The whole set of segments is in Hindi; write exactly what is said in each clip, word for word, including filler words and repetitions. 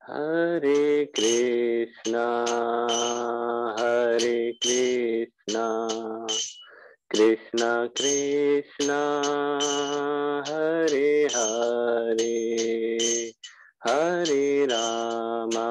हरे कृष्णा हरे कृष्णा कृष्णा कृष्णा हरे हरे हरे रामा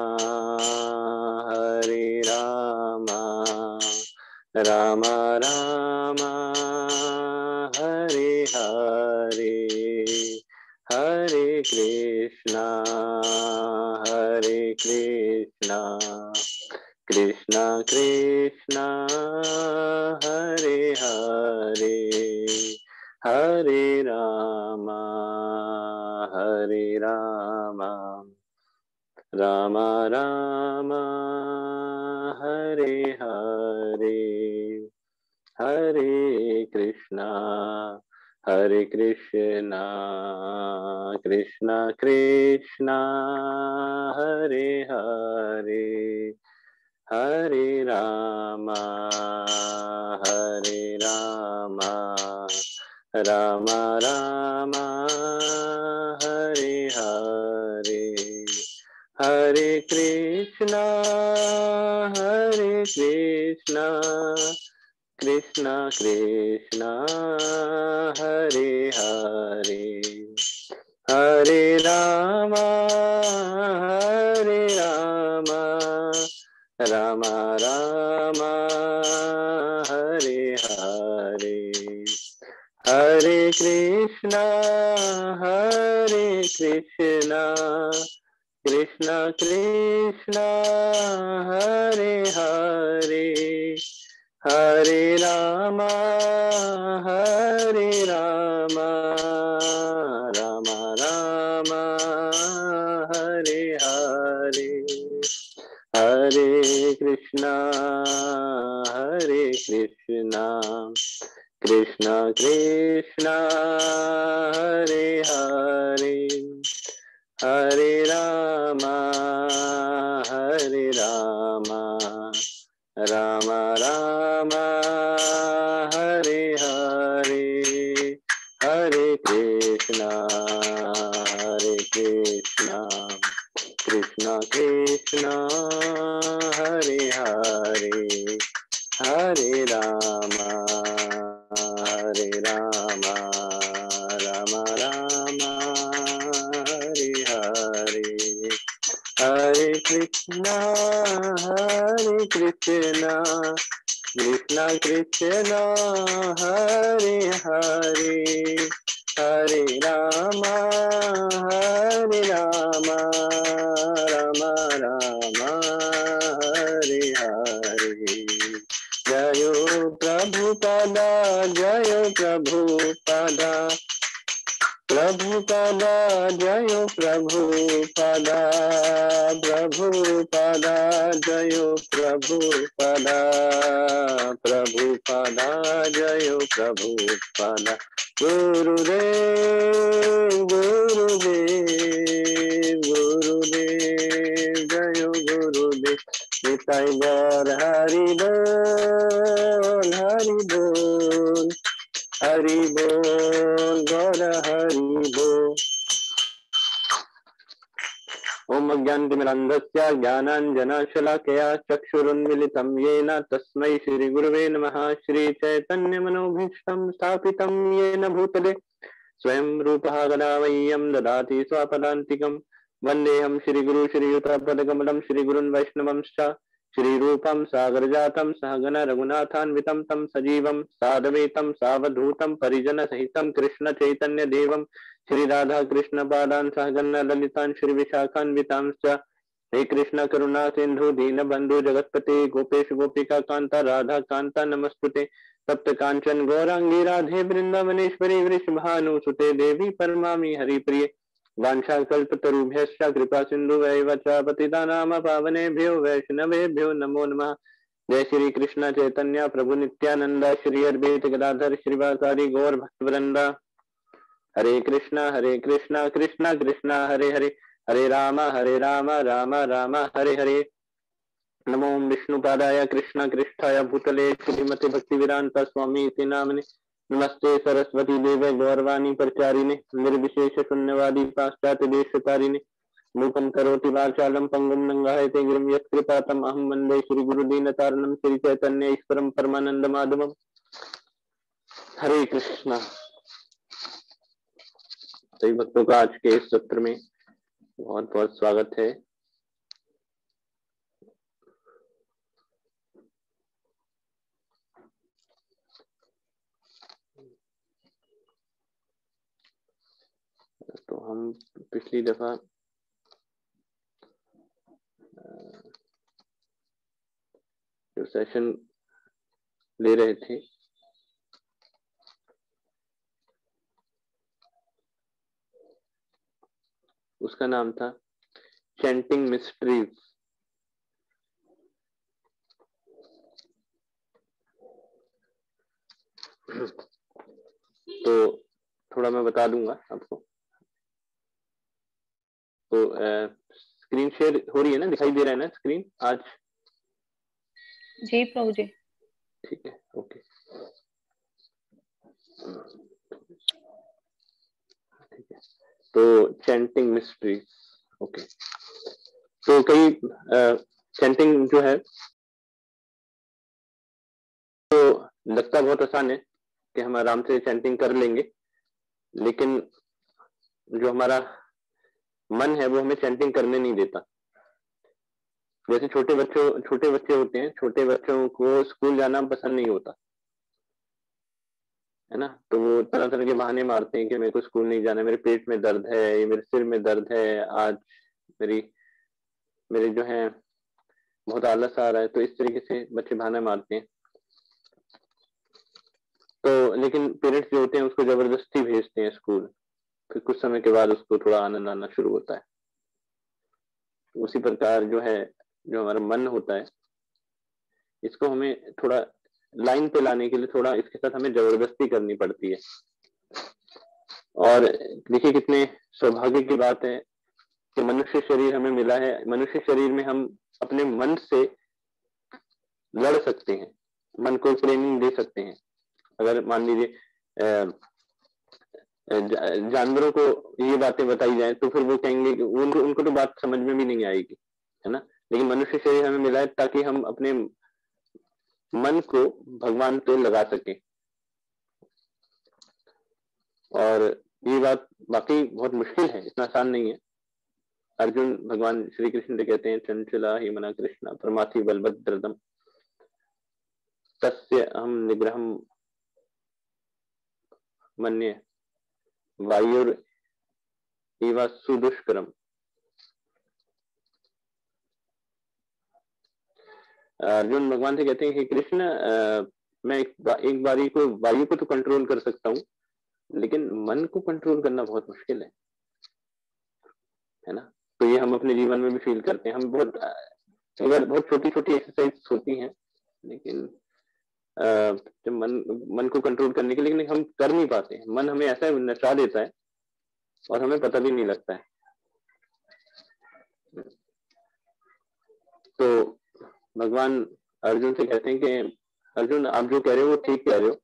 हरे रामा रामा रामा हरे हरे हरे कृष्णा हरे कृष्णा कृष्णा कृष्णा हरे हरे हरे रामा हरे रामा रामा रामा हरे हरे हरे कृष्णा हरे कृष्णा कृष्णा कृष्णा हरे हरे हरे रामा हरे रामा रामा रामा हरे हरे हरे कृष्णा हरे कृष्णा कृष्णा कृष्णा हरे हरे हरे रामा हरे रामा रामा रामा हरे हरे हरे कृष्णा हरे कृष्णा कृष्णा कृष्णा हरे हरे हरे रामा हरे रामा रामा रामा हरे हरे हरे कृष्णा हरे कृष्णा कृष्णा कृष्णा हरे हरे हरे रामा हरे रामा रामा रामा हरे हरे हरे कृष्णा हरे कृष्णा कृष्णा कृष्णा हरे हरे हरे रामा हरे रामा रामा रामा हरे हरे हरे कृष्णा हरे कृष्णा कृष्णा कृष्णा हरे हरे हरे रामा हरे रामा रामा रामा हरे हरे जयो प्रभुपदा जयो प्रभुपदा प्रभुपदा जयो प्रभुपदा प्रभुपदा जयो प्रभुपदा प्रभुपदा जयो प्रभुपदा गुरुदेव गुरुदेव गुरुदेव जयो गुरुदेव निताई गौर हरि बोल हरि बोल हरि बोल गौर हरि बोल। ओम अज्ञानतिमिरन्धस्य ज्ञानाञ्जनशलाकया चक्षुरुन्मिलितं येन तस्मै श्रीगुरुवे नमः। श्रीचैतन्यमनोभीष्टं स्थापितं येन भूतले स्वयं रूपः कदा मह्यं ददाति स्वपदान्तिकं। वन्देऽहं श्रीगुरु श्रीयुतपदकमलं श्रीगुरुन् वैष्णवंश्च श्रीरूपं सागरजातं सहगण रघुनाथान्वितं तं सजीवं साद्वैतं सावधूतं परिजनसहितं कृष्णचैतन्यदेवं श्री राधा कृष्ण पादान सहगण ललितान श्री विशाखान्वितांश्च हे कृष्ण करुणा सिंधु दीन बंधु जगतपते गोपेश गोपिका कांता राधा कांता नमस्तुते तप्त कांचन गौरांगी राधे वृंदावनेश्वरी वृषभानुसुते देवी परमामि हरिप्रिये वाञ्छाकल्पतरुभ्यश्च कृपा सिन्धुभ्यैव च पतितानां पावनेभ्यो वैष्णवेभ्यो नमो नमः। जय श्री कृष्ण चैतन्य प्रभु नित्यानंद श्री अद्वैत गदाधर श्रीवासादि गौर भक्तवृंद। हरे कृष्णा हरे कृष्णा कृष्णा कृष्णा हरे हरे हरे राम हरे राम राम राम हरे हरे। नमो विष्णुपादाय कृष्ण कृष्णाय भूतले श्रीमते भक्तिवेदांत स्वामी इति नामने। नमस्ते सरस्वती देवे गौरवाणी प्रचारिणे निर्विशेष शून्यवादी पाश्चात्य देशतारिणे। मूकं करोति वाचालं पंगुं लंघयते गिरिं यत्कृपातम् अहं वन्दे श्रीगुरुदीनतारणं श्रीचैतन्य ईश्वरं परमानन्दमाधवम्। हरे कृष्णा। सभी भक्तों का आज के इस सत्र में बहुत बहुत स्वागत है। तो हम पिछली दफा जो सेशन ले रहे थे उसका नाम था चैंटिंग मिस्ट्रीज। तो थोड़ा मैं बता दूंगा आपको। तो स्क्रीन शेयर हो रही है ना, दिखाई दे रहा है ना स्क्रीन आज? जी प्रभु जी। ठीक है, ओके। ठीक है, तो चैंटिंग मिस्ट्रीज, ओके। तो कई चैंटिंग जो है तो लगता बहुत आसान है कि हम आराम से चैंटिंग कर लेंगे, लेकिन जो हमारा मन है वो हमें चैंटिंग करने नहीं देता। जैसे छोटे बच्चों छोटे बच्चे होते हैं, छोटे बच्चों को स्कूल जाना पसंद नहीं होता है ना, तो वो तरह तरह के बहाने मारते हैं कि मेरे को स्कूल नहीं जाना, मेरे पेट में दर्द है, ये मेरे सिर में दर्द है, आज मेरी मेरे जो है बहुत आलस आ रहा है। तो इस तरीके से बच्चे बहाना मारते हैं। तो लेकिन पेरेंट्स जो होते हैं उसको जबरदस्ती भेजते हैं स्कूल, फिर कुछ समय के बाद उसको थोड़ा आनंद आना शुरू होता है। तो उसी प्रकार जो है जो हमारा मन होता है, इसको हमें थोड़ा लाइन पे लाने के लिए थोड़ा इसके साथ हमें जबरदस्ती करनी पड़ती है। और देखिए कितने सौभाग्य की बात है कि मनुष्य शरीर हमें मिला है। मनुष्य शरीर में हम अपने मन से लड़ सकते हैं, मन को ट्रेनिंग दे सकते हैं। अगर मान लीजिए जानवरों को ये बातें बताई जाए तो फिर वो कहेंगे कि उनको उनको तो बात समझ में भी नहीं आएगी, है ना। लेकिन मनुष्य शरीर हमें मिला है ताकि हम अपने मन को भगवान पे लगा सकें। और ये बात वाकई बहुत मुश्किल है, इतना आसान नहीं है। अर्जुन भगवान श्री कृष्ण से कहते हैं, चंचला ही मना कृष्णा प्रमाथि बलभद्रदम तस्य अहम निग्रहम मन्ये वायुर एवा सुदुष्करम। अर्जुन भगवान से कहते हैं कि कृष्ण मैं एक, बा, एक बारी को वायु को तो कंट्रोल कर सकता हूँ, लेकिन मन को कंट्रोल करना बहुत मुश्किल है, है ना। तो ये हम अपने जीवन में भी फील करते हैं। हम बहुत अगर बहुत छोटी छोटी एक्सरसाइज होती हैं, लेकिन जब मन मन को कंट्रोल करने के लिए, लेकिन हम कर नहीं पाते हैं। मन हमें ऐसा नचा देता है और हमें पता भी नहीं लगता है। तो भगवान अर्जुन से कहते हैं कि अर्जुन आप जो कह रहे हो वो ठीक कह रहे हो,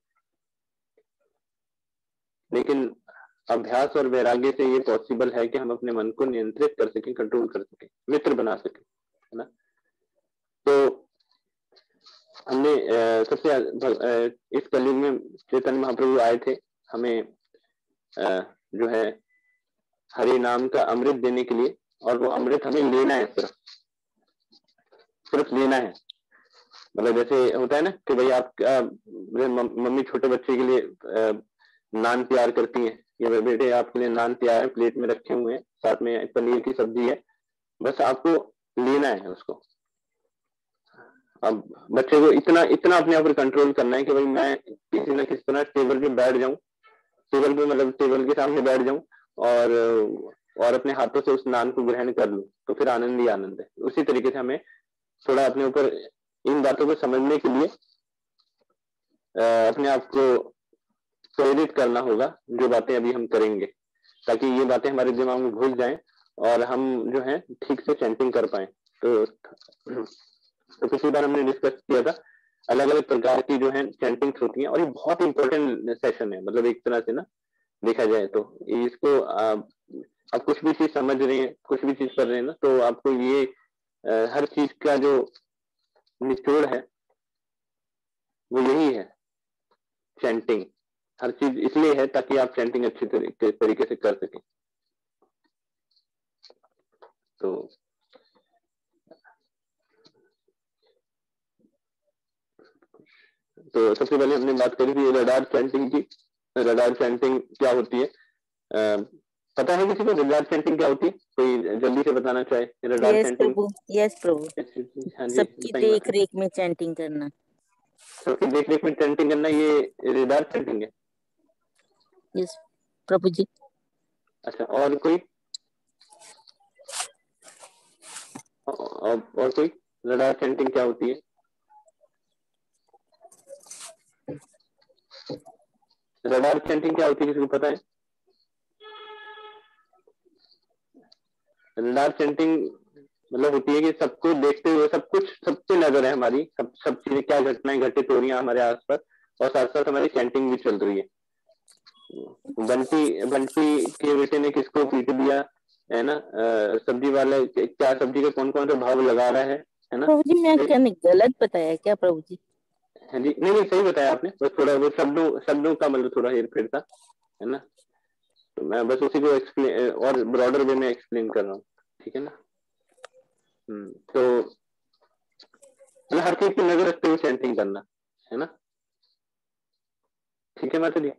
लेकिन अभ्यास और वैराग्य से ये पॉसिबल है कि हम अपने मन को नियंत्रित कर सकें, कंट्रोल कर सकें, मित्र बना सकें, है ना। तो हमने सबसे इस कलयुग में चैतन्य महाप्रभु आए थे हमें जो है हरि नाम का अमृत देने के लिए, और वो अमृत हमें लेना है, सिर्फ सिर्फ लेना है। मतलब जैसे होता है ना कि भाई आप मम्मी छोटे बच्चे के लिए नान तैयार करती हैं, ये बेटे आपके लिए नान तैयार है, प्लेट में रखे हुए हैं, साथ में पनीर की सब्जी है, बस आपको लेना है उसको। अब बच्चे को इतना इतना अपने ऊपर कंट्रोल करना है कि भाई मैं किसी ना किसी तरह टेबल पे बैठ जाऊं, टेबल पे मतलब टेबल के सामने बैठ जाऊं और और अपने हाथों से उस नान को ग्रहण कर लूं, तो फिर आनंद ही आनंद है। उसी तरीके से हमें थोड़ा अपने ऊपर इन बातों को समझने के लिए अपने आप को प्रेरित करना होगा, जो बातें अभी हम करेंगे, ताकि ये बातें हमारे दिमाग में घुस जाएं और हम जो है ठीक से चैंटिंग कर पाए। तो तो पिछली बार हमने डिस्कस किया था अलग अलग प्रकार की जो है चैंटिंग्स होती हैं, और ये बहुत इंपॉर्टेंट सेशन है। मतलब एक तरह से ना देखा जाए तो इसको आ, आप कुछ भी चीज समझ रहे हैं, कुछ भी चीज कर रहे हैं ना, तो आपको ये आ, हर चीज का जो निचोड़ है वो यही है, चैंटिंग। हर चीज इसलिए है ताकि आप चैंटिंग अच्छी तरीके तरीके से कर सकें। तो तो सबसे पहले हमने बात करी थी रडार चैंटिंग की। रडार चैंटिंग क्या होती है? आ, पता है किसी को रडार चैंटिंग क्या होती है? कोई जल्दी से बताना चाहे रडार यस चैंटिंग? प्रभु, यस प्रभु। हाँ जी, सबकी देख रेख में चैंटिंग करना। सबकी देख रेख में चैंटिंग करना, ये रडार चैंटिंग है। यस प्रभु जी। अच्छा, और कोई और, और कोई रडार चैंटिंग क्या होती है? रडार चैंटिंग क्या होती है, किसी को पता है? रडार चैंटिंग मतलब होती है कि सबको देखते हुए, सब कुछ सब पे नजर है हमारी, सब सब चीजें क्या घटनाएं घटित हो रही हैं हमारे आसपास, और साथ साथ हमारी चैंटिंग भी चल रही है। बंटी बंटी के बेटे ने किसको पीट दिया, है ना? अ, सब्जी वाले क्या सब्जी का कौन कौन सा भाव लगा रहा है है ना? प्रभु जी मैं क्या गलत बताया क्या प्रभु जी? हाँ जी, नहीं नहीं सही बताया आपने, बस थोड़ा वो शब्दों शब्दों का मतलब थोड़ा हेर फेर था, है ना? तो मैं बस उसी को एक्सप्लेन और ब्रॉडर वे में एक्सप्लेन कर रहा हूँ, ठीक है ना? हम्म तो मतलब हर चीज की नजर रखते हुए चैंटिंग करना, है ना? ठीक है माता जी?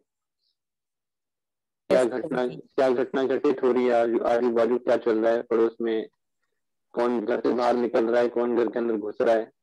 क्या यस प्रभु घटना जी। क्या घटना घटित हो रही है, आजू आजू बाजू क्या चल रहा है, पड़ोस में कौन घर से बाहर निकल रहा है, कौन घर के अंदर घुस रहा है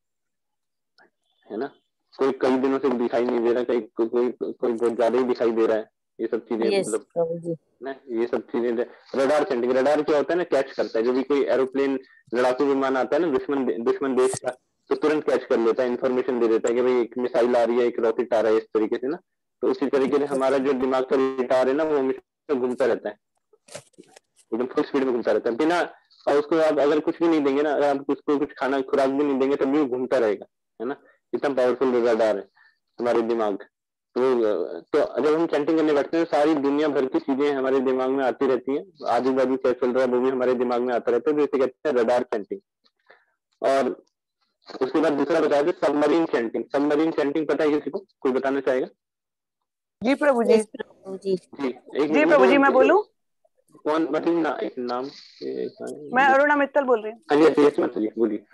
है ना? कोई कई दिनों से दिखाई नहीं दे रहा, कहीं को, कोई कोई बहुत ज्यादा ही दिखाई दे रहा है। ये सब चीजें यस मतलब प्रभु जी। ना, ये सब चीजें रडार चैंटिंग। रडार क्या होता है ना, कैच करता है। जो भी कोई एरोप्लेन, लड़ाकू विमान आता है ना दुश्मन दुश्मन देश का, तो तुरंत कैच कर लेता है, इन्फॉर्मेशन दे देता है कि भाई एक मिसाइल आ रही है, एक रॉकेट आ रहा है, इस तरीके से ना। तो उसी तरीके से हमारा जो दिमाग का रिटार है ना, वो हमेशा घूमता रहता है, एकदम फुल स्पीड में घूमता रहता है बिना, और उसको आप अगर कुछ भी नहीं देंगे ना, अगर आप उसको कुछ खाना खुराक भी नहीं देंगे, तब भी वो घूमता रहेगा, है ना? इतना पावरफुल रडार है हमारे दिमाग। तो तो जब हम चैंटिंग करने बैठते हैं, सारी दुनिया भर की चीजें हमारे दिमाग में आती रहती हैं, आजू बाजू क्या चल रहा है वो भी हमारे दिमाग में आता रहता है, तो इसे कहते हैं रडार चैंटिंग। और उसके बाद दूसरा बताया था सबमरीन चैंटिंग। सबमरीन चैंटिंग पता है किसी को? कोई बताना चाहेगा? जी प्रभु जी। यस प्रभु जी। जी, एक जी मिनट प्रभु जी, मैं बोलूं? कौन मतलब ना, एक नाम मैं अरुणा मित्तल बोल रही हूँ। हाँ जी, यस माता जी बोलिए।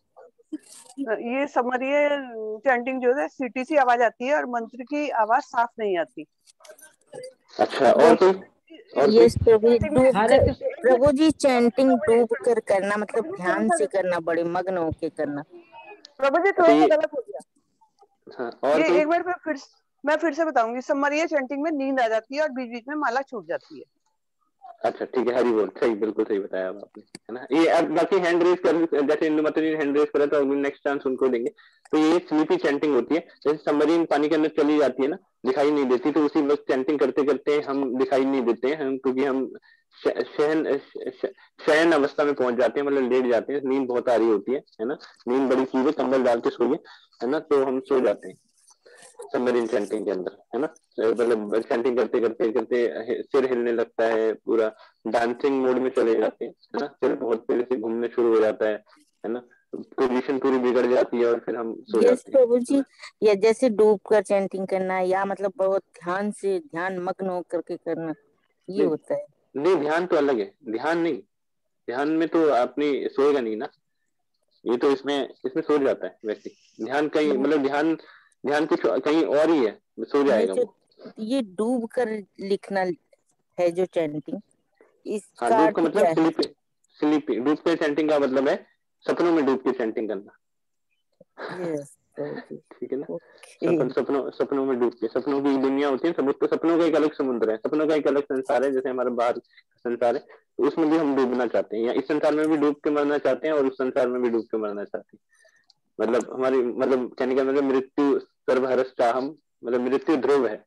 ये समरिए चैंटिंग जो है, सीटीसी आवाज आती है और मंत्र की आवाज साफ नहीं आती। अच्छा, और कोई और कोई यस प्रभु जी। डूब हरे कर कृष्ण। प्रभु जी, चैंटिंग डूब कर करना मतलब ध्यान से करना, बड़े मग्न होके करना। प्रभु जी अच्छा थोड़ा सा ये, गलत हो गया। हाँ, और ये कोई? एक बार मैं फिर मैं फिर से बताऊंगी। समरिए चैंटिंग में नींद आ जाती है और बीच बीच में माला छूट जाती है। अच्छा ठीक है, हरी बोल, सही, बिल्कुल सही बताया अब आपने, है ना? ये अब बाकी हैंड रेस कर, जैसे इंदु माता जी ने हैंड रेस करा तो अभी नेक्स्ट चांस उनको देंगे। तो ये स्लीपी चैंटिंग होती है, जैसे सबमरीन पानी के अंदर चली जाती है ना, दिखाई नहीं देती, तो उसी वक्त चैंटिंग करते करते हम दिखाई नहीं देते हैं हम, क्योंकि हम शयन शयन अवस्था में पहुंच जाते हैं, मतलब लेट जाते हैं, नींद बहुत आ रही होती है है ना? नींद बड़ी चीज है, कंबल डाल के सोइए, है ना? तो हम सो जाते हैं सबमरीन चैंटिंग के अंदर, है ना? मतलब चैंटिंग करते करते करते सिर हिलने लगता है, पूरा डांसिंग मोड में चले जाते हैं, है ना? सिर बहुत तेजी से घूमने शुरू हो जाता है है ना? पोजीशन पूरी बिगड़ जाती है और फिर हम सो यस जाते हैं, प्रभु है जी। ना? या जैसे डूब कर चैंटिंग करना, या मतलब बहुत ध्यान से ध्यान मग्न होकर के करना, ये नहीं होता है। नहीं, ध्यान तो अलग है, ध्यान नहीं, ध्यान में तो आपने सोएगा नहीं ना, ये तो इसमें इसमें सो जाता है वैसे। ध्यान कहीं मतलब ध्यान ध्यान कुछ कहीं और ही है, सो ये जाएगा जो वो। ये डूब कर लिखना है जो चैंटिंग, हाँ, इसका डूब का अर्थ मतलब क्या है? स्लीप, स्लीप डूब के चैंटिंग का मतलब है सपनों में डूब के चैंटिंग करना। यस प्रभु जी। ठीक है ना? ओके। सपन सपनों सपनों में डूब के, सपनों की दुनिया होती है, समुद्र, सपनों का एक अलग समुद्र है, सपनों का एक अलग संसार है, जैसे हमारा बाहर संसार है, तो उसमें भी हम डूबना चाहते हैं, या इस संसार में भी डूब के मरना चाहते हैं और उस संसार में भी डूब के मरना चाहते हैं। मतलब हमारी मतलब कहने का मतलब मृत्यु सर्वहरस चाहम, मतलब मृत्यु ध्रुव है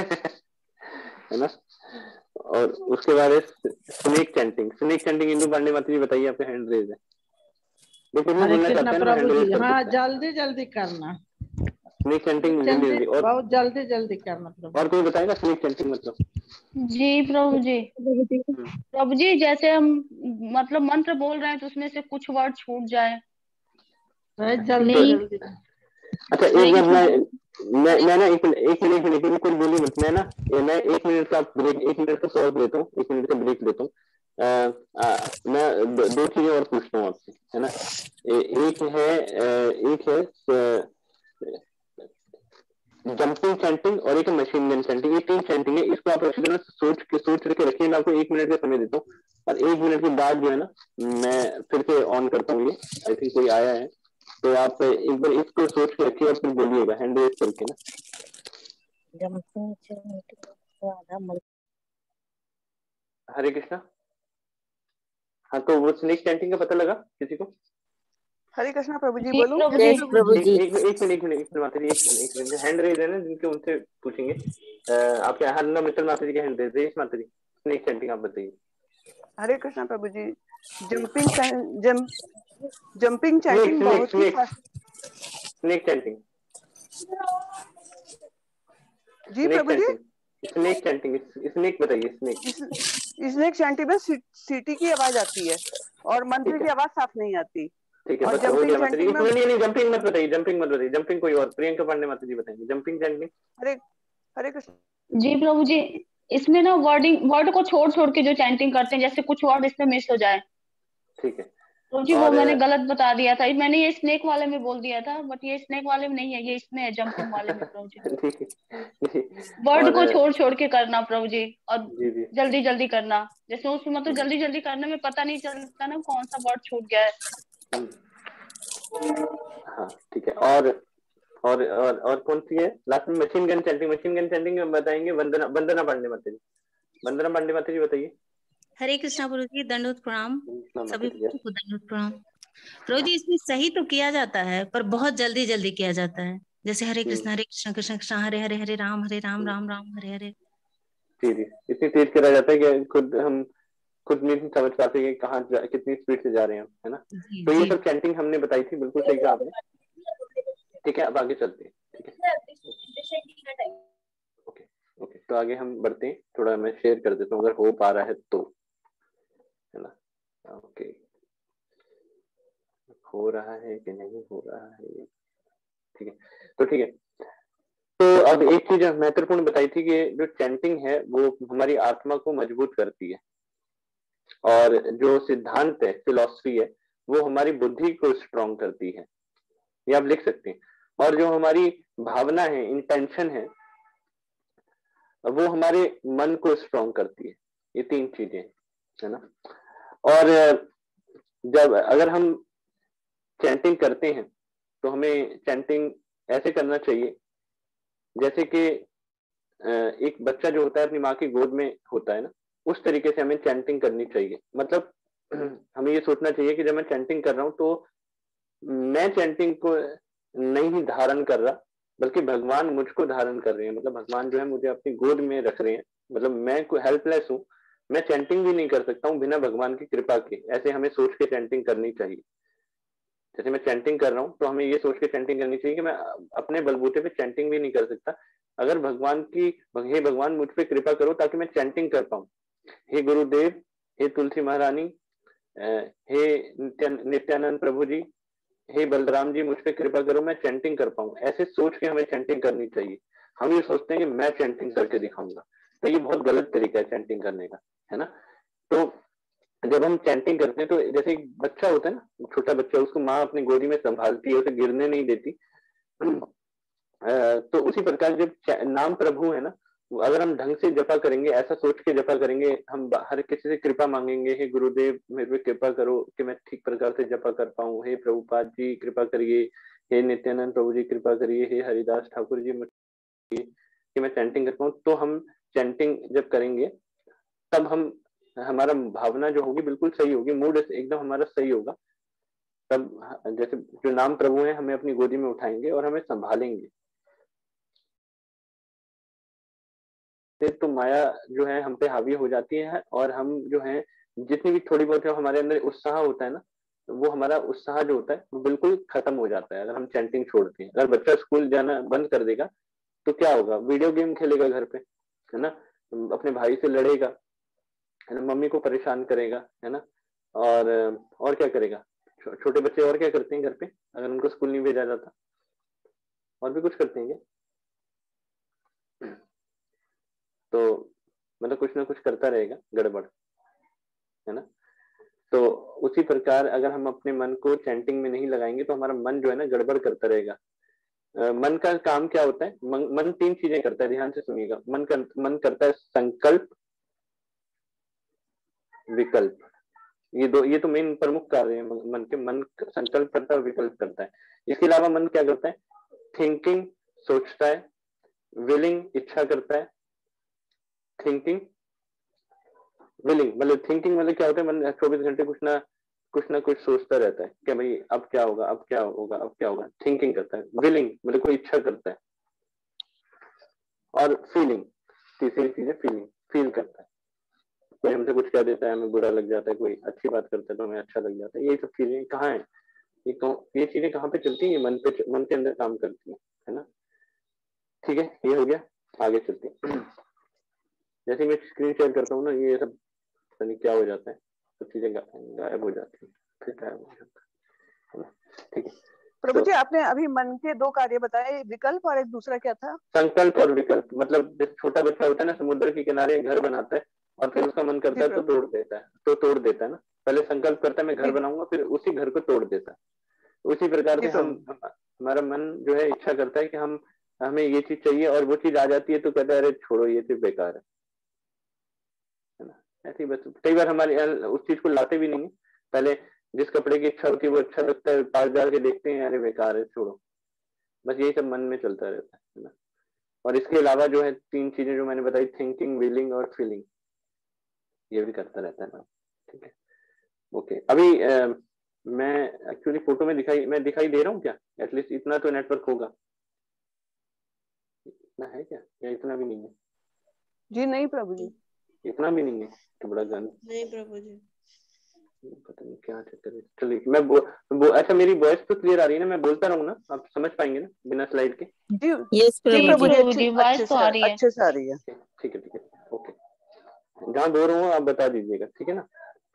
है ना? और उसके बाद है snake chanting. Snake chanting Indu Pandey माता जी बताइए, आपके हैंड रेज है, जो कुछ भी हरे बोलना कृष्ण चाहते हैं ना, प्रभु हैंड रेज जी। कर हाँ, सकते हैं। जल्दी जल्दी करना। स्नेक चैंटिंग जल्दी जल्दी, जल्दी। और बहुत जल्दी जल्दी क्या मतलब? और कोई बताएगा स्नेक चैंटिंग मतलब? जी प्रभु जी। हम्म, प्रभु जी जैसे हम मतलब मंत्र बोल रहे हैं तो उसमें से कुछ वर्ड छूट जाए। है जल्दी नहीं। जल्दी। अच्छा एक हरे बार कृष्ण मैं प्रभु। मैं मैं ना एक मिनट एक मिनट एक मिनट बिल्कुल बोली मत। मैं ना ये मैं एक मिनट का ब्रेक एक मिनट का पॉज लेता हूँ, एक मिनट का ब्रेक लेता हूँ। अ, अ, मैं दो, दो चीजें और पूछता हूँ आपसे, है ना। ए- एक है अ, एक है जंपिंग चैंटिंग और एक मशीन गन चैंटिंग। ये तीन चैंटिंग है, इसको आप अच्छी तरह से सोच के सोच करके रखिए। मैं आपको एक मिनट का समय देता हूँ और एक मिनट के बाद जो है ना मैं फिर से ऑन करता हूँ। ये आई थिंक कोई आया है, तो आप एक बार इसको सोच के रखिए और फिर बोलिएगा हैंड रेज करके ना। जंपिंग चैंटिंग आधा मल हरे कृष्णा। हाँ तो वो स्नेक चैंटिंग का पता लगा किसी को? हरे कृष्णा प्रभु जी जी बोलूं? प्रभु जी। यस प्रभु एक जी। एक एक मिनट एक मिनट एक मिनट माता जी, एक मिनट एक मिनट हैंड रेज है ना जिनके, उनसे पूछेंगे। अ, आपके हर ना मिस्टर माता जी के हैंड रेज है। माता जी स्नेक चैंटिंग आप बताइए। हरे कृष्णा प्रभु जी। Jumping jump jumping snake chanting snake बहुत ही स्नेक फास्ट। स्नेक चैंटिंग जी स्नेक प्रभु जी। चैंटिंग स्नेक चैंटिंग स्नेक बताइए स्नेक। इस स्नेक चैंटिंग में सी, सीटी की आवाज आती है और मंत्र ठीक है की आवाज साफ नहीं आती। ठीक है, और बस हो जंपिंग गया माता जी। चैंटिंग एक में मिनट नहीं नहीं जंपिंग मत बताइए, जंपिंग मत बताइए, जंपिंग कोई और प्रियंका पांडे माता जी बताएंगे जंपिंग चैंटिंग। हरे हरे कृष्ण। जी प्रभु जी। इसमें ना वर्डिंग वर्ड को छोड़ छोड़ के जो चैंटिंग करते हैं, जैसे कुछ वर्ड इसमें मिस हो जाए। ठीक है। प्रभु जी वो और मैंने गलत बता दिया था, मैंने ये स्नेक वाले में बोल दिया था, बट ये स्नेक वाले में नहीं है, ये इसमें है जंपिंग वाले में प्रभु जी। ठीक है जी, वर्ड और को छोड़ छोड़ के करना प्रभु जी, और जी जी जल्दी जल्दी करना। जैसे उसमें मतलब जल्दी जल्दी करने में पता नहीं चलता ना कौन सा वर्ड छूट गया है। हम्म, हाँ ठीक है। और और और और कौन सी है लास्ट में? Machine gun chanting. Machine gun chanting में बताएंगे वंदना वंदना पांडे माता जी। वंदना पांडे माता जी बताइए। हरे कृष्णा प्रभु जी, दंडवत प्रणाम। हाँ, माता सभी जी भक्तों को दंडवत प्रणाम। प्रभु जी इसमें सही तो किया जाता है पर बहुत जल्दी जल्दी किया जाता है। जैसे हरे हम्म, कृष्णा हरे कृष्णा कृष्ण कृष्ण हरे हरे हरे राम हरे राम हम्म, राम राम हरे हरे। जी जी इतनी तेज करा जाता है कि खुद हम खुद नहीं समझ पाते कि कहाँ जा- कितनी स्पीड से जा रहे हैं हम, है ना। जी तो ये जी। सब चैंटिंग हमने बताई थी, बिल्कुल सही कहा आपने। ठीक है अब आगे चलते हैं। ठीक है ओके ओके, तो आगे हम बढ़ते हैं। थोड़ा मैं शेयर कर देता हूँ अगर हो पा रहा है तो, है ना। ओके हो रहा है कि नहीं हो रहा है? ठीक है तो ठीक है। तो अब एक चीज महत्वपूर्ण बताई थी कि जो चैंटिंग है वो हमारी आत्मा को मजबूत करती है, और जो सिद्धांत है फिलॉसफी है वो हमारी बुद्धि को स्ट्रॉन्ग करती है। ये आप लिख सकते हैं। और जो हमारी भावना है, इंटेंशन है, वो हमारे मन को स्ट्रॉन्ग करती है। ये तीन चीजें है ना। और जब अगर हम चैंटिंग करते हैं तो हमें चैंटिंग ऐसे करना चाहिए जैसे कि एक बच्चा जो होता है अपनी माँ की गोद में होता है ना, उस तरीके से हमें चैंटिंग करनी चाहिए। मतलब हमें ये सोचना चाहिए कि जब मैं चैंटिंग कर रहा हूँ तो मैं चैंटिंग को नहीं धारण कर रहा, बल्कि भगवान मुझको धारण कर रहे हैं। मतलब भगवान जो है मुझे अपनी गोद में रख रहे हैं। मतलब मैं कोई हेल्पलेस हूँ, मैं चैंटिंग भी नहीं कर सकता हूँ बिना भगवान की कृपा के। ऐसे हमें सोच के चैंटिंग करनी चाहिए। जैसे मैं चैंटिंग कर रहा हूँ तो हमें ये सोच के चैंटिंग करनी चाहिए कि मैं अपने बलबूते पे चैंटिंग भी नहीं कर सकता, अगर भगवान की हे भगवान मुझ पे कृपा करो ताकि मैं चैंटिंग कर पाऊँ। हे गुरुदेव, हे तुलसी महारानी, हे नित्यानंद प्रभु जी, हे बलराम जी, मुझ पे कृपा करो मैं चैंटिंग कर पाऊँ। ऐसे सोच के हमें चैंटिंग करनी चाहिए। हम ये सोचते हैं कि मैं चैंटिंग करके दिखाऊंगा, तो ये बहुत गलत तरीका है चैंटिंग करने का, है ना। तो जब हम चैंटिंग करते हैं तो जैसे एक बच्चा होता है ना, छोटा बच्चा, उसको माँ अपनी गोदी में संभालती है, उसे गिरने नहीं देती। तो उसी प्रकार जब नाम प्रभु है ना, अगर हम ढंग से जपा करेंगे, ऐसा सोच के जपा करेंगे, हम हर किसी से कृपा मांगेंगे, हे गुरुदेव मेरे पे कृपा करो कि मैं ठीक प्रकार से जपा कर पाऊँ, हे प्रभुपाद जी कृपा करिए, हे नित्यानंद प्रभु जी कृपा करिए, हे हरिदास ठाकुर जी कि मैं चैंटिंग कर पाऊँ। तो हम चैंटिंग जब करेंगे तब हम हमारा भावना जो होगी बिल्कुल सही होगी, मूड एकदम हमारा सही होगा। तब जैसे जो नाम प्रभु है हमें अपनी गोदी में उठाएंगे और हमें संभालेंगे। तो माया जो है हम पे हावी हो जाती है, और हम जो है जितनी भी थोड़ी बहुत हमारे अंदर उत्साह होता है ना, वो हमारा उत्साह जो होता है वो बिल्कुल खत्म हो जाता है अगर हम चैंटिंग छोड़ते हैं। अगर बच्चा स्कूल जाना बंद कर देगा तो क्या होगा, वीडियो गेम खेलेगा घर पे, है ना, अपने भाई से लड़ेगा, है ना, मम्मी को परेशान करेगा, है ना, और और क्या करेगा। छोटे बच्चे और क्या करते हैं घर पे अगर उनको स्कूल नहीं भेजा जाता, और भी कुछ करते हैं क्या? तो मतलब कुछ ना कुछ करता रहेगा गड़बड़, है ना। तो उसी प्रकार अगर हम अपने मन को चैंटिंग में नहीं लगाएंगे तो हमारा मन जो है ना गड़बड़ करता रहेगा। आ, मन का काम क्या होता है, मन, मन तीन चीजें करता है, ध्यान से सुनिएगा। मन कर, मन करता है संकल्प, विकल्प, ये दो, ये तो मेन प्रमुख कार्य है मन के। मन संकल्प करता है और विकल्प करता है। इसके अलावा मन क्या करता है, थिंकिंग, सोचता है, विलिंग, इच्छा करता है, थिंकिंग, विलिंग, मतलब थिंकिंग मतलब क्या होता है, मन चौबीस घंटे कुछ ना कुछ ना कुछ सोचता रहता है कि भाई अब क्या होगा, अब क्या होगा, अब क्या होगा, थिंकिंग करता है। विलिंग मतलब कोई इच्छा करता है, और फीलिंग, तीसरी चीज है फीलिंग, फील करता है। कोई हमसे कुछ कह देता है हमें बुरा लग जाता है, कोई अच्छी बात करता है तो हमें अच्छा लग जाता है। ये सब चीजें कहाँ है, ये ये चीजें कहाँ पे चलती है, ये मन पे, मन के अंदर काम करती है, है ना। ठीक है, ये हो गया, आगे चलते हैं। जैसे मैं स्क्रीन शेयर करता हूँ ना, ये सब नहीं क्या हो जाता है, सब चीजें गायब हो जाती है, फिर गायब हो जाता है। ठीक है प्रभु तो जी, आपने अभी मन के दो कार्य बताए, विकल्प और एक दूसरा क्या था? संकल्प और विकल्प। मतलब जैसे छोटा बच्चा होता है ना, समुद्र के किनारे घर बनाता है और फिर उसका मन करता जी है तो प्रभु। तोड़ देता है, तो तोड़ देता है ना। पहले संकल्प करता है मैं घर जी बनाऊंगा, फिर उसी घर को तोड़ देता है। उसी प्रकार जी से हम, प्रभु। हमारा मन जो है इच्छा करता है कि हम, हमें ये चीज चाहिए, और वो चीज आ जाती है तो कहता है अरे छोड़ो ये चीज बेकार है, है ना। ऐसे ही बस कई बार हमारे उस चीज को लाते भी नहीं है। पहले जिस कपड़े की इच्छा होती है वो अच्छा लगता है, पास जाके देखते हैं अरे बेकार है, छोड़ो। बस यही सब मन में चलता रहता है ना। और इसके अलावा जो है तीन चीजें जो मैंने बताई, थिंकिंग, विलिंग और फीलिंग, ये भी करता रहता है ना। ठीक है, ओके। अभी आ, मैं एक्चुअली फोटो में दिखाई मैं दिखाई दे रहा हूँ क्या? एटलीस्ट इतना तो नेटवर्क होगा, इतना है क्या, या इतना भी नहीं है? जी नहीं प्रभु जी। इतना भी नहीं है तो बड़ा गन, नहीं प्रभु जी। पता नहीं क्या चक्कर है। चलिए मैं बो, बो, अच्छा मेरी वॉइस तो क्लियर आ रही है ना, मैं बोलता रहूँ ना, आप समझ पाएंगे ना बिना स्लाइड के? जी यस जी जी प्रभु प्रभु जी। जी, प्रभु अच्छे जी, अच्छे वॉइस तो आ से रही है। अच्छे से आ रही है। ठीक है ठीक है, ओके। जहाँ बोर हूँ आप बता दीजिएगा, ठीक है ना।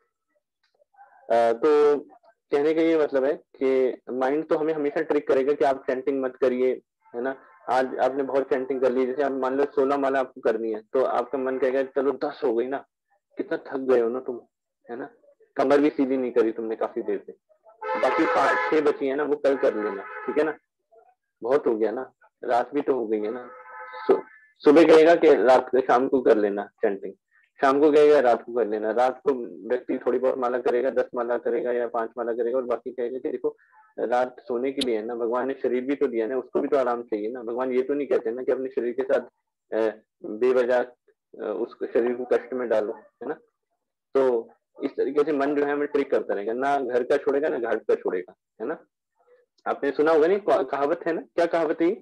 आ, तो कहने का ये मतलब है कि माइंड तो हमें हमेशा ट्रिक करेगा कि आप चैंटिंग मत करिए, है ना। आज आपने बहुत चैंटिंग कर ली, जैसे आप मान लो सोलह माला आपको करनी है, तो आपका मन कहेगा चलो दस हो गई ना, कितना थक गए हो ना तुम, है ना, कमर भी सीधी नहीं करी तुमने काफी देर से, बाकी पांच छह बची है ना वो कल कर लेना, ठीक है ना, बहुत हो गया ना, रात भी तो हो गई है ना। सु, सुबह कहेगा कि रात शाम को कर लेना चैंटिंग, शाम को कहेगा रात को कर लेना, रात को व्यक्ति थोड़ी बहुत माला करेगा, दस माला करेगा या पांच माला करेगा, और बाकी कहेगा कि देखो रात सोने के लिए है ना, भगवान ने शरीर भी तो दिया ना, उसको भी तो आराम चाहिए ना। भगवान ये तो नहीं कहते ना कि अपने शरीर के साथ बेवजह उस शरीर को कष्ट में डालो, है ना। तो इस तरीके से मन जो है हमें ट्रिक करता रहेगा, ना घर का छोड़ेगा ना घाट का छोड़ेगा, है ना। आपने सुना होगा नहीं, कहावत है ना, क्या कहावत है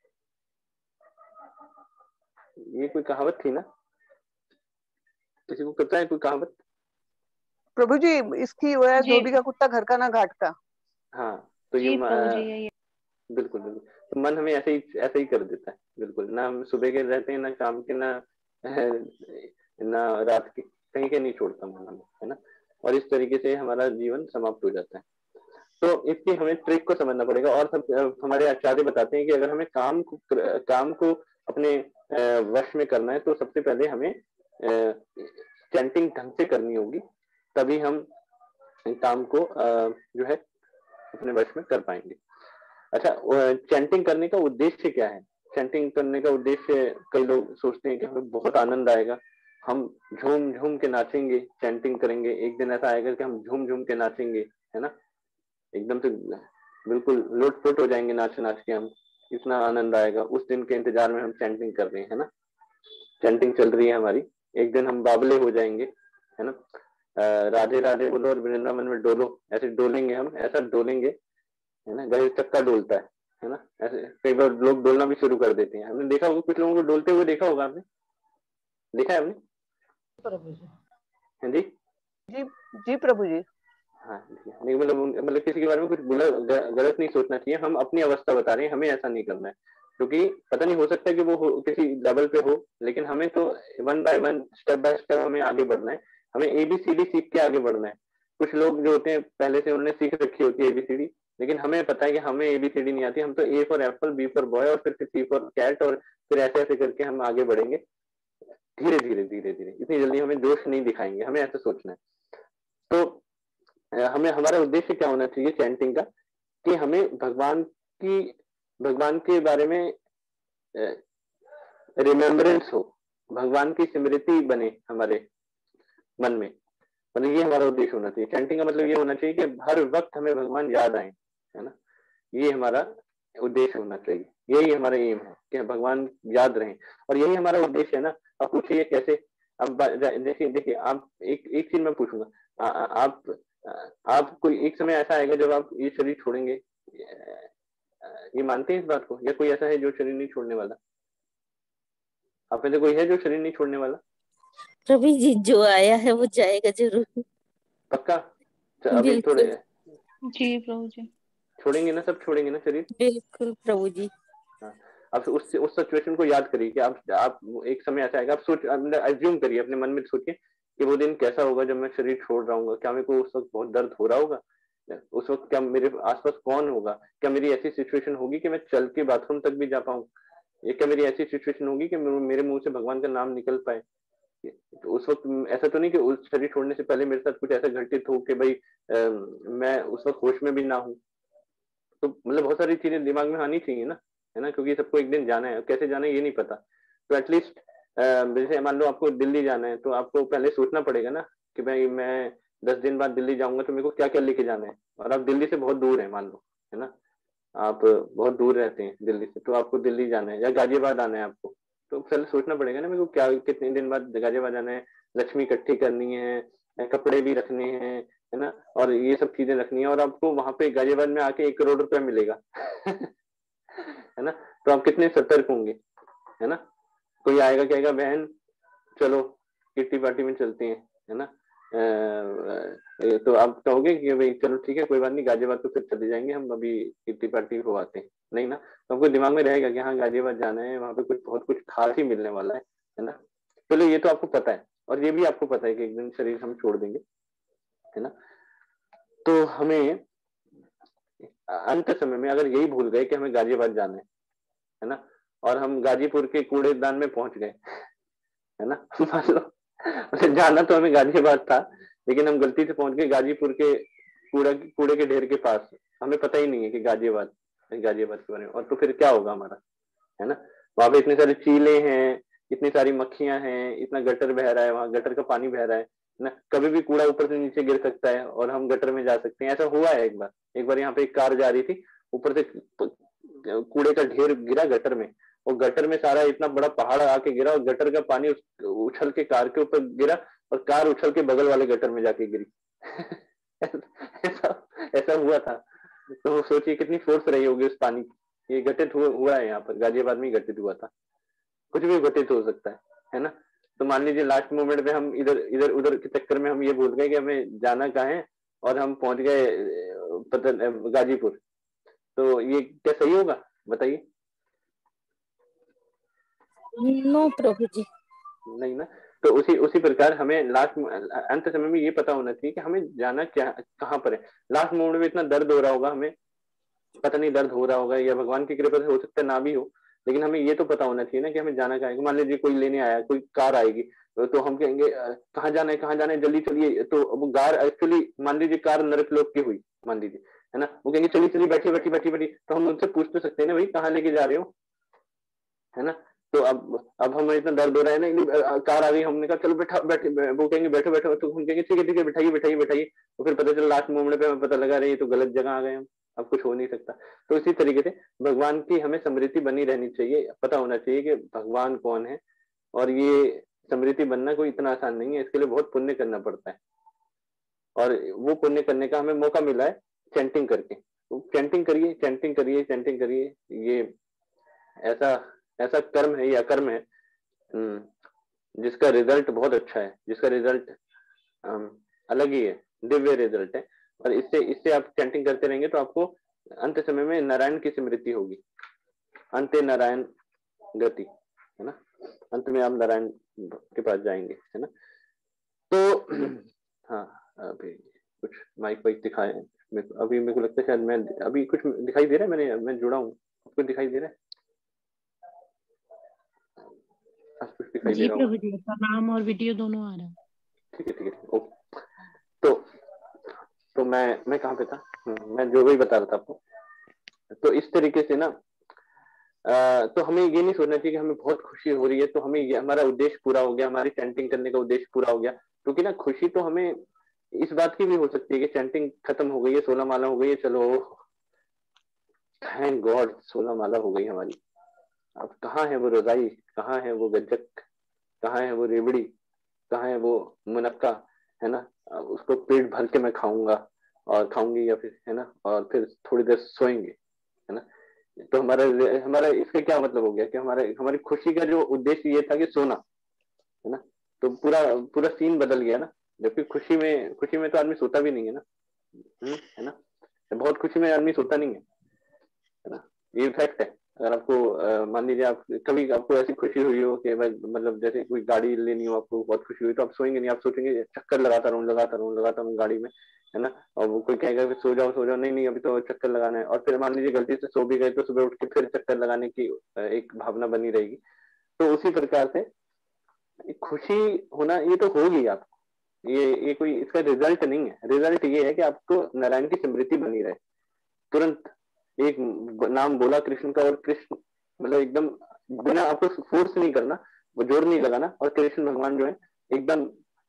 ये, कोई कहावत थी ना, किसी को पता है कोई कहावत? प्रभु जी इसकी वो है, जी धोबी का कुत्ता घर का ना घाट का। हाँ तो ये जी प्रभु जी, आ, यही बिल्कुल बिल्कुल। तो मन हमें ऐसे ही ऐसे ही कर देता है, बिल्कुल ना हम सुबह के रहते हैं ना शाम के, ना ना रात के, कहीं के नहीं छोड़ता मन हमें, है ना। और इस तरीके से हमारा जीवन समाप्त हो जाता है। तो इसकी हमें ट्रिक को समझना पड़ेगा। और सब हमारे आचार्य बताते हैं कि अगर हमें काम को काम को अपने वश में करना है तो सबसे पहले हमें चैंटिंग ढंग से करनी होगी, तभी हम काम को जो है अपने वश में कर पाएंगे। अच्छा, चैंटिंग करने का उद्देश्य क्या है? चैंटिंग करने का उद्देश्य कई लोग सोचते हैं कि हमें बहुत आनंद आएगा, हम झूम झूम के नाचेंगे, चैंटिंग करेंगे, एक दिन ऐसा आएगा कि हम झूम झूम के नाचेंगे, है ना, एकदम से बिल्कुल लुटपुट हो जाएंगे नाच नाच के, हम इतना आनंद आएगा। उस दिन के इंतजार में हम चैंटिंग कर रहे हैं, है ना, चैंटिंग चल रही है हमारी, एक दिन हम बाबले हो जाएंगे, है ना। राधे राधे बोलो और वृंदावन में डोलो, ऐसे डोलेंगे हम, ऐसा डोलेंगे, है ना, जैसे चक्का डोलता है, है ना। ऐसे कई बार लोग डोलना भी शुरू कर देते हैं, हमने देखा होगा कुछ लोगों को डोलते हुए देखा होगा, आपने देखा है आपने? प्रभु जी। हाँ जी जी जी प्रभु जी। हाँ नहीं, मतलब मतलब किसी के बारे में कुछ बुरा गलत नहीं सोचना चाहिए। हम अपनी अवस्था बता रहे हैं, हमें ऐसा नहीं करना है, क्योंकि पता नहीं हो सकता है कि वो हो, किसी लेवल पे हो, लेकिन हमें तो one by one step by step हमें आगे बढ़ना है। हमें एबीसीडी सीख के आगे बढ़ना है। कुछ लोग जो होते हैं पहले से उन्होंने सीख रखी होती है एबीसीडी, लेकिन हमें पता है कि हमें एबीसीडी नहीं आती। हम तो A for apple, B for boy और फिर सी फॉर कैट, और फिर ऐसे ऐसे करके हम आगे बढ़ेंगे धीरे धीरे धीरे धीरे। इतनी जल्दी हमें जोश नहीं दिखाएंगे, हमें ऐसा सोचना है। तो हमें हमारा उद्देश्य क्या होना चाहिए चैंटिंग का, कि हमें भगवान की भगवान के बारे में रिमेम्बरेंस हो, भगवान की स्मृति बने हमारे मन में। मतलब ये हमारा उद्देश्य होना चाहिए। चैंटिंग का मतलब ये होना चाहिए कि हर वक्त हमें भगवान याद आए, है ना। ये हमारा उद्देश्य होना चाहिए, यही हमारा एम है कि भगवान याद रहें, और यही हमारा उद्देश्य है ना। आप पूछिए कैसे। अब देखिए देखिए आप एक एक चीज मैं पूछूंगा, आप आप कोई एक समय ऐसा आएगा जब आप ये शरीर छोड़ेंगे, ये मानते हैं इस बात को, या कोई ऐसा है जो शरीर नहीं छोड़ने वाला? आप में से कोई है जो शरीर नहीं छोड़ने वाला? प्रभु जी जो आया है वो जाएगा जरूर। पक्का? अभी थोड़े जी प्रभु जी छोड़ेंगे ना, सब छोड़ेंगे ना शरीर? बिल्कुल प्रभु जी। हाँ, अब उस उस सिचुएशन को याद करिए कि आप आप एक समय ऐसा आएगा, आप सोच अज्यूम करिए, अपने मन में सोचिए कि वो दिन कैसा होगा जब मैं शरीर छोड़ रहा हूँ। क्या मेरे को उस वक्त बहुत दर्द हो रहा होगा? उस वक्त क्या मेरे आसपास कौन होगा? क्या मेरी ऐसी सिचुएशन होगी कि मैं चल के बाथरूम तक भी जा पाऊँ? ये क्या मेरी ऐसी सिचुएशन होगी कि मेरे मुंह से भगवान का नाम निकल पाए? तो उस वक्त ऐसा तो नहीं कि उस शरीर छोड़ने से पहले मेरे साथ कुछ ऐसा घटित हो कि भाई आ, मैं उस वक्त होश में भी ना हूँ। तो मतलब बहुत सारी चीजें दिमाग में आनी चाहिए ना, है ना, क्योंकि सबको एक दिन जाना है। कैसे जाना है ये नहीं पता, तो एटलीस्ट जैसे मान लो आपको दिल्ली जाना है, तो आपको पहले सोचना पड़ेगा ना कि भाई मैं दस दिन बाद दिल्ली जाऊंगा तो मेरे को क्या क्या लेके जाना है। और आप दिल्ली से बहुत दूर है मान लो, है ना, आप बहुत दूर रहते हैं दिल्ली से, तो आपको दिल्ली जाना है या गाजियाबाद आना है आपको, तो पहले सोचना पड़ेगा ना मेरे को क्या कितने दिन बाद गाजियाबाद जाना है, लक्ष्मी इकट्ठी करनी है, कपड़े भी रखने हैं, है ना, और ये सब चीजें रखनी है। और आपको वहां पे गाजियाबाद में आके एक करोड़ रुपया मिलेगा है ना, तो आप कितने सतर्क होंगे, है ना। कोई आएगा कहेगा बहन चलो किट्टी पार्टी में चलते हैं, है ना, आ, तो आप कहोगे कि भाई चलो ठीक है कोई बात नहीं, गाजियाबाद तो फिर चले जाएंगे हम, अभी किट्टी पार्टी हो आते हैं, नहीं ना। तो आपको दिमाग में रहेगा कि हाँ गाजियाबाद जाना है, वहां पे कुछ बहुत कुछ खास ही मिलने वाला है, है ना। चलो ये तो आपको पता है, और ये भी आपको पता है कि एक दिन शरीर हम छोड़ देंगे, है ना। तो हमें अंत समय में अगर यही भूल गए कि हमें गाजियाबाद जाना है, है ना, और हम गाजीपुर के कूड़ेदान में पहुंच गए, है ना, मान लो जाना तो हमें गाजियाबाद था, लेकिन हम गलती से पहुंच गए गाजीपुर के कूड़ा कूड़े के ढेर के पास, हमें पता ही नहीं है कि गाजियाबाद गाजियाबाद के बारे में। और तो फिर क्या होगा हमारा, है ना। वहां पे इतने सारे चीले हैं, इतनी सारी मक्खियां हैं, इतना गटर बह रहा है, वहां गटर का पानी बह रहा है ना, कभी भी कूड़ा ऊपर से नीचे गिर सकता है और हम गटर में जा सकते हैं। ऐसा हुआ है एक बार एक बार यहाँ पे एक कार जा रही थी, ऊपर से कूड़े का ढेर गिरा गटर में, और गटर में सारा इतना बड़ा पहाड़ आके गिरा, और गटर का पानी उछल के कार के ऊपर गिरा, और कार उछल के बगल वाले गटर में जाके गिरी ऐसा ऐसा हुआ था। तो सोचिए कितनी फोर्स रही होगी उस पानी की। ये घटित हुआ, हुआ है यहाँ पर गाजियाबाद में ही घटित हुआ था। कुछ भी घटित हो सकता है, है ना। तो मान लीजिए लास्ट मोमेंट में हम इधर इधर उधर के चक्कर में हम ये भूल गए कि हमें जाना कहाँ है, और हम पहुंच गए पता गाजीपुर, तो ये क्या सही होगा बताइए? नो प्रभु जी। नहीं ना। तो उसी उसी प्रकार हमें लास्ट अंत समय में ये पता होना चाहिए कि हमें जाना क्या कहाँ पर है। लास्ट मोमेंट में इतना दर्द हो रहा होगा, हमें पता नहीं दर्द हो रहा होगा या भगवान की कृपा से हो सकता है ना भी हो, लेकिन हमें ये तो पता होना चाहिए ना कि हमें जाना कहाँ है। मान लीजिए कोई लेने आया, कोई कार आएगी, तो हम कहेंगे कहाँ जाना है कहाँ जाना है जल्दी चलिए। तो वो कार एक्चुअली मान लीजिए कार नरकलोक की हुई मान लीजिए, है ना, वो कहेंगे चलिए चलिए बैठिए बैठिए बैठिए बैठिए। तो हम उनसे पूछ तो सकते हैं ना भाई कहाँ लेके जा रहे हो, है ना। तो अब अब हमें इतना दर्द हो रहा है ना, कार आ गई, हमने कहा चलो बैठा बैठे, वो कहेंगे बैठो बैठो, तो हम कहेंगे ठीक है ठीक है बैठाइए बैठाइए बैठाइए। तो फिर पता चला लास्ट मोमेंट पे हमें पता लगा रही है तो गलत जगह आ गए हम, अब कुछ हो नहीं सकता। तो इसी तरीके से भगवान की हमें स्मृति बनी रहनी चाहिए, पता होना चाहिए कि भगवान कौन है। और ये स्मृति बनना कोई इतना आसान नहीं है, इसके लिए बहुत पुण्य करना पड़ता है, और वो पुण्य करने का हमें मौका मिला है चैंटिंग करके। तो चैंटिंग करिए चैंटिंग करिए चैंटिंग करिए। ये ऐसा ऐसा कर्म है या कर्म है जिसका रिजल्ट बहुत अच्छा है, जिसका रिजल्ट अलग ही है, दिव्य रिजल्ट है। और इससे इससे आप चैंटिंग करते रहेंगे तो आपको अंत समय में नारायण की स्मृति होगी, अंते नारायण गति, है ना, अंत में आप नारायण के पास जाएंगे, है ना। तो हाँ, अभी कुछ माइक वाइक दिखाए, अभी मेरे को लगता है शायद मैं अभी कुछ दिखाई दे रहा है, मैंने मैं जुड़ा हूँ, आपको दिखाई दे रहा है? कुछ दिखाई जी दे रहा प्रभु होगा? जी, प्रणाम और वीडियो दोनों आ रहा है। ठीक है ठीक है ओके। तो तो मैं मैं कहाँ पे था? मैं जो वही बता रहा था आपको। तो इस तरीके से ना आ, तो हमें ये नहीं सोचना चाहिए कि हमें बहुत खुशी हो रही है तो हमें ये हमारा उद्देश्य पूरा हो गया, हमारी चैंटिंग करने का उद्देश्य पूरा हो गया। क्योंकि ना खुशी तो हमें इस बात की भी हो सकती है कि चैंटिंग खत्म हो गई है, सोलह माला हो गई है, चलो थैंक गॉड सोलह माला हो गई हमारी। अब कहाँ है वो रजाई, कहाँ है वो गज्जक, कहाँ है वो रेबड़ी, कहाँ है वो मुनक्का, है ना, उसको पेट भर के मैं खाऊंगा और खाऊंगी या फिर, है ना, और फिर थोड़ी देर सोएंगे, है ना। तो हमारा हमारा इसका क्या मतलब हो गया कि हमारे हमारी खुशी का जो उद्देश्य ये था कि सोना, है ना, तो पूरा पूरा सीन बदल गया ना। जबकि खुशी में खुशी में तो आदमी सोता भी नहीं है ना, है ना, बहुत खुशी में आदमी सोता नहीं है, है ना, ये फैक्ट है। अगर आपको मान लीजिए आप कभी आपको ऐसी खुशी हुई हो कि भाई मतलब जैसे कोई गाड़ी लेनी हो, आपको बहुत खुशी हुई, तो आप सोएंगे नहीं, आप सोचेंगे चक्कर लगाता रहूं लगाता रहूं लगाता रहूं गाड़ी में, है ना, और वो कोई कहेगा कि सो जाओ सो जाओ, नहीं नहीं अभी तो चक्कर लगाना है, और फिर मान लीजिए गलती से सो भी गए तो सुबह उठ के फिर चक्कर लगाने की एक भावना बनी रहेगी। तो उसी प्रकार से खुशी होना ये तो होगी आपको, ये ये कोई इसका रिजल्ट नहीं है। रिजल्ट ये है कि आपको नारायण की स्मृति बनी रहे। तुरंत एक नाम बोला कृष्ण का और कृष्ण मतलब एकदम बिना आपको फोर्स नहीं करना, वो जोर नहीं लगाना, और कृष्ण भगवान जो है एकदम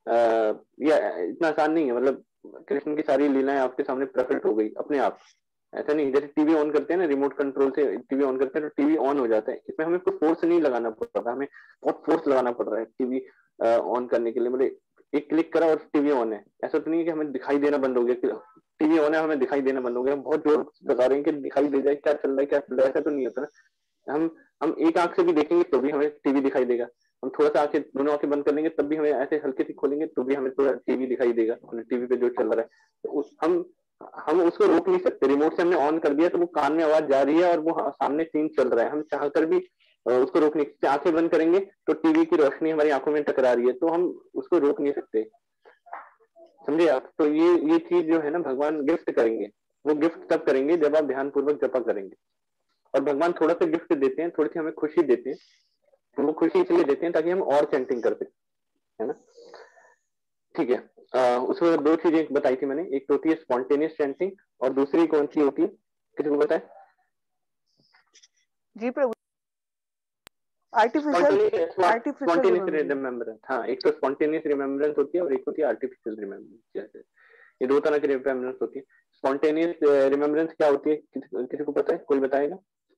ये इतना आसान नहीं है। मतलब कृष्ण की सारी लीलाएं आपके सामने प्रकट हो गई अपने आप, ऐसा नहीं। जैसे टीवी ऑन करते हैं ना, रिमोट कंट्रोल से टीवी ऑन करते हैं तो टीवी ऑन हो जाता है, इसमें हमें कोई फोर्स नहीं लगाना पड़ रहा, हमें बहुत फोर्स लगाना पड़ रहा है टीवी ऑन करने के लिए। मतलब एक क्लिक करा और टीवी ऑन है, ऐसा तो नहीं है कि हमें दिखाई देना बंद हो गया, टीवी ऑन है हमें दिखाई देना बंद हो गया, हम बहुत जोर लगा रहे हैं कि दिखाई दे जाए क्या चल रहा है क्या चल रहा है, ऐसा तो नहीं होता ना। हम हम एक आंख से भी देखेंगे तो भी हमें टीवी दिखाई देगा, हम थोड़ा सा आंखें दोनों आंखें बंद कर लेंगे तब भी हमें ऐसे हल्के से खोलेंगे तो भी हमें थोड़ा टीवी दिखाई देगा, टीवी पे जो चल रहा है। तो उस हम हम उसको रोक नहीं सकते, रिमोट से हमने ऑन कर दिया तो वो कान में आवाज जा रही है और वो सामने सीन चल रहा है, हम चाहकर भी उसको रोक नहीं सकते। आंखें बंद करेंगे तो टीवी की रोशनी हमारी आंखों में टकरा रही है तो हम उसको रोक नहीं सकते, समझे आप। तो ये ये चीज जो है ना भगवान गिफ्ट करेंगे, वो गिफ्ट तब करेंगे जब आप ध्यान पूर्वक जपा करेंगे। और भगवान थोड़ा सा गिफ्ट देते हैं, थोड़ी सी हमें खुशी देते हैं, तो वो खुशी इसलिए देते हैं ताकि हम और चैंटिंग कर सकें, है ना। ठीक है, आ, उसमें दो चीजें बताई थी मैंने, एक तो होती है स्पॉन्टेनियस चैंटिंग और दूसरी कौन सी होती है, किसी को बताए? जी प्रभु, आर्टिफिशियल आर्टिफिशियल रिमेम्बरेंस। हाँ, एक तो स्पॉन्टेनियस रिमेम्बरेंस होती है और एक होती है आर्टिफिशियल रिमेम्बरेंस। ये दो तरह की रिमेम्बरेंस होती है। स्पॉन्टेनियस रिमेम्बरेंस क्या होती है, किसी, किसी को पता है, कोई बताएगा?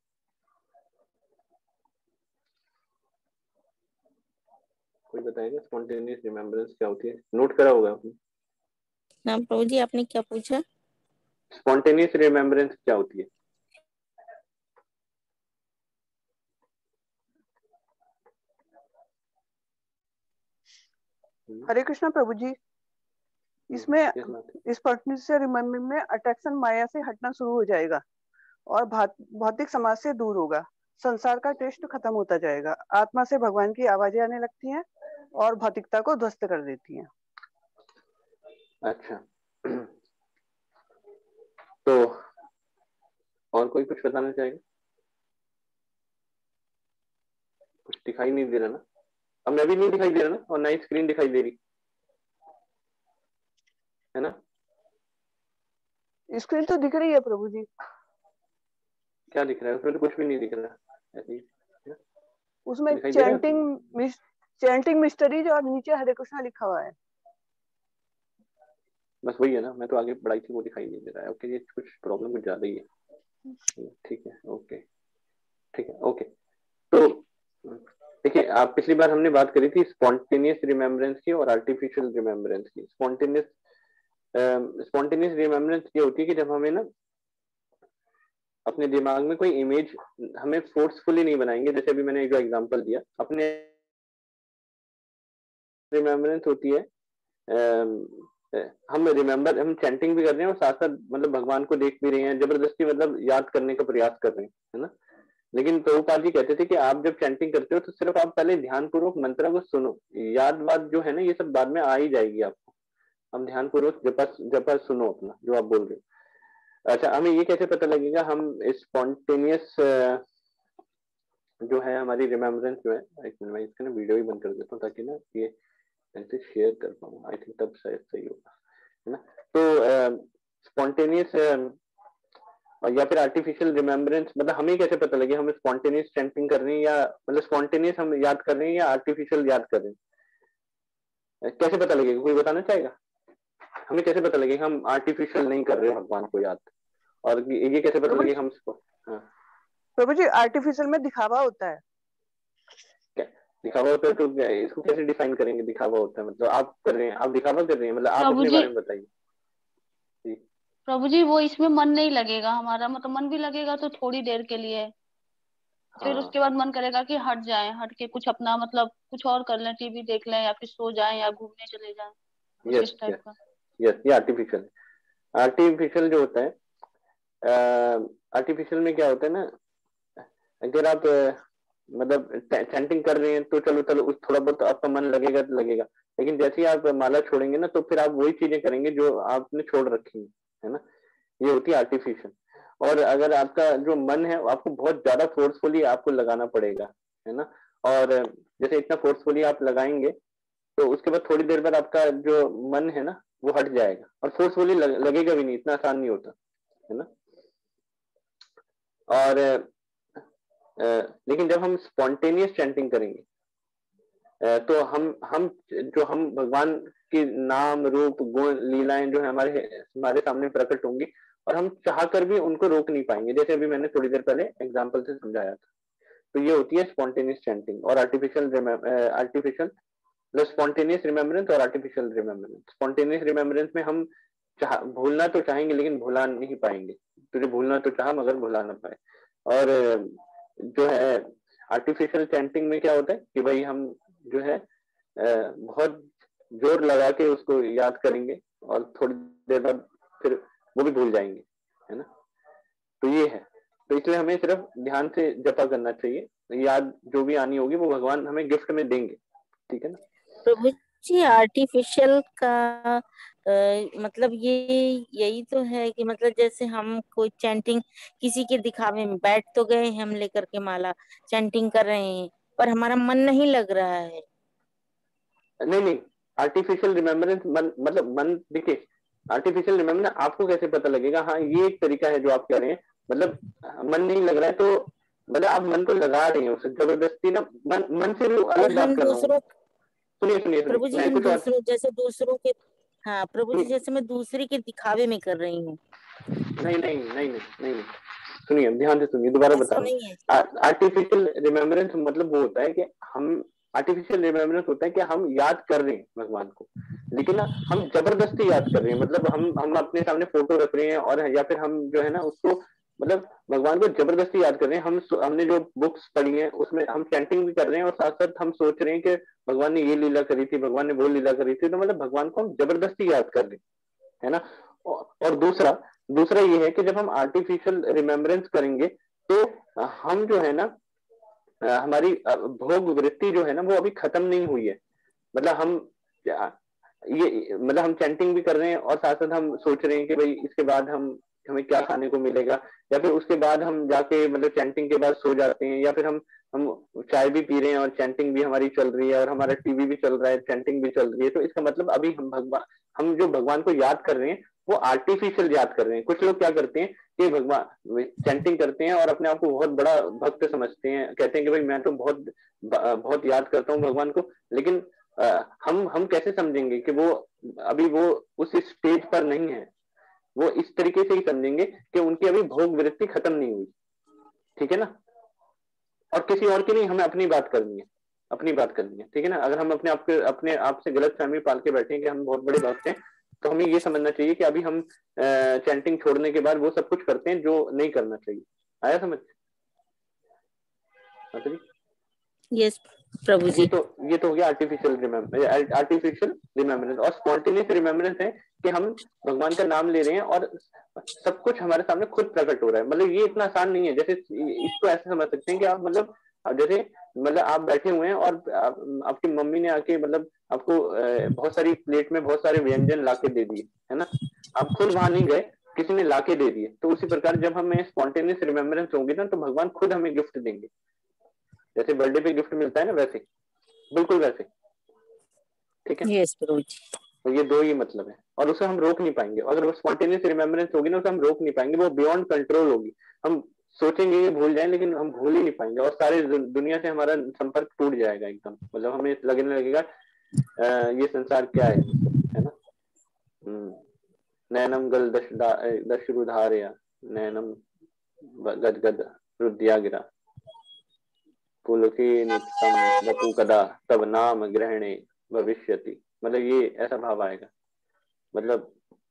कोई बताएगा स्पॉन्टेनियस रिमेम्बरेंस क्या होती है? नोट करा होगा आपने। ना प्रभु जी, आपने क्या पूछा? स्पॉन्टेनियस रिमेम्बरेंस क्या होती है? हरे कृष्णा प्रभु जी, इसमें स्पॉन्टेनियस रिमेम्बरिंग में अट्रैक्शन माया से हटना शुरू हो जाएगा और भौतिक समाज से दूर होगा, संसार का टेस्ट खत्म होता जाएगा, आत्मा से भगवान की आवाजें आने लगती हैं और भौतिकता को ध्वस्त कर देती हैं। अच्छा, तो और कोई कुछ बताना चाहेगा? कुछ दिखाई नहीं दे रहा ना, अब मैं भी नहीं दिखाई दे रहा ना, और ना ही स्क्रीन दिखाई दे रही है ना। स्क्रीन तो दिख रही है प्रभु जी। क्या दिख रहा है उसमें? तो कुछ भी नहीं दिख रहा, ऐसे ही उसमें चैंटिंग चैंटिंग मिस्टरीज और नीचे हरे कृष्णा लिखा हुआ है। बस वही है ना, मैं तो आगे बढ़ाई थी वो दिखाई नहीं दे रहा है। ओके, ये कुछ प्रॉब्लम कुछ ज्यादा ही है। ठीक है, ओके ठीक है ओके। तो देखिए, आप पिछली बार हमने बात करी थी स्पॉन्टेनियस रिमेम्बरेंस की और आर्टिफिशियल रिमेम्बरेंस की। स्पॉन्टेनियस स्पॉन्टेनियस रिमेम्बरेंस ये होती है कि जब हमें ना अपने दिमाग में कोई इमेज हमें फोर्सफुली नहीं बनाएंगे, जैसे अभी मैंने जो एग्जांपल दिया, अपने रिमेम्बरेंस होती है हम रिमेम्बर हम चैंटिंग भी कर रहे हैं और साथ साथ मतलब भगवान को देख भी रहे हैं, जबरदस्ती मतलब याद करने का प्रयास कर रहे हैं, है ना। लेकिन प्रभुपाद जी कहते थे कि आप जब चैंटिंग करते हो तो सिर्फ आप पहले ध्यान पूर्वक मंत्र को सुनो, याद बात जो है ना ये सब बाद में आ ही जाएगी आपको। हम ध्यान पूर्वक जपा जपा सुनो अपना जो आप बोल रहे हो। अच्छा, हमें ये कैसे पता लगेगा हम स्पॉन्टेनियस जो है हमारी रिमेम्बरेंस जो है, एक मिनट मैं इसका ना वीडियो ही बंद कर देता हूँ ताकि ना ये ऐसे शेयर कर पाऊँ, आई थिंक तब शायद सही होगा, है ना। तो स्पॉन्टेनियस या फिर आर्टिफिशियल रिमेम्बरेंस मतलब हमें कैसे पता लगे हम स्पॉन्टेनियस चैंटिंग कर रहे हैं या मतलब स्पॉन्टेनियस हम याद कर रहे हैं या आर्टिफिशियल याद कर रहे हैं, कैसे पता लगेगा? कोई बताना चाहेगा? हमें कैसे पता लगेगा हम आर्टिफिशियल नहीं कर रहे भगवान को याद, और ये कैसे पता लगेगा हम इसको? हाँ प्रभु जी, आर्टिफिशियल में दिखावा होता है। क्या दिखावा होता है? तो क्या है इसको कैसे डिफाइन करेंगे? दिखावा होता है मतलब आप कर रहे हैं, आप दिखावा कर रहे हैं, मतलब आप प्रभु अपने जी बारे में बताइए। प्रभु जी वो इसमें मन नहीं लगेगा हमारा, मतलब मन भी लगेगा तो थोड़ी देर के लिए, फिर हाँ उसके बाद मन करेगा कि हट जाए, हट के कुछ अपना मतलब कुछ और कर लें, टीवी देख लें या फिर सो जाएं या घूमने चले जाएं, कुछ यस इस टाइप यस का। यस, ये आर्टिफिशियल आर्टिफिशियल जो होता है। आर्टिफिशियल में क्या होता है ना, अगर आप अ, मतलब चैंटिंग कर रहे हैं तो चलो चलो उस थोड़ा बहुत आपका मन लगेगा तो लगेगा, लेकिन जैसे ही आप माला छोड़ेंगे ना तो फिर आप वही चीजें करेंगे जो आपने छोड़ रखी है, है ना। ये होती है आर्टिफिशियल। और अगर आपका जो मन है आपको बहुत ज्यादा फोर्सफुली आपको लगाना पड़ेगा, है ना। और जैसे इतना फोर्सफुली आप लगाएंगे तो उसके बाद थोड़ी देर बाद आपका जो मन है ना वो हट जाएगा, और फोर्सफुली लगेगा भी नहीं, इतना आसान नहीं होता, है ना। और आ, लेकिन जब हम स्पॉन्टेनियस चैंटिंग करेंगे आ, तो हम हम जो हम भगवान के नाम रूप गुण लीलाएं जो है हमारे हमारे सामने प्रकट होंगी और हम चाहकर भी उनको रोक नहीं पाएंगे, जैसे अभी मैंने थोड़ी देर पहले एग्जांपल से समझाया था। तो ये होती है स्पॉन्टेनियस चैंटिंग और आर्टिफिशियल आर्टिफिशियल मतलब स्पॉन्टेनियस रिमेम्बरेंस और आर्टिफिशियल रिमेम्बरेंस। स्पॉन्टेनियस रिमेम्बरेंस में हम चाह भूलना तो चाहेंगे लेकिन भुला नहीं पाएंगे, तुझे भूलना तो चाह मगर भुला ना पाए। और जो है आर्टिफिशियल चैंटिंग में क्या होता है कि भाई हम जो है बहुत जोर लगा के उसको याद करेंगे और थोड़ी देर बाद फिर वो भी भूल जाएंगे, है ना। तो ये है, तो इसलिए हमें सिर्फ ध्यान से जपा करना चाहिए, याद जो भी आनी होगी वो भगवान हमें गिफ्ट में देंगे, ठीक है ना। प्रभु जी आर्टिफिशियल का आ, मतलब ये यही तो है कि मतलब जैसे हम कोई चैंटिंग किसी के दिखावे में बैठ तो गए हम लेकर के माला चैंटिंग कर रहे हैं पर हमारा मन नहीं लग रहा है। नहीं नहीं, आर्टिफिशियल रिमेम्बरेंस मन मतलब मन देखिए, आर्टिफिशियल रिमेम्बरेंस आपको कैसे पता लगेगा? हाँ ये एक तरीका है जो आप कह रहे हैं, मतलब मन नहीं लग रहा है तो मतलब आप मन को लगा रहे हैं उससे जबरदस्ती ना, मन मन से भी और अलग बात हम कर रहा हूँ। दूसरों सुनिए सुनिए प्रभु सुनिए जी मैं हम कुछ और दूसरों जैसे दूसरों के हाँ प्रभु जी सुनिए, जैसे मैं दूसरे के दिखावे में कर रही हूँ। नहीं नहीं नहीं नहीं नहीं नहीं सुनिए ध्यान से सुनिए, दोबारा बता ऐसा रहा नहीं है। हूँ। आर्टिफिशियल रिमेम्बरेंस मतलब वो होता है कि हम आर्टिफिशियल रिमेम्बरेंस होता है कि हम याद कर रहे हैं भगवान को, लेकिन ना हम जबरदस्ती याद कर रहे हैं, मतलब हम हम अपने सामने फोटो रख रहे हैं और या फिर हम जो है ना उसको मतलब भगवान को जबरदस्ती याद कर रहे हैं। हम हमने जो बुक्स पढ़ी हैं उसमें हम चैंटिंग भी कर रहे हैं और साथ साथ हम सोच रहे हैं कि भगवान ने ये लीला करी थी, भगवान ने वो लीला करी थी, तो मतलब भगवान को हम जबरदस्ती याद कर रहे हैं, है ना। और दूसरा दूसरा ये है कि जब हम आर्टिफिशियल रिमेम्बरेंस करेंगे तो हम जो है ना हमारी भोग वृत्ति जो है ना वो अभी खत्म नहीं हुई है, मतलब हम ये मतलब हम चैंटिंग भी कर रहे हैं और साथ साथ हम सोच रहे हैं कि भाई इसके बाद हम हमें क्या खाने को मिलेगा, या फिर उसके बाद हम जाके मतलब चैंटिंग के बाद सो जाते हैं, या फिर हम हम चाय भी पी रहे हैं और चैंटिंग भी हमारी चल रही है और हमारा टीवी भी चल रहा है, चैंटिंग भी चल रही है। तो इसका मतलब अभी हम भगवान हम जो भगवान को याद कर रहे हैं वो आर्टिफिशियल याद कर रहे हैं। कुछ लोग क्या करते हैं कि भगवान चैंटिंग करते हैं और अपने आप को बहुत बड़ा भक्त समझते हैं, कहते हैं कि भाई मैं तो बहुत बहुत याद करता हूँ भगवान को, लेकिन आ, हम हम कैसे समझेंगे कि वो अभी वो उस स्टेज पर नहीं है। वो इस तरीके से ही समझेंगे कि उनकी अभी भोग वृत्ति खत्म नहीं हुई, ठीक है ना। और किसी और की नहीं, हमें अपनी बात करनी है, अपनी बात करनी है, ठीक है ना। अगर हम अपने आप के अपने आप से गलत फहमी पाल के बैठे हैं कि हम बहुत बड़े भक्त हैं, तो हमें ये समझना चाहिए कि अभी हम चैंटिंग छोड़ने के बाद वो सब कुछ करते हैं जो नहीं करना चाहिए। आया समझ? यस प्रभु ये जी। तो ये तो हो गया आर्टिफिशियल रिमेम्बर आर्टिफिशियल रिमेम्बरेंस। और स्पॉन्टेनियस रिमेम्बरेंस है कि हम भगवान का नाम ले रहे हैं और सब कुछ हमारे सामने खुद प्रकट हो रहा है। मतलब ये इतना आसान नहीं है। जैसे इसको ऐसे समझ सकते हैं कि आप मतलब जैसे मतलब आप बैठे हुए हैं और आप, आपकी मम्मी ने आके मतलब आपको बहुत सारी प्लेट में बहुत सारे व्यंजन लाके दे दिए, है ना। आप खुद वहां नहीं गए, किसी ने लाके दे दिए। तो उसी प्रकार जब हमें स्पॉन्टेनियस रिमेम्बरेंस होगी ना, तो भगवान खुद हमें गिफ्ट देंगे। जैसे बर्थडे पे गिफ्ट मिलता है ना, वैसे बिल्कुल वैसे। ठीक है, यस प्रभु जी। तो ये दो ही मतलब है और उसे हम रोक नहीं पाएंगे। अगर वो स्पॉन्टेनियस रिमेम्बरेंस होगी ना, उसे हम रोक नहीं पाएंगे। वो बियॉन्ड कंट्रोल होगी। हम सोचेंगे ये भूल जाएं, लेकिन हम भूल ही नहीं पाएंगे और सारे दुनिया से हमारा संपर्क टूट जाएगा एकदम। मतलब हमें लगने लगेगा आ, ये संसार क्या है, है ना। नैनम गल दश दशरुधारया नैनम गदगद रुद्या गिरा पुलके नित्यम वपु कदा तब नाम ग्रहणे भविष्यति। मतलब ये ऐसा भाव आएगा। मतलब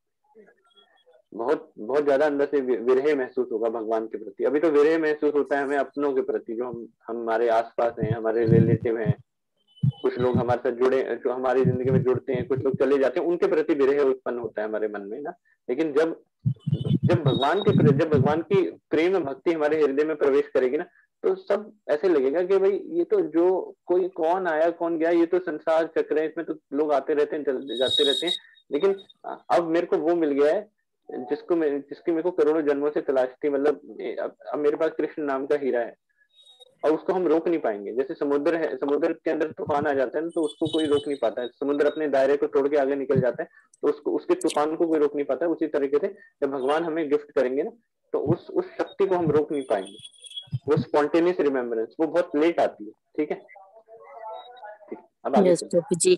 बहुत बहुत ज्यादा अंदर से विरह महसूस होगा भगवान के प्रति। अभी तो विरह महसूस होता है हमें अपनों के प्रति, जो हम हमारे आसपास हैं, हमारे रिलेटिव हैं। कुछ लोग हमारे साथ जुड़े, जो हमारी जिंदगी में जुड़ते हैं, कुछ लोग चले जाते हैं, उनके प्रति विरह उत्पन्न होता है हमारे मन में ना। लेकिन जब जब भगवान के जब भगवान की प्रेम भक्ति हमारे हृदय में प्रवेश करेगी ना, तो सब ऐसे लगेगा कि भाई ये तो जो कोई कौन आया कौन गया, ये तो संसार चक्र है, इसमें तो लोग आते रहते हैं चल जाते रहते हैं। लेकिन अब मेरे को वो मिल गया है जिसको मैं जिसकी मेरे को करोड़ों जन्मों से तलाश थी। मतलब अब, अब मेरे पास कृष्ण नाम का हीरा है और उसको हम रोक नहीं पाएंगे। जैसे समुद्र है, समुद्र के अंदर तूफान आ जाता है ना, तो उसको कोई रोक नहीं पाता है। समुद्र अपने दायरे को तोड़ के आगे निकल जाता है, तो उसको उसके तूफान को कोई रोक नहीं पाता है। उसी तरीके से जब भगवान हमें गिफ्ट करेंगे ना, तो उस उस शक्ति को हम रोक नहीं पाएंगे। वो स्पॉन्टेनियस रिमेम्बरेंस वो बहुत लेट आती है। ठीक है, ठीक है, अब आगे यस प्रभु जी।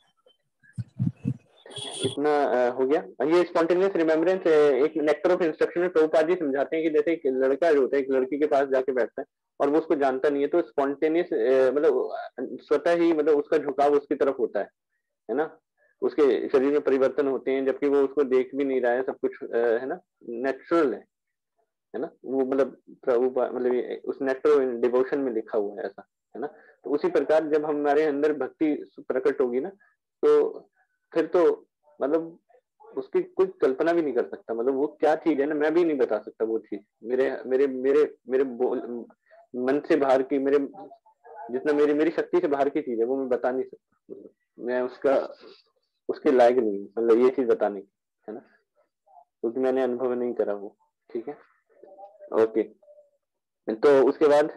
इतना हो गया। ये स्पॉन्टेनियस रिमेम्बरेंस एक नेक्टर ऑफ इंस्ट्रक्शन में प्रभुपाद जी समझाते हैं कि जैसे एक लड़का जो होता है एक लड़की के पास जाके बैठता है और वो उसको जानता नहीं है, तो स्पॉन्टेनियस मतलब स्वतः ही मतलब उसका झुकाव उसकी तरफ होता है, है ना। उसके शरीर में परिवर्तन होते हैं, जबकि वो उसको देख भी नहीं रहा है, सब कुछ है ना, नेचुरल है, है ना। वो मतलब प्रभु मतलब उस नेचुरल डिवोशन में लिखा हुआ है ऐसा, है ना। तो उसी प्रकार जब हमारे अंदर भक्ति प्रकट होगी ना, तो फिर तो मतलब उसकी कोई कल्पना भी नहीं कर सकता। मतलब वो क्या चीज है ना, मैं भी नहीं बता सकता वो चीज। मेरे मेरे मेरे मेरे मन से बाहर की, मेरे जितना मेरी मेरी शक्ति से बाहर की चीज है, वो मैं बता नहीं सकता। मैं उसका उसके लायक नहीं, मतलब ये चीज बताने की, है ना, क्योंकि मैंने अनुभव नहीं करा वो। ठीक है, ओके। तो उसके बाद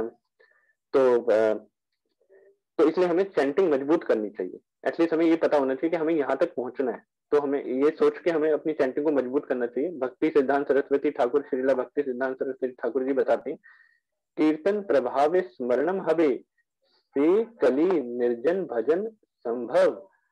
तो तो इसलिए हमें चैंटिंग मजबूत करनी चाहिए। एटलीस्ट हमें ये पता होना चाहिए कि हमें यहाँ तक पहुंचना है, तो हमें ये सोच के हमें अपनी चैंटिंग को मजबूत करना चाहिए। भक्ति सिद्धांत सरस्वती ठाकुर, श्रीला भक्ति सिद्धांत सरस्वती ठाकुर जी बताते हैं, कीर्तन प्रभावे स्मरणम हवे से कली निर्जन भजन संभव।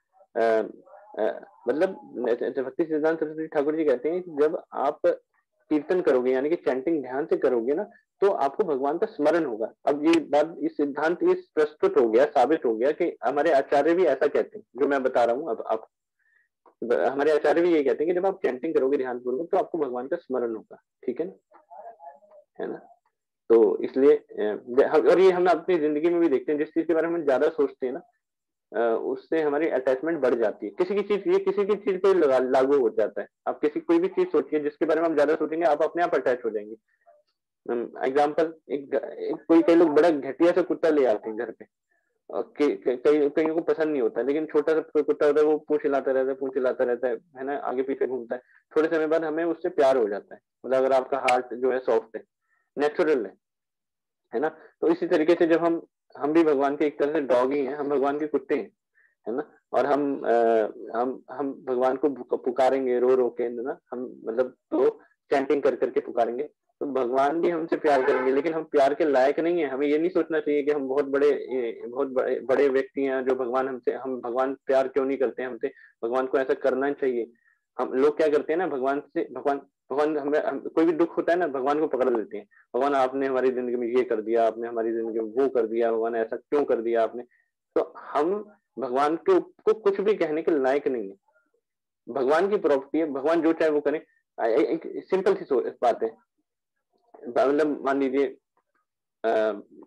मतलब भक्ति सिद्धांत सरस्वती ठाकुर जी कहते हैं कि जब आप कीर्तन करोगे यानी कि चैंटिंग ध्यान से करोगे ना, तो आपको भगवान का स्मरण होगा। अब ये बात, इस सिद्धांत ये प्रस्तुत हो गया, साबित हो गया कि हमारे आचार्य भी ऐसा कहते हैं जो मैं बता रहा हूँ। अब आप हमारे आचार्य भी ये कहते हैं कि जब आप चैंटिंग करोगे ध्यान पूर्वक, तो आपको भगवान का स्मरण होगा। ठीक है ना, है ना। तो इसलिए और ये हम अपनी जिंदगी में भी देखते हैं, जिस चीज के बारे में हम ज्यादा सोचते हैं ना, उससे हमारी अटैचमेंट बढ़ जाती है। किसी की चीज ये किसी की चीज पर लागू हो जाता है। आप किसी कोई भी चीज सोचिए जिसके बारे में हम ज्यादा सोचेंगे, आप अपने आप अटैच हो जाएंगे। एग्जाम्पल, एक, एक कोई कई लोग बड़ा घटिया सा कुत्ता ले आते हैं घर पे, कई कईयों को पसंद नहीं होता है, लेकिन छोटा सा कोई कुत्ता होता है, वो पूंछ हिलाता रहता है, पूंछ हिलाता रहता है, है ना, आगे पीछे घूमता है। थोड़े समय बाद हमें उससे प्यार हो जाता है। मतलब अगर आपका हार्ट जो है सॉफ्ट है, नेचुरल है, है ना। तो इसी तरीके से जब हम हम भी भगवान के एक तरह से डॉग ही हैं, हम भगवान के कुत्ते हैं, है ना। और हम आ, हम हम भगवान को पुकारेंगे रो रो के ना, हम मतलब तो चैंटिंग कर करके पुकारेंगे, तो भगवान भी हमसे प्यार करेंगे। लेकिन हम प्यार के लायक नहीं है। हमें ये नहीं सोचना चाहिए कि हम बहुत बड़े बहुत बड़े बड़े व्यक्ति हैं जो भगवान हमसे हम भगवान प्यार क्यों नहीं करते हैं हमसे। भगवान को ऐसा करना चाहिए। हम लोग क्या करते हैं ना, भगवान से भगवान भगवान हमें हम, कोई भी दुख होता है ना, भगवान को पकड़ लेते हैं। भगवान आपने हमारी जिंदगी में ये कर दिया, आपने हमारी जिंदगी में वो कर दिया, भगवान ऐसा क्यों कर दिया आपने। तो हम भगवान को, को कुछ भी कहने के लायक नहीं है। भगवान की प्रॉपर्टी है, भगवान जो चाहे वो करे। एक सिंपल सी बात है, मतलब मान लीजिए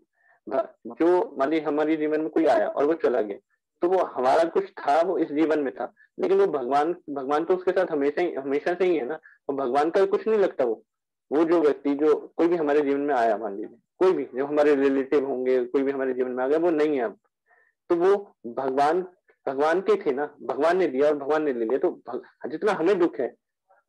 जो मान ली हमारे जीवन में कोई आया और वो चला गया, तो वो हमारा कुछ था, वो इस जीवन में था, लेकिन वो भगवान भगवान तो उसके साथ हमेशा ही हमेशा से ही है ना, और भगवान का कुछ नहीं लगता। वो वो जो व्यक्ति, जो कोई भी हमारे जीवन में आया, मान लीजिए कोई भी जो हमारे रिलेटिव होंगे, कोई भी हमारे जीवन में आ गया, वो नहीं है अब, तो वो भगवान भगवान के थे ना, भगवान ने दिया और भगवान ने ले लिया। तो भग, जितना हमें दुख है,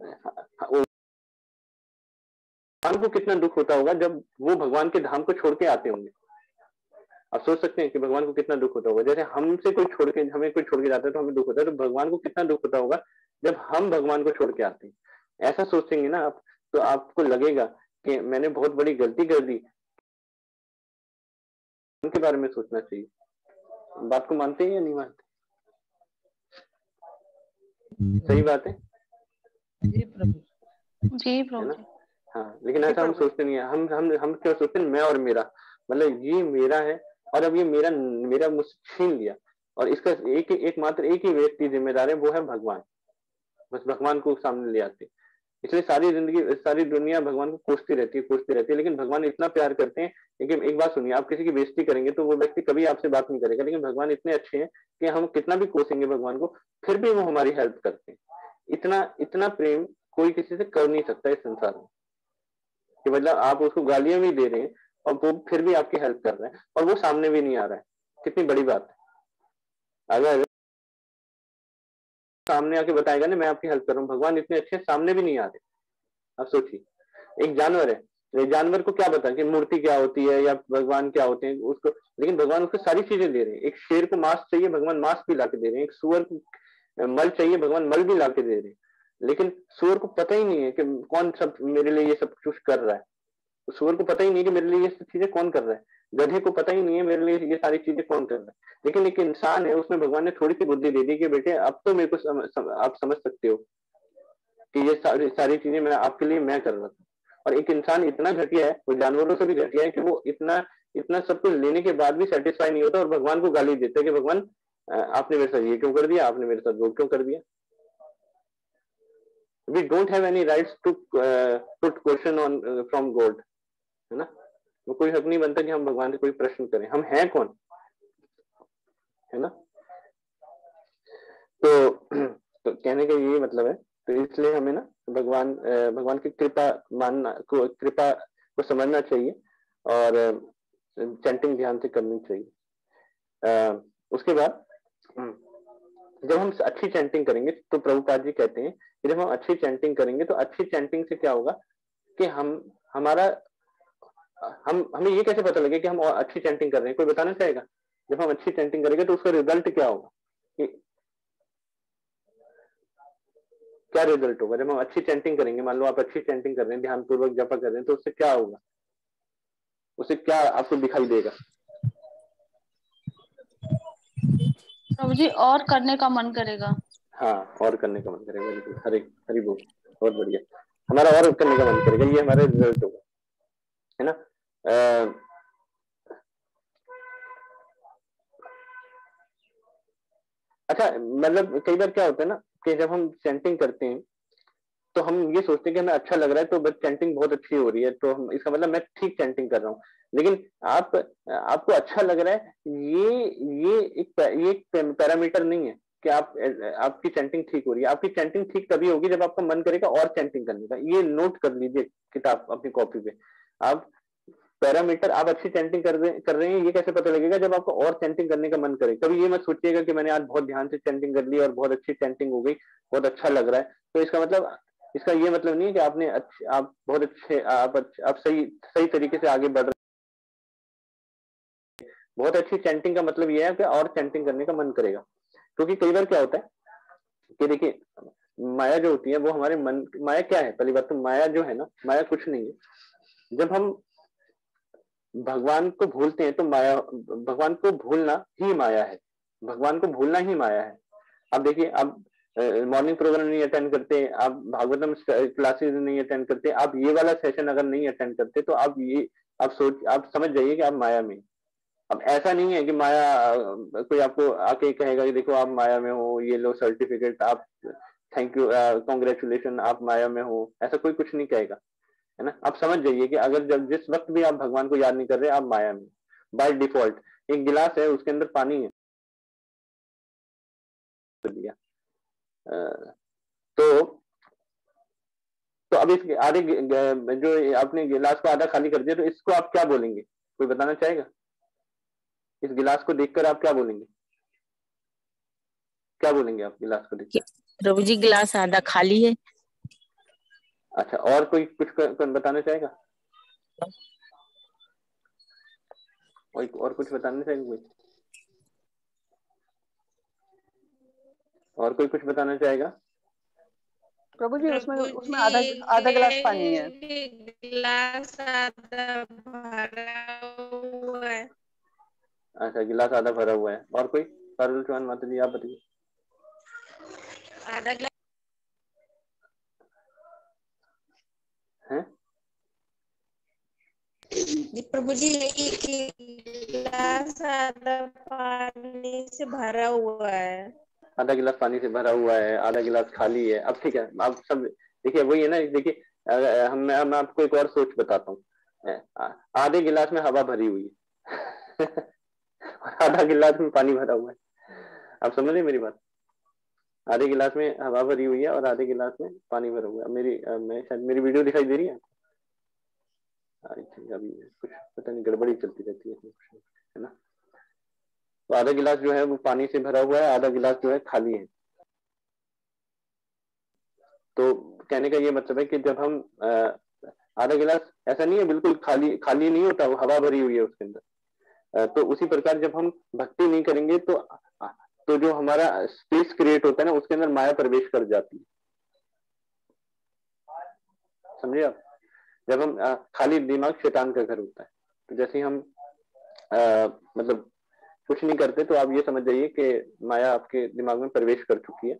भगवान को कितना दुख होता होगा जब वो भगवान के धाम को छोड़ के आते होंगे। आप सोच सकते हैं कि भगवान को कितना दुख होता होगा। जैसे हमसे कोई छोड़ के हमें कोई छोड़ के जाता है तो हमें दुख होता है, तो भगवान को कितना दुख होता होगा जब हम भगवान को छोड़ के आते हैं। ऐसा सोचेंगे ना आप, तो आपको लगेगा कि मैंने बहुत बड़ी गलती कर दी। उनके बारे में सोचना चाहिए। बात को मानते हैं या नहीं मानते? सही बात है जी प्रभु जी प्रभु। हाँ, लेकिन ऐसा हम सोचते नहीं है। हम हम हम क्या सोचते हैं, मैं और मेरा, मतलब ये मेरा है और अब ये मेरा मेरा मुझसे छीन लिया, और इसका एक एक मात्र एक ही व्यक्ति जिम्मेदार है, वो है भगवान। बस भगवान को सामने ले आते, इसलिए सारी जिंदगी सारी दुनिया भगवान को कोसती रहती है कोसती रहती है लेकिन भगवान इतना प्यार करते हैं। लेकिन एक बात सुनिए, आप किसी की बेइज्जती करेंगे तो वो व्यक्ति कभी आपसे बात नहीं करेगा, लेकिन भगवान इतने अच्छे हैं कि हम कितना भी कोसेंगे भगवान को, फिर भी वो हमारी हेल्प करते हैं। इतना इतना प्रेम कोई किसी से कर नहीं सकता इस संसार में, कि मतलब आप उसको गालियां भी दे रहे हैं और वो फिर भी आपकी हेल्प कर रहे हैं, और वो सामने भी नहीं आ रहा है। कितनी बड़ी बात है। अगर सामने आके बताएगा ना मैं आपकी हेल्प कर रहा हूँ, भगवान इतने अच्छे सामने भी नहीं आ रहे। आप सोचिए, एक जानवर है, जानवर को क्या पता कि मूर्ति क्या होती है या भगवान क्या होते हैं उसको, लेकिन भगवान उसको सारी चीजें दे रहे हैं। एक शेर को मांस चाहिए, भगवान मांस भी लाके दे रहे हैं। एक सुअर को मल चाहिए, भगवान मल भी लाके दे रहे हैं। लेकिन सुअर को पता ही नहीं है कि कौन सब मेरे लिए ये सब कुछ कर रहा है। सुअर को पता ही नहीं कि मेरे लिए ये सब चीजें कौन कर रहा है। गधे को पता ही नहीं है मेरे लिए ये सारी चीजें कौन कर रहा है। लेकिन एक इंसान है, उसमें भगवान ने थोड़ी सी बुद्धि दे दी कि बेटे अब तो मेरे को सम, सम, आप समझ सकते हो कि ये सारी सारी चीजें मैं आपके लिए मैं कर रहा था। और एक इंसान इतना घटिया है, वो जानवरों से भी घटिया है, कि वो इतना इतना सब कुछ लेने के बाद भी सेटिस्फाई नहीं होता और भगवान को गाली देता है कि भगवान आपने मेरे साथ ये क्यों कर दिया, आपने मेरे साथ वो क्यों कर दिया। We don't have any rights to uh, put question on uh, from God, है ना। वो कोई हक नहीं बनता कि हम भगवान से कोई प्रश्न करें। हम हैं कौन, है ना। तो, तो कहने का ये मतलब है, तो इसलिए हमें ना भगवान भगवान की कृपा मानना को कृपा को समझना चाहिए और चैंटिंग ध्यान से करनी चाहिए। आ, उसके बाद जब हम अच्छी चैंटिंग करेंगे तो प्रभुपाद जी कहते हैं कि जब हम अच्छी चैंटिंग करेंगे तो अच्छी चैंटिंग से क्या होगा कि हम हमारा हम हमें ये कैसे पता लगे कि हम अच्छी चैंटिंग कर रहे हैं, कोई बताना चाहेगा? जब हम अच्छी चैंटिंग करेंगे तो उसका रिजल्ट क्या होगा, कि क्या रिजल्ट होगा जब हम अच्छी चैंटिंग करेंगे? मान लो आप अच्छी चैंटिंग कर रहे हैं, ध्यान पूर्वक जपा कर रहे हैं, तो उससे क्या होगा, उससे क्या आपको दिखाई देगा? प्रभु जी और करने का मन करेगा। हाँ, और करने का मन करेगा। बिल्कुल, हरे हरि बोल, बहुत बढ़िया। हमारा और करने का मन करेगा, ये हमारा रिजल्ट होगा, है ना। आ, अच्छा, मतलब कई बार क्या होता है ना कि जब हम चैंटिंग करते हैं तो हम ये सोचते हैं कि हमें अच्छा लग रहा है, तो बस चैंटिंग बहुत अच्छी हो रही है, तो हम इसका मतलब मैं ठीक चैंटिंग कर रहा हूँ। लेकिन आप आपको अच्छा लग रहा है, ये ये एक ये एक पैरामीटर नहीं है कि आप आपकी चैंटिंग ठीक हो रही है। आपकी चैंटिंग ठीक तभी होगी जब आपका मन करेगा और चैंटिंग करने का। ये नोट कर लीजिए किताब अपनी कॉपी पे। आप पैरामीटर, आप अच्छी चैंटिंग कर रहे कर रहे हैं, ये कैसे पता लगेगा? जब आपको और चैंटिंग करने का मन करे। कभी ये मत सोचिएगा कि मैंने आज बहुत ध्यान से चैंटिंग कर ली और बहुत अच्छी चैंटिंग हो गई, बहुत अच्छा लग रहा है, तो इसका मतलब इसका ये मतलब नहीं है कि आपने अच्छे आप बहुत अच्छे आप अच्छे, आप सही सही तरीके से आगे बढ़ रहे। बहुत अच्छी चैंटिंग का मतलब ये है कि और चैंटिंग करने का मन करेगा। क्योंकि कई बार क्या होता है कि देखिए, माया जो होती है वो हमारे मन, माया क्या है? पहली बात तो माया जो है ना, माया कुछ नहीं है। जब हम भगवान को भूलते हैं तो माया, भगवान को भूलना ही माया है, भगवान को भूलना ही माया है। अब देखिए, आप मॉर्निंग प्रोग्राम नहीं अटेंड करते, आप भागवतम क्लासेस नहीं अटेंड करते, आप ये वाला सेशन अगर नहीं अटेंड करते, तो आप ये आप सोच आप समझ जाइए कि आप माया में। अब ऐसा नहीं है कि माया कोई आपको आके कहेगा कि देखो आप माया में हो, ये लो सर्टिफिकेट, आप थैंक यू कॉन्ग्रेचुलेशन आप माया में हो, ऐसा कोई कुछ नहीं कहेगा, है ना। आप समझ जाइए कि अगर जब जिस वक्त भी आप भगवान को याद नहीं कर रहे, आप माया में। By default. एक गिलास है, उसके अंदर पानी है दिया। तो तो अब इस आधे जो आपने गिलास को आधा खाली कर दिया, तो इसको आप क्या बोलेंगे? कोई बताना चाहेगा? इस गिलास को देखकर आप क्या बोलेंगे? क्या बोलेंगे आप गिलास को देखकर? प्रभु जी गिलास आधा खाली है। अच्छा, और कोई कुछ बताना चाहेगा? और, और कुछ बताना चाहेगा कोई? और कोई कुछ बताना चाहेगा? प्रभु जी उसमें उसमें आधा आधा गिलास पानी है। गिलास आधा भरा हुआ है। अच्छा, गिलास आधा भरा हुआ है। और कोई? पारुल चौहान माता जी आप बताइए। आधा गिलास है जी प्रभु जी, यही कि गिलास आधा पानी से भरा हुआ है। आधा गिलास पानी से भरा हुआ है, आधा गिलास खाली है। अब ठीक है, आप सब देखिए वही है ना। देखिए हम मैं आपको एक और सोच बताता हूँ। आधे गिलास में हवा भरी हुई है और आधा गिलास में पानी भरा हुआ है। आप समझ रहे मेरी बात? आधे गिलास में हवा भरी हुई है और आधे गिलास में पानी भरा हुआ है। मेरी मैं शायद मेरी वीडियो दिखाई दे रही है? अभी कुछ पता नहीं, गड़बड़ी चलती रहती है है ना। तो आधा गिलास जो है वो पानी से भरा हुआ है, आधा गिलास जो है खाली है। तो कहने का ये मतलब है कि जब हम आधा गिलास ऐसा नहीं है बिल्कुल खाली खाली नहीं होता, वो हवा भरी हुई है उसके अंदर। तो उसी प्रकार जब हम भक्ति नहीं करेंगे तो तो जो हमारा स्पेस क्रिएट होता है ना, उसके अंदर माया प्रवेश कर जाती है। समझे आप? जब हम आ, खाली दिमाग शैतान का घर होता है। तो जैसे हम आ, मतलब कुछ नहीं करते, तो आप ये समझ जाइए कि माया आपके दिमाग में प्रवेश कर चुकी है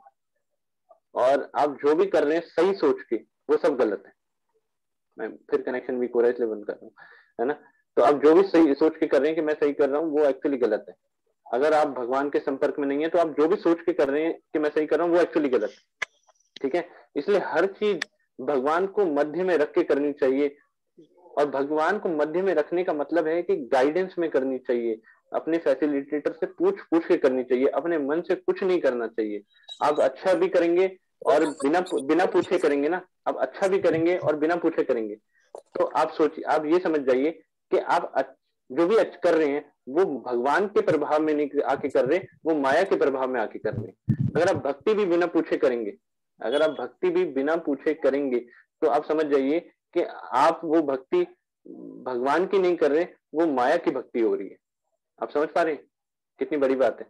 और आप जो भी कर रहे हैं सही सोच के, वो सब गलत है। मैं फिर कनेक्शन वीक हो रहा है इसलिए बंद कर रहा हूँ, है ना। तो आप जो भी सही सोच के कर रहे हैं कि मैं सही कर रहा हूँ, वो एक्चुअली गलत है। अगर आप भगवान के संपर्क में नहीं है तो आप जो भी सोच के कर रहे हैं कि मैं सही कर रहा हूँ, वो एक्चुअली गलत है। ठीक है, इसलिए हर चीज भगवान को मध्य में रख के करनी चाहिए। और भगवान को मध्य में रखने का मतलब है कि गाइडेंस में करनी चाहिए, अपने फैसिलिटेटर से पूछ पूछ के करनी चाहिए, अपने मन से कुछ नहीं करना चाहिए। आप अच्छा भी करेंगे और बिना बिना पूछे करेंगे ना, आप अच्छा भी करेंगे और बिना पूछे करेंगे, तो आप सोचिए, आप ये समझ जाइए कि आप जो भी कर रहे हैं वो भगवान के प्रभाव में नहीं आके कर रहे, वो माया के प्रभाव में आके कर रहे। अगर आप भक्ति भी बिना पूछे करेंगे अगर आप भक्ति भी बिना पूछे करेंगे तो आप समझ जाइए कि आप वो भक्ति भगवान की नहीं कर रहे, वो माया की भक्ति हो रही है। आप समझ पा रहे हैं कितनी बड़ी बात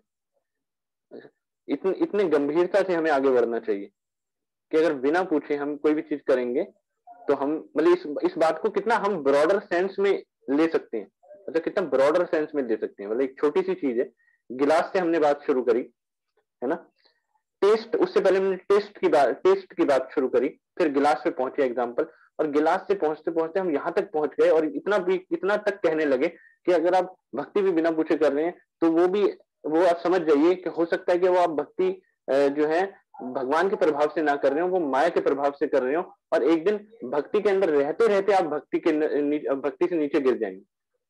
है? इतने इतने गंभीरता से हमें आगे बढ़ना चाहिए कि अगर बिना पूछे हम कोई भी चीज करेंगे तो हम मतलब इस इस बात को कितना हम ब्रॉडर सेंस में ले सकते हैं, मतलब कितना ब्रॉडर सेंस में ले सकते हैं। मतलब एक छोटी सी चीज है, गिलास से हमने बात शुरू करी, है ना। टेस्ट, उससे पहले हमने टेस्ट की बात टेस्ट की बात शुरू करी, फिर गिलास पे पहुंचे एग्जाम्पल, और गिलास से पहुंचते पहुंचते हम यहाँ तक पहुंच गए और इतना भी इतना तक कहने लगे कि अगर आप भक्ति भी बिना पूछे कर रहे हैं तो वो भी वो आप समझ जाइए कि हो सकता है कि वो आप भक्ति जो है भगवान के प्रभाव से ना कर रहे हो, वो माया के प्रभाव से कर रहे हो, और एक दिन भक्ति के अंदर रहते रहते आप भक्ति के भक्ति से नीचे गिर जाएंगे।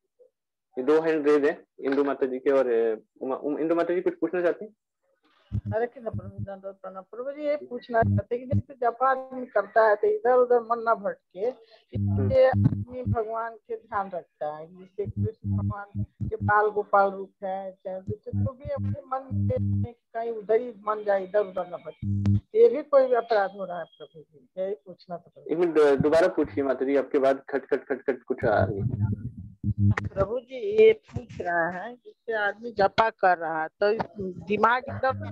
ये दो हैंड रेज है इंदु माता जी के, और इंदु माता जी कुछ पूछना चाहती हैं? अरे प्रभु जी ये पूछना चाहते कि जैसे जप आदमी करता है तो इधर उधर मन ना भटके, इसलिए आदमी भगवान के ध्यान रखता है। जैसे कृष्ण भगवान के बाल गोपाल रूप है, चाहे दूसरे तो भी अपने मन में कहीं उधर ही मन जाए, इधर उधर न भटके, ये भी कोई अपराध हो रहा है प्रभु जी? यही पूछना था। एक मिनट दोबारा पूछिए माता जी, आपके बाद खट खट खट खट कुछ आ रही है। प्रभु जी ये पूछ रहा है जिससे आदमी जपा कर रहा है तो दिमाग एकदम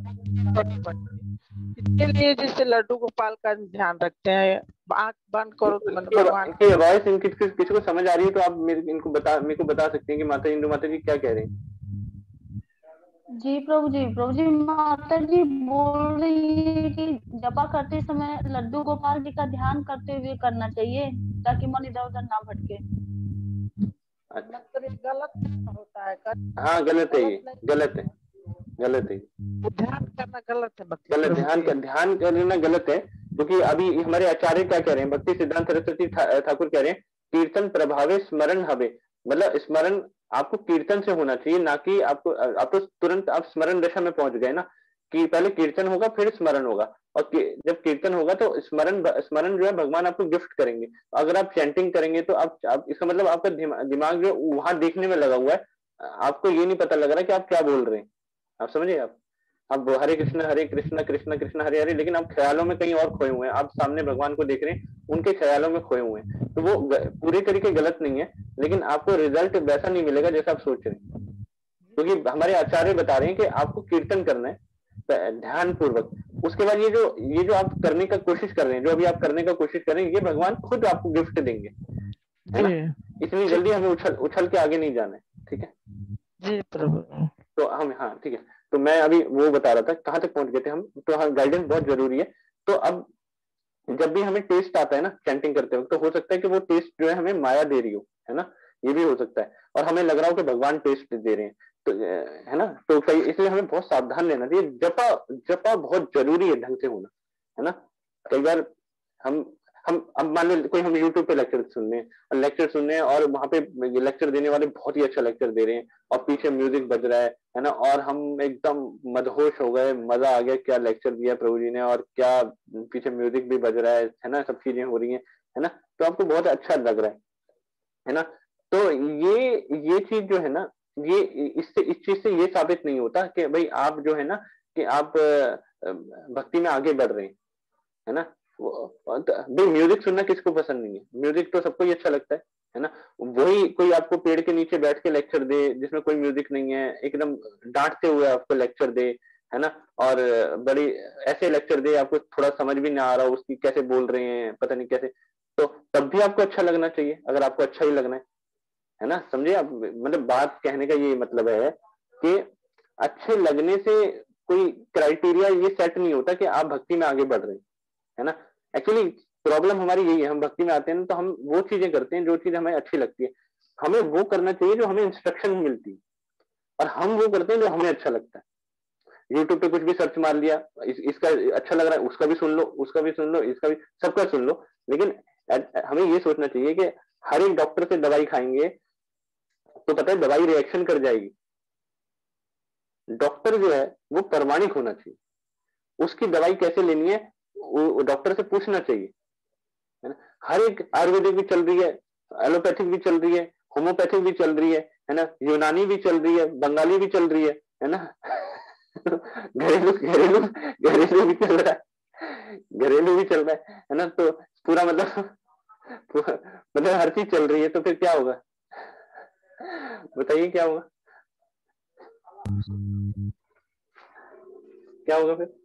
इसके लिए जैसे लड्डू गोपाल का ध्यान रखते हैं, आँख बंद करो तो भगवान की वॉइस इनकी किसी को समझ आ रही है तो आप मेरे इनको बता मेरे को बता सकते हैं कि माता इंदु माता जी क्या कह रहे हैं? जी प्रभु जी प्रभु जी माता जी बोल रही है कि जपा करते समय लड्डू गोपाल जी का ध्यान करते हुए करना चाहिए ताकि मन इधर उधर ना भटके। मतलब गलत होता है कर... हाँ गलत है, ये गलत है गलत है ध्यान करना गलत है, गलत ध्यान कर ध्यान करना गलत है। क्योंकि अभी हमारे आचार्य क्या कह रहे हैं, भक्ति सिद्धांत सरस्वती ठाकुर कह रहे हैं कीर्तन प्रभावे स्मरण हवे, मतलब स्मरण आपको कीर्तन से होना चाहिए, ना कि आपको आप तो तुरंत आप स्मरण दशा में पहुंच गए ना, कि पहले कीर्तन होगा फिर स्मरण होगा, और जब कीर्तन होगा तो स्मरण स्मरण जो है भगवान आपको गिफ्ट करेंगे। अगर आप चैंटिंग करेंगे तो आप, आप इसका मतलब आपका दिमाग जो वहां देखने में लगा हुआ है, आपको ये नहीं पता लग रहा कि आप क्या बोल रहे हैं। आप समझिए, आप अब हरे कृष्ण हरे कृष्ण कृष्ण कृष्ण हरे हरे, लेकिन आप ख्यालों में कहीं और खोए हुए हैं, आप सामने भगवान को देख रहे हैं, उनके ख्यालों में खोए हुए हैं। तो वो पूरी तरीके गलत नहीं है, लेकिन आपको रिजल्ट वैसा नहीं मिलेगा जैसा आप सोच रहे हैं, क्योंकि तो हमारे आचार्य बता रहे हैं कि आपको कीर्तन करना है ध्यान पूर्वक। उसके बाद ये जो ये जो आप करने का कोशिश कर रहे हैं, जो अभी आप करने का कोशिश कर रहे हैं, ये भगवान खुद आपको गिफ्ट देंगे, है ना। इतनी जल्दी हमें उछल उछल के आगे नहीं जाना है, ठीक है जी प्रभु। तो हम, हाँ ठीक है, तो मैं अभी वो बता रहा था कहाँ तक पहुंच गए थे हम। तो हाँ, गाइडेंस बहुत जरूरी है। तो अब जब भी हमें टेस्ट आता है ना चैंटिंग करते वक्त, तो हो सकता है कि वो टेस्ट जो है हमें माया दे रही हो, है ना, ये भी हो सकता है, और हमें लग रहा हो कि भगवान टेस्ट दे रहे हैं, तो है ना। तो सही, इसलिए हमें बहुत सावधान लेना चाहिए। जपा जपा बहुत जरूरी है ढंग से होना, है ना। कई बार हम हम अब मान लो कोई हम यूट्यूब पे लेक्चर सुन रहे हैं, और लेक्चर सुन रहे हैं और वहां पे लेक्चर देने वाले बहुत ही अच्छा लेक्चर दे रहे हैं, और पीछे म्यूजिक बज रहा है है ना, और हम एकदम मदहोश हो गए, मजा आ गया, क्या लेक्चर दिया प्रभु जी ने, और क्या पीछे म्यूजिक भी बज रहा है है ना, सब चीजें हो रही है है ना, तो आपको बहुत अच्छा लग रहा है है ना। तो ये ये चीज जो है ना, ये इससे इस चीज से ये साबित नहीं होता कि भाई आप जो है ना कि आप भक्ति में आगे बढ़ रहे हैं, है ना। भाई म्यूजिक सुनना किसको पसंद नहीं है, म्यूजिक तो सबको ही अच्छा लगता है है ना। वही कोई आपको पेड़ के नीचे बैठ के लेक्चर दे जिसमें कोई म्यूजिक नहीं है, एकदम डांटते हुए आपको लेक्चर दे, है ना, और बड़ी ऐसे लेक्चर दे आपको थोड़ा समझ भी ना आ रहा हो उसकी कैसे बोल रहे हैं, पता नहीं कैसे, तो तब भी आपको अच्छा लगना चाहिए, अगर आपको अच्छा ही लगना है है ना। समझे आप, मतलब बात कहने का ये मतलब है कि अच्छे लगने से कोई क्राइटेरिया ये सेट नहीं होता कि आप भक्ति में आगे बढ़ रहे हैं, है ना। एक्चुअली प्रॉब्लम हमारी यही है, हम भक्ति में आते हैं तो हम वो चीजें करते हैं जो चीज हमें अच्छी लगती है। हमें वो करना चाहिए जो हमें इंस्ट्रक्शन मिलती है, और हम वो करते हैं जो हमें अच्छा लगता है। यूट्यूब पे कुछ भी सर्च मार लिया, इस, इसका अच्छा लग रहा है, उसका भी सुन लो, उसका भी सुन लो, इसका भी, सबका सुन लो, लेकिन हमें ये सोचना चाहिए कि हर एक डॉक्टर से दवाई खाएंगे तो पता है दवाई रिएक्शन कर जाएगी। डॉक्टर जो है वो प्रामाणिक होना चाहिए, उसकी दवाई कैसे लेनी है वो डॉक्टर से पूछना चाहिए, है ना। हर एक आयुर्वेदिक भी चल रही है, एलोपैथिक भी चल रही है, होम्योपैथिक भी चल रही है है ना, यूनानी भी चल रही है, बंगाली भी चल रही है है ना घरेलू घरेलू घरेलू भी चल रहा है, घरेलू भी चल रहा है है ना। तो पूरा मतलब मतलब हर चीज चल रही है, तो फिर क्या होगा बताइए, क्या होगा, क्या होगा फिर?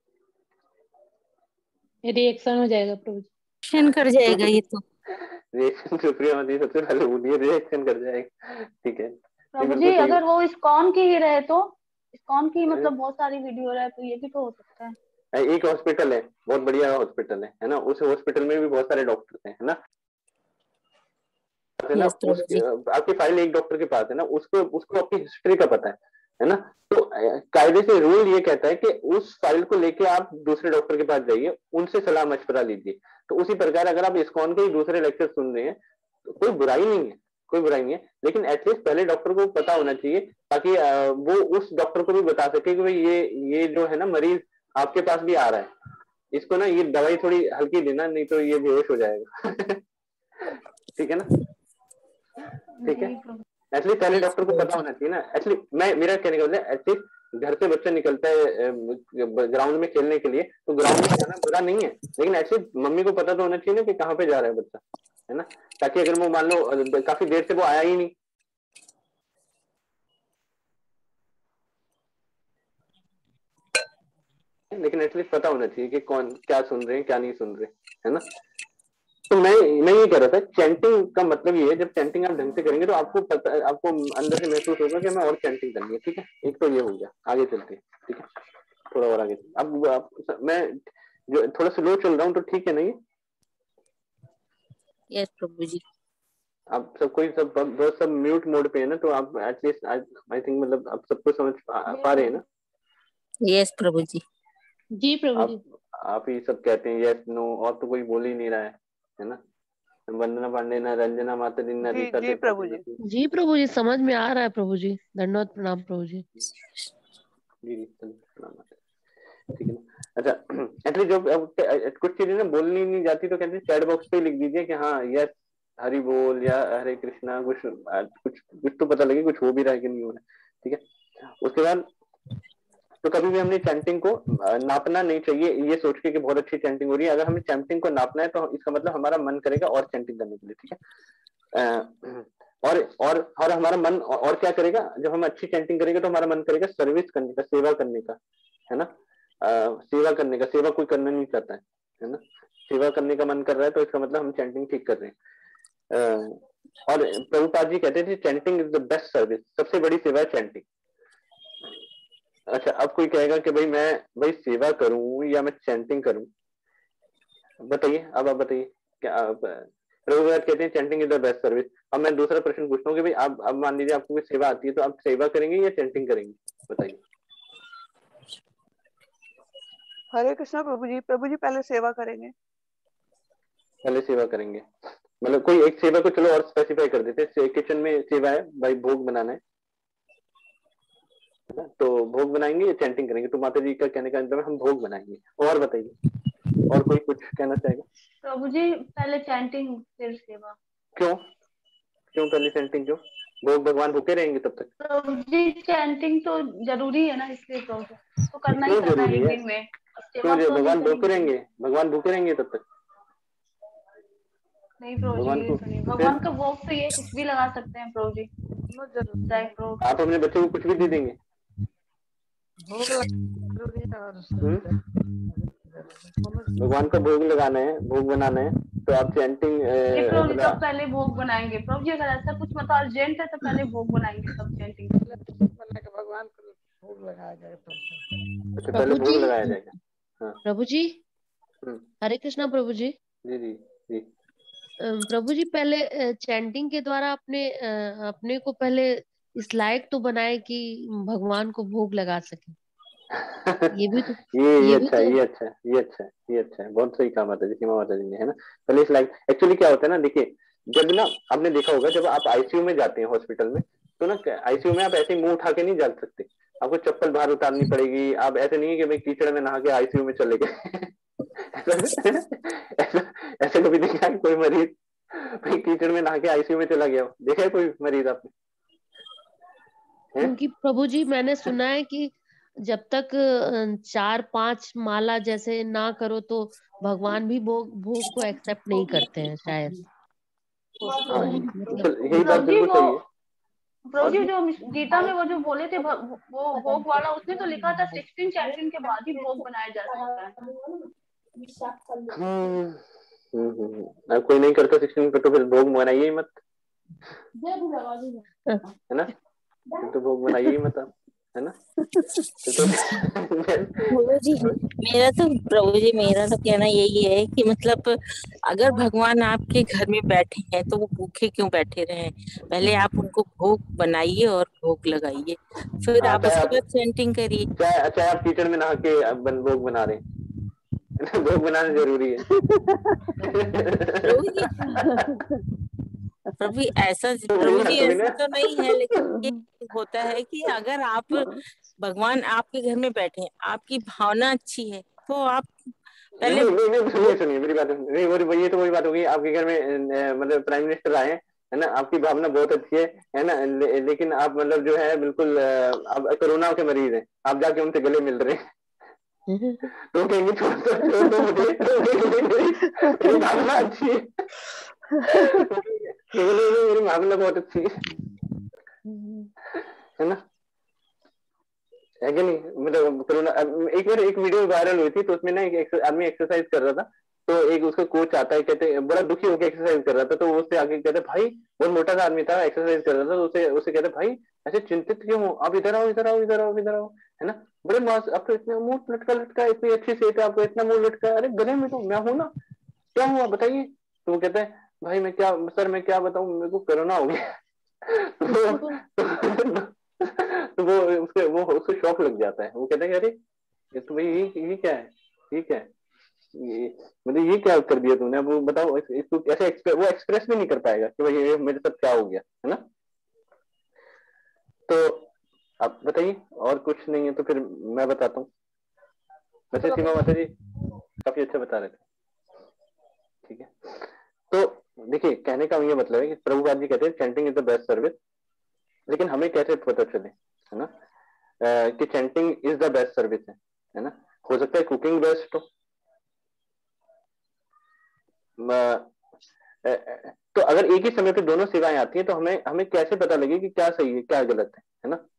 रिएक्शन हो जाएगा प्रभु जी, रिएक्शन कर जाएगा ये तो। रिएक्शन सुप्रिया मती सबसे पहले बोलिए, रिएक्शन कर जाएगा, ठीक है प्रभु जी। अगर वो इस्कॉन की ही रहे तो, इस्कॉन की मतलब बहुत सारी वीडियो रहे तो ये भी तो हो सकता है। एक हॉस्पिटल है, बहुत बढ़िया हॉस्पिटल है है ना, उस हॉस्पिटल में भी बहुत सारे डॉक्टर हैं, है ना, है ना। उस आपकी फाइल एक डॉक्टर के पास है ना, उसको उसको आपकी हिस्ट्री का पता है है ना। तो कायदे से रूल ये कहता है कि उस फाइल को लेके आप दूसरे डॉक्टर के पास जाइए, उनसे सलाह मशवरा लीजिए। तो उसी प्रकार अगर आप इस्कॉन के ही दूसरे लेक्चर सुन रहे हैं तो कोई बुराई नहीं है, कोई बुराई नहीं है, लेकिन एटलीस्ट पहले डॉक्टर को पता होना चाहिए, ताकि वो उस डॉक्टर को भी बता सके कि भाई ये ये जो है ना मरीज आपके पास भी आ रहा है, इसको ना ये दवाई थोड़ी हल्की देना, नहीं तो ये बेहोश हो जाएगा ठीक है ना, ठीक है। एटलीस्ट पहले डॉक्टर को पता होना चाहिए ना। एटलीस्ट मैं मेरा कहने का मतलब एटलीस्ट घर से बच्चा निकलता है ग्राउंड में खेलने के लिए, तो ग्राउंड में जाना बुरा नहीं है, लेकिन एटलीस्ट मम्मी को पता तो होना चाहिए ना कि कहाँ पे जा रहा है बच्चा, है ना, ताकि अगर वो मान लो काफी देर से वो आया ही नहीं, लेकिन एटलीस्ट पता होना चाहिए कि कौन क्या सुन रहे हैं क्या नहीं सुन रहे, है ना। तो मैं मैं ये कह रहा था, चैंटिंग का मतलब ये है, जब चैंटिंग आप ढंग से करेंगे तो आपको पता, आपको अंदर से महसूस होगा कि हमें और चैंटिंग करनी है, ठीक है। एक तो ये हो गया, आगे चलते हैं, ठीक है, थोड़ा और आगे। अब आप, मैं जो थोड़ा स्लो चल रहा हूँ तो ठीक है नहीं? यस प्रभु जी। आप सब कोई सब बहुत सब म्यूट मोड पे है ना, तो आप एटलीस्ट आई थिंक मतलब आप सबको समझ पा, पा रहे हैं ना? यस प्रभु जी। जी प्रभु जी। आप आप ही सब कहते हैं यस नो, और तो कोई बोल ही नहीं रहा है है ना। वंदना पांडे ना, रंजना माता दी, ना जी रीता जी थे, प्रभु जी। जी प्रभु जी, समझ में आ रहा है प्रभु जी, धन्यवाद प्रणाम प्रभु जी। जी जी प्रणाम माता। ठीक है ना। अच्छा एक्चुअली जो अब कुछ चीजें ना बोलनी नहीं जाती तो कहते हैं चैट बॉक्स पे लिख दीजिए कि हाँ यस हरि बोल या हरे कृष्णा, कुछ कुछ कुछ तो पता लगे कुछ हो भी रहा है कि नहीं हो रहा है। ठीक है। उसके बाद तो कभी भी हमने चैंटिंग को नापना नहीं चाहिए ये सोच के कि बहुत अच्छी चैंटिंग हो रही है। अगर हमें चैंटिंग को नापना है तो इसका मतलब हमारा मन करेगा और चैंटिंग करने के लिए। ठीक है। अ, और और और हमारा मन और क्या करेगा, जब हम अच्छी चैंटिंग करेंगे तो हमारा मन करेगा सर्विस करने का, सेवा करने का, है ना। आ, सेवा करने का, सेवा कोई करना नहीं चाहता है, है ना। सेवा करने का मन कर रहा है तो इसका मतलब हम चैंटिंग ठीक कर रहे हैं। आ, और प्रभुपाद जी कहते थे chanting is the best service, सबसे बड़ी सेवा है चैंटिंग। अच्छा अब कोई कहेगा कि भाई मैं भाई सेवा करूं या मैं चैंटिंग करूं, बताइए अब आप बताइए क्या आप, प्रभुपाद कहते हैं chanting is the best service. अब मैं दूसरा प्रश्न पूछता हूँ कि भाई आप अब मान लीजिए आपको कोई सेवा आती है तो आप सेवा करेंगे या चैंटिंग करेंगे, बताइए। हरे कृष्णा प्रभु जी। प्रभु जी पहले सेवा करेंगे। पहले सेवा करेंगे, मतलब कोई एक सेवा को चलो और स्पेसिफाई कर देते, किचन में सेवा है भाई भोग बनाना है तो भोग बनाएंगे या चैंटिंग करेंगे, तो माता जी का कहने का मतलब हम भोग बनाएंगे। और बताइए और कोई कुछ कहना चाहेगा। प्रभु जी पहले चैंटिंग फिर सेवा। क्यों क्यों पहले चैंटिंग क्यों, भोग भगवान भूखे रहेंगे तब तक। प्रभु जी चैंटिंग तो जरूरी है ना, इसलिए प्रभु जी तो करना ही क्यों करना है जरूरी एक है, दिन में, क्यों सेवा जो तो नहीं भगवान भूखे करेंगे। रहेंगे, भगवान भूखे रहेंगे तब तक। नहीं प्रभु जी भगवान ये को तो नहीं, फिर भगवान का भोग तो ये कुछ भी लगा सकते हैं प्रभु जी, दोनों जरूरी ड्राई है, फ्रूट। आप अपने बच्चे को कुछ भी दे देंगे। भोग लगाना जरूरी है और हम्म दोनों जरूरी भगवान का भोग लगाना है, भोग बनाना है तो आप चैंटिंग जी प्रभु जी तब मतलब पहले भोग बनाएंगे प्रभु जी, अगर ऐसा कुछ मतलब अर्जेंट है तो पहले भोग बनाएंगे तब चैंटिंग। है। बना के भगवान को भोग लगाया जाए तो अच्छा पहले प्रभु भोग जी, लगाया जाएगा। हाँ प्रभु जी, हम्म, हरे कृष्णा प्रभु जी। जी जी जी अम, प्रभु जी पहले चैंटिंग के द्वारा अपने अ, अपने को पहले इस लायक तो बनाए कि भगवान को भोग लगा सके। ये भी तो ये ये ये भी अच्छा है, तो ये अच्छा है, ये अच्छा है, ये अच्छा है, बहुत सही कहा माता जी, सीमा माता जी ने, है ना। पहले इस लाइक एक्चुअली क्या होता है ना, देखिए जब ना आपने देखा होगा जब आप आईसीयू में जाते हैं हॉस्पिटल में तो ना आईसीयू में आप ऐसे ही मुंह उठा के नहीं जा सकते, आपको चप्पल बाहर उतारनी पड़ेगी। आप ऐसे नहीं है कि भाई कीचड़ में नहा के आईसीयू में चले गए ऐसा ऐसा ऐसा कभी देखा है कोई मरीज भाई कीचड़ में नहा के आईसीयू में चला गया हो? देखा है कोई मरीज आपने हैं? क्योंकि प्रभु जी मैंने सुना है कि जब तक अ, चार पांच माला जैसे ना करो तो भगवान भी भोग भोग को एक्सेप्ट नहीं करते हैं शायद। हाँ मतलब बिल्कुल यही बात प्रभु जी बिल्कुल वो सही है। प्रभु और जी जो गीता में वो जो बोले थे भ- वो भोग वाला, उसमें तो लिखा था सिक्सटीन चैंटिंग के बाद ही भोग बनाया जा सकता है। हम्म हम्म, हम्म, अब कोई नहीं करता सिक्सटीन पे तो फिर भोग बनाइए ही मत, है ना। फिर तो भोग बनाइए ही मत आप, है ना। फिर तो प्रभु जी मेरा तो प्रभु जी मेरा तो कहना यही है कि मतलब अगर भगवान आपके घर में बैठे हैं तो वो भूखे क्यों बैठे रहे, पहले आप उनको भोग बनाइए और भोग लगाइए, फिर हाँ आप चाहे उसके आप बाद चैंटिंग करिए। चाहे चाहे आप कीचड़ में नहा के अब बन भोग बना रहे हैं भोग बनाना जरूरी है प्रभु जी प्रभु जी ऐसा तो मेरी प्रभु बात जी सुनिए ऐसा ना। तो नहीं है, लेकिन ये होता है कि अगर आप भगवान आपके घर में बैठे हैं, आपकी भावना अच्छी है तो आप पहले नहीं नहीं नहीं सुनिए भोग। सुनिए मेरी बात नहीं, वो वो ये तो वही बात होगी आपके घर में अ, मतलब प्राइम मिनिस्टर आए हैं, है ना, आपकी भावना बहुत अच्छी है है ना, ले, लेकिन आप मतलब जो है बिल्कुल अ, आप कोरोना के मरीज हैं, आप जाके उनसे गले मिल रहे हैं तो कहेंगे छोड़ दो छोड़ दो मुझे मेरी मेरी भावना अच्छी है तो बोले मेरी भावना बहुत अच्छी है है ना, है कि नहीं। मतलब कोरोना एक बार एक वीडियो वायरल हुई थी तो उसमें ना एक आदमी एक्सरसाइज कर रहा था तो एक उसका कोच आता है, कहते बड़ा दुखी होकर एक्सरसाइज कर रहा था तो वो उससे आगे कहते भाई, बहुत मोटा सा आदमी था एक्सरसाइज कर रहा था तो उसे उसे कहते भाई ऐसे चिंतित क्यों हो, आप इधर आओ इधर आओ इधर आओ इधर आओ, है ना, बड़े मास अब तो इतने मुंह लटका लटका इतनी अच्छी सेहत है आपको, इतना मुंह लटका, अरे गले में तो मैं हूं ना, क्या हुआ बताइए। तो वो कहता है भाई मैं क्या सर मैं क्या बताऊं मेरे को कोरोना हो गया तो, तो वो उसके वो उसको शौक लग जाता है, वो कहता है अरे ये तो भाई ये ये क्या है ये क्या है, ये मतलब ये क्या कर दिया तूने, वो बताओ इसको कैसे एक्सप्रेस, वो एक्सप्रेस भी नहीं कर पाएगा कि भाई ये मेरे साथ क्या हो गया, है ना। तो आप बताइए, और कुछ नहीं है तो फिर मैं बताता हूँ। वैसे सीमा माता जी काफी अच्छा बता रहे थे, ठीक है। तो देखिए, कहने का ये मतलब है कि प्रभुपाद जी कहते हैं chanting is the best service, लेकिन हमें कैसे पता चले, है ना, uh, कि chanting is the best service है, है ना। हो सकता है कुकिंग बेस्ट हो, तो अगर एक ही समय पे दोनों सेवाएं आती हैं तो हमें हमें कैसे पता लगे कि क्या सही है क्या गलत है, है ना।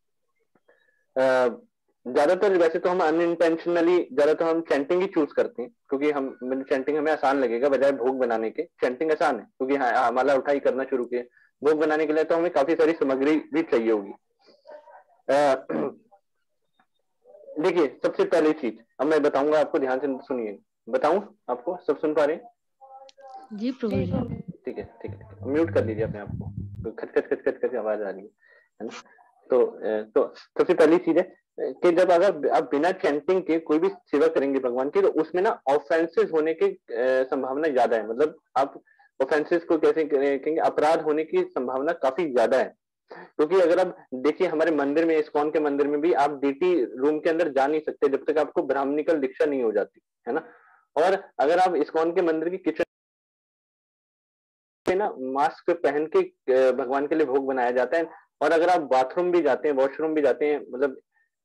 ज्यादातर वैसे तो हम अनइंटेंशनली ज्यादातर हम चैंटिंग ही चूज करते हैं, क्योंकि हम चैंटिंग हमें आसान लगेगा बजाय भोग बनाने के। चैंटिंग आसान है क्योंकि हाँ, माला उठाई करना शुरू किए। भोग बनाने के लिए तो हमें काफी सारी सामग्री भी चाहिए होगी। देखिए, सबसे पहली चीज अब मैं बताऊंगा आपको, ध्यान से सुनिए। बताऊं आपको, सब सुन पा रहे हैं? जी प्रभु जी। ठीक है ठीक है, म्यूट कर लीजिए अपने आप को, तो खच खच खच खच खच आवाज आ रही है ना। तो तो सबसे पहली चीज है कि जब अगर आप बिना चैंटिंग के कोई भी सेवा करेंगे भगवान की, तो उसमें ना ऑफेंसेस होने की संभावना ज्यादा है। मतलब आप ऑफेंसेस को कैसे कहेंगे, अपराध होने की संभावना काफी ज्यादा है। क्योंकि अगर आप देखिए हमारे मंदिर में, इस्कॉन के मंदिर में भी आप डीटी रूम के अंदर जा नहीं सकते जब तक आपको ब्राह्मणिकल दीक्षा नहीं हो जाती, है ना। और अगर आप इस्कॉन के मंदिर की किचन ना मास्क पहन के भगवान के लिए भोग बनाया जाता है, और अगर आप बाथरूम भी जाते हैं, वॉशरूम भी जाते हैं, मतलब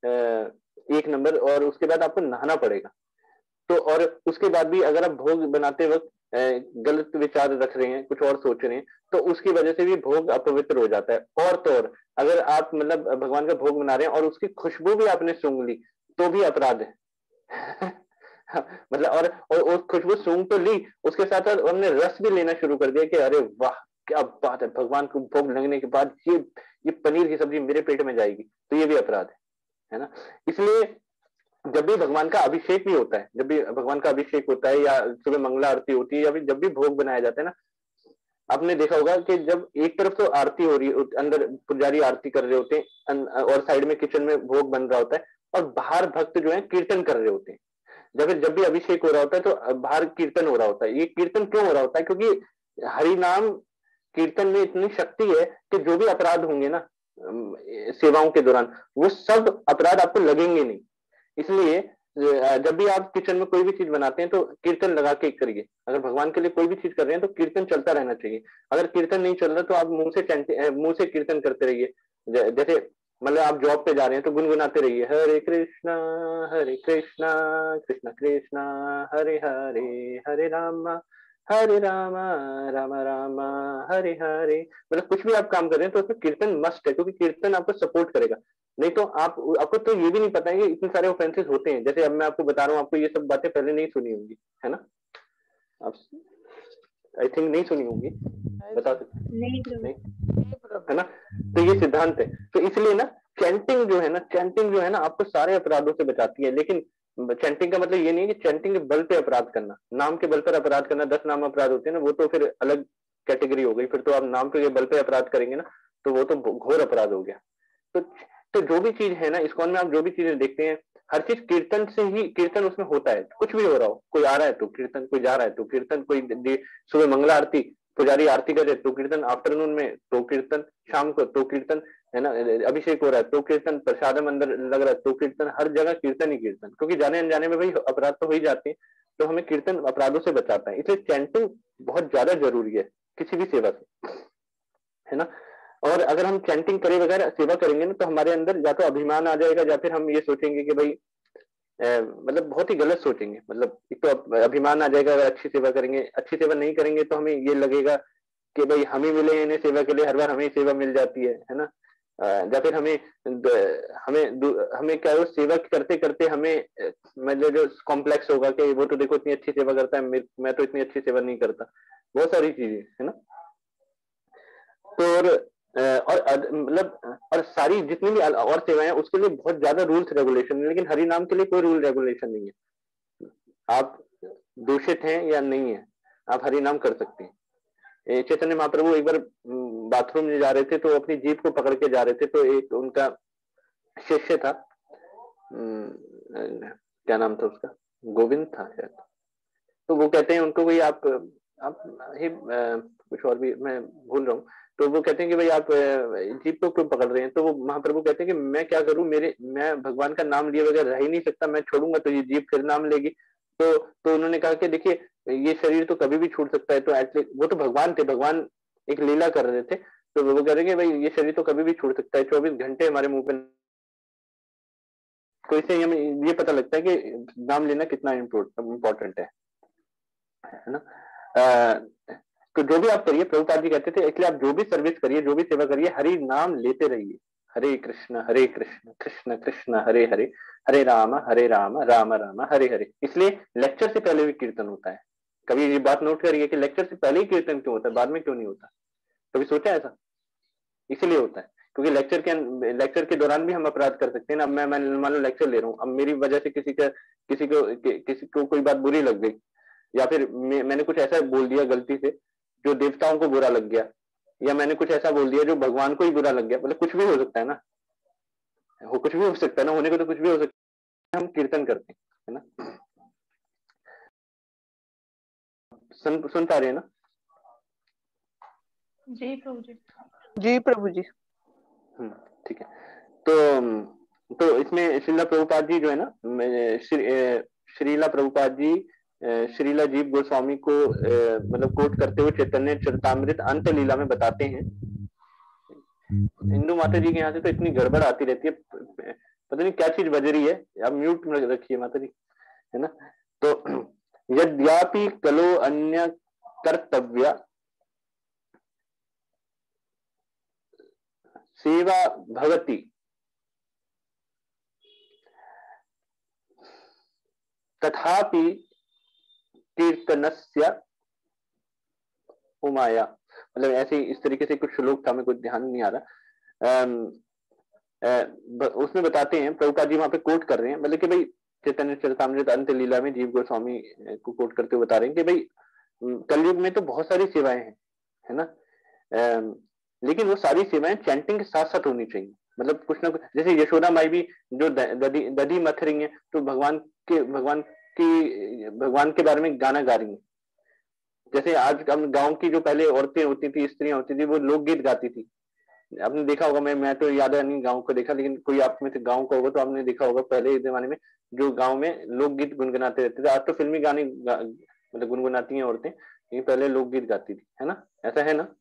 एक नंबर, और उसके बाद आपको नहाना पड़ेगा। तो और उसके बाद भी अगर आप भोग बनाते वक्त गलत विचार रख रहे हैं, कुछ और सोच रहे हैं, तो उसकी वजह से भी भोग अपवित्र हो जाता है। और तो और अगर आप मतलब भगवान का भोग बना रहे हैं और उसकी खुशबू भी आपने सूंघ ली तो भी अपराध है। मतलब और, और, और खुशबू सूंघ तो ली, उसके साथ साथ हमने रस भी लेना शुरू कर दिया कि अरे वाह क्या बात है, भगवान को भोग लगने के बाद ये ये पनीर की सब्जी मेरे पेट में जाएगी, तो ये भी अपराध है, है ना। इसलिए जब भी भगवान का अभिषेक भी होता है, जब भी भगवान का अभिषेक होता है, या सुबह मंगला आरती होती है, या फिर जब भी भोग बनाया जाता है ना, आपने देखा होगा कि जब एक तरफ तो आरती हो रही है, अंदर पुजारी आरती कर रहे होते हैं और साइड में किचन में भोग बन रहा होता है, और बाहर भक्त जो है कीर्तन कर रहे होते हैं। जब जब भी अभिषेक हो रहा होता है तो बाहर कीर्तन हो रहा होता है। ये कीर्तन क्यों हो रहा होता है? क्योंकि हरि नाम कीर्तन में इतनी शक्ति है कि जो भी अपराध होंगे ना सेवाओं के दौरान, वो सब अपराध आपको लगेंगे नहीं। इसलिए जब भी आप किचन में कोई भी चीज बनाते हैं तो कीर्तन लगा के करिए। अगर भगवान के लिए कोई भी चीज कर रहे हैं तो कीर्तन चलता रहना चाहिए। अगर कीर्तन नहीं चल रहा तो आप मुंह से मुंह से कीर्तन करते रहिए। जैसे मतलब आप जॉब पे जा रहे हैं तो गुनगुनाते रहिए, हरे कृष्णा हरे कृष्णा कृष्णा कृष्णा हरे हरे हरे रामा हरे रामा राम राम हरे हरे। मतलब कुछ भी आप काम कर रहे हैं तो उसमें कीर्तन मस्ट है, क्योंकि कीर्तन आपको सपोर्ट करेगा। नहीं तो आप आपको तो ये भी नहीं पता है कि इतने सारे ऑफेंसेस होते हैं। जैसे अब मैं आपको बता रहा हूँ, आपको ये सब बातें पहले नहीं सुनी होंगी, है ना। आप आई थिंक नहीं सुनी होंगी, बता सकते नहीं, नहीं, है ना। तो ये सिद्धांत है। तो इसलिए ना चैंटिंग जो है ना चैंटिंग जो है ना आपको सारे अपराधों से बचाती है। लेकिन चैंटिंग का मतलब ये नहीं है कि चैंटिंग के बल पे अपराध करना, नाम के बल पर अपराध करना। दस नाम अपराध होते हैं ना, वो तो फिर अलग कैटेगरी हो गई। फिर तो आप नाम के बल पे अपराध करेंगे ना तो वो तो घोर अपराध हो गया। तो तो जो भी चीज है ना इस्कॉन में, आप जो भी चीजें देखते हैं हर चीज कीर्तन से ही, कीर्तन उसमें होता है। कुछ भी हो रहा हो, कोई आ रहा है तो कीर्तन, कोई जा रहा है तो कीर्तन, कोई सुबह मंगला आरती पुजारी आरती कर रहे तो कीर्तन, आफ्टरनून में तो कीर्तन, शाम को तो कीर्तन, है ना। अभिषेक हो रहा है तो कीर्तन, प्रसादम अंदर लग रहा है तो कीर्तन, हर जगह कीर्तन ही कीर्तन। क्योंकि जाने अनजाने में भाई अपराध तो हो ही जाते हैं, तो हमें कीर्तन अपराधों से बचाता है। इसलिए चैंटिंग बहुत ज्यादा जरूरी है किसी भी सेवा से, है ना। और अगर हम चैंटिंग करे बगैर सेवा करेंगे ना तो हमारे अंदर या तो अभिमान आ जाएगा, या फिर हम ये सोचेंगे कि भाई ए, मतलब बहुत ही गलत सोचेंगे। मतलब एक तो अभिमान आ जाएगा अगर अच्छी सेवा करेंगे। अच्छी सेवा नहीं करेंगे तो हमें ये लगेगा कि भाई हम ही मिले इन्हें सेवा के लिए, हर बार हमें सेवा मिल जाती है, है ना। या फिर हमें हमें हमें क्या हो, सेवा करते करते हमें मतलब जो कॉम्प्लेक्स होगा कि वो तो देखो इतनी अच्छी सेवा करता है, मैं तो इतनी अच्छी सेवा नहीं करता। बहुत सारी चीजें, है ना। तो और मतलब और सारी जितनी भी और सेवाएं उसके लिए बहुत ज्यादा रूल्स रेगुलेशन है, लेकिन हरि नाम के लिए कोई रूल रेगुलेशन नहीं है। आप दूषित हैं या नहीं है, आप हरि नाम कर सकते हैं। चैतन्य महाप्रभु एक बार बाथरूम में जा रहे थे तो अपनी जीप को पकड़ के जा रहे थे, तो एक उनका शिष्य था, क्या नाम था उसका, गोविंद था शायद, तो वो कहते हैं उनको भाई आप आप ही कुछ और भी मैं भूल रहा हूँ, तो वो कहते हैं कि भाई आप जीप को क्यों पकड़ रहे हैं? तो वो महाप्रभु कहते हैं कि मैं क्या करूं, मेरे मैं भगवान का नाम लिए बगैर रह ही नहीं सकता, मैं छोड़ूंगा तो ये जीप फिर नाम लेगी। तो तो उन्होंने कहा कि देखिए ये शरीर तो कभी भी छूट सकता है, तो एटलीस्ट वो तो भगवान थे, भगवान एक लीला कर रहे थे, तो वो कह रहे हैं भाई ये शरीर तो कभी भी छूट सकता है, चौबीस घंटे हमारे मुंह पे। तो इससे हमें ये पता लगता है कि नाम लेना कितना इम्पोर्टेंट है, है ना। तो जो भी आप करिए, प्रभुपाद जी कहते थे, इसलिए आप जो भी सर्विस करिए, जो भी सेवा करिए, हरि नाम लेते रहिए। हरे कृष्ण हरे कृष्ण कृष्ण कृष्ण हरे हरे, हरे राम हरे राम राम राम हरे हरे। इसलिए लेक्चर से पहले भी कीर्तन होता है। कभी ये बात नोट करिए कि लेक्चर से पहले ही कीर्तन क्यों होता है, बाद में क्यों नहीं होता? कभी सोचा ऐसा? इसीलिए होता है क्योंकि लेक्चर के लेक्चर के दौरान भी हम अपराध कर सकते हैं ना। अब मैं मान लो लेक्चर ले रहा हूँ, अब मेरी वजह से किसी का किसी को किसी को कोई बात बुरी लग गई, या फिर मैंने कुछ ऐसा बोल दिया गलती से जो देवताओं को बुरा लग गया, या मैंने कुछ ऐसा बोल दिया जो भगवान को ही बुरा लग गया, मतलब कुछ भी हो सकता है ना, हो कुछ भी हो सकता है ना, होने को तो कुछ भी हो सकता है। हम कीर्तन करते हैं, है ना। सुन सुन पा रहे हैं ना? जी प्रभु जी। जी प्रभु जी। हम्म, ठीक है। तो तो इसमें श्रीला प्रभुपाद जी जो है ना, श्री, श्रीला प्रभुपाद जी श्रीला जीव गोस्वामी को मतलब कोट करते हुए चैतन्य चरितामृत अंत लीला में बताते हैं। हिंदू माता जी के यहाँ से तो इतनी गड़बड़ आती रहती है, पता नहीं क्या चीज बज रही है, आप म्यूट में रखिए माता जी, है ना। तो यद्यापि कलो अन्य कर्तव्य सेवा भवति तथापि कीर्तनस्य उमाया, मतलब ऐसे इस तरीके से कुछ श्लोक था, मेरे को ध्यान नहीं आ रहा। अम, अ, उसमें बताते हैं, प्रभुपाद जी वहां पे कोट कर रहे हैं, मतलब कि भाई चैतन्य चरितामृत अंत लीला में जीव गोस्वामी को कोट करते हुए बता रहे हैं कि भाई कलयुग में तो बहुत सारी सेवाएं हैं, है ना, अम, लेकिन वो सारी सेवाएं चैंटिंग के साथ साथ होनी चाहिए। मतलब कुछ ना कुछ, जैसे यशोदा माई भी जो दधी दधी मथ रही है, तो भगवान के भगवान की भगवान के बारे में गाना गा रही है। जैसे आज हम गांव की जो पहले औरतें होती थी, स्त्रियां होती थी, वो लोकगीत गाती थी। आपने देखा होगा, मैं मैं तो याद है नहीं गांव को देखा, लेकिन कोई आप में से गांव का होगा तो आपने देखा होगा पहले इस जमाने में जो गांव में लोकगीत गुनगुनाते रहते थे। आज तो फिल्मी गाने मतलब गुनगुनाती हैं औरतें, लेकिन पहले लोकगीत गाती थी, है ना, ऐसा है ना।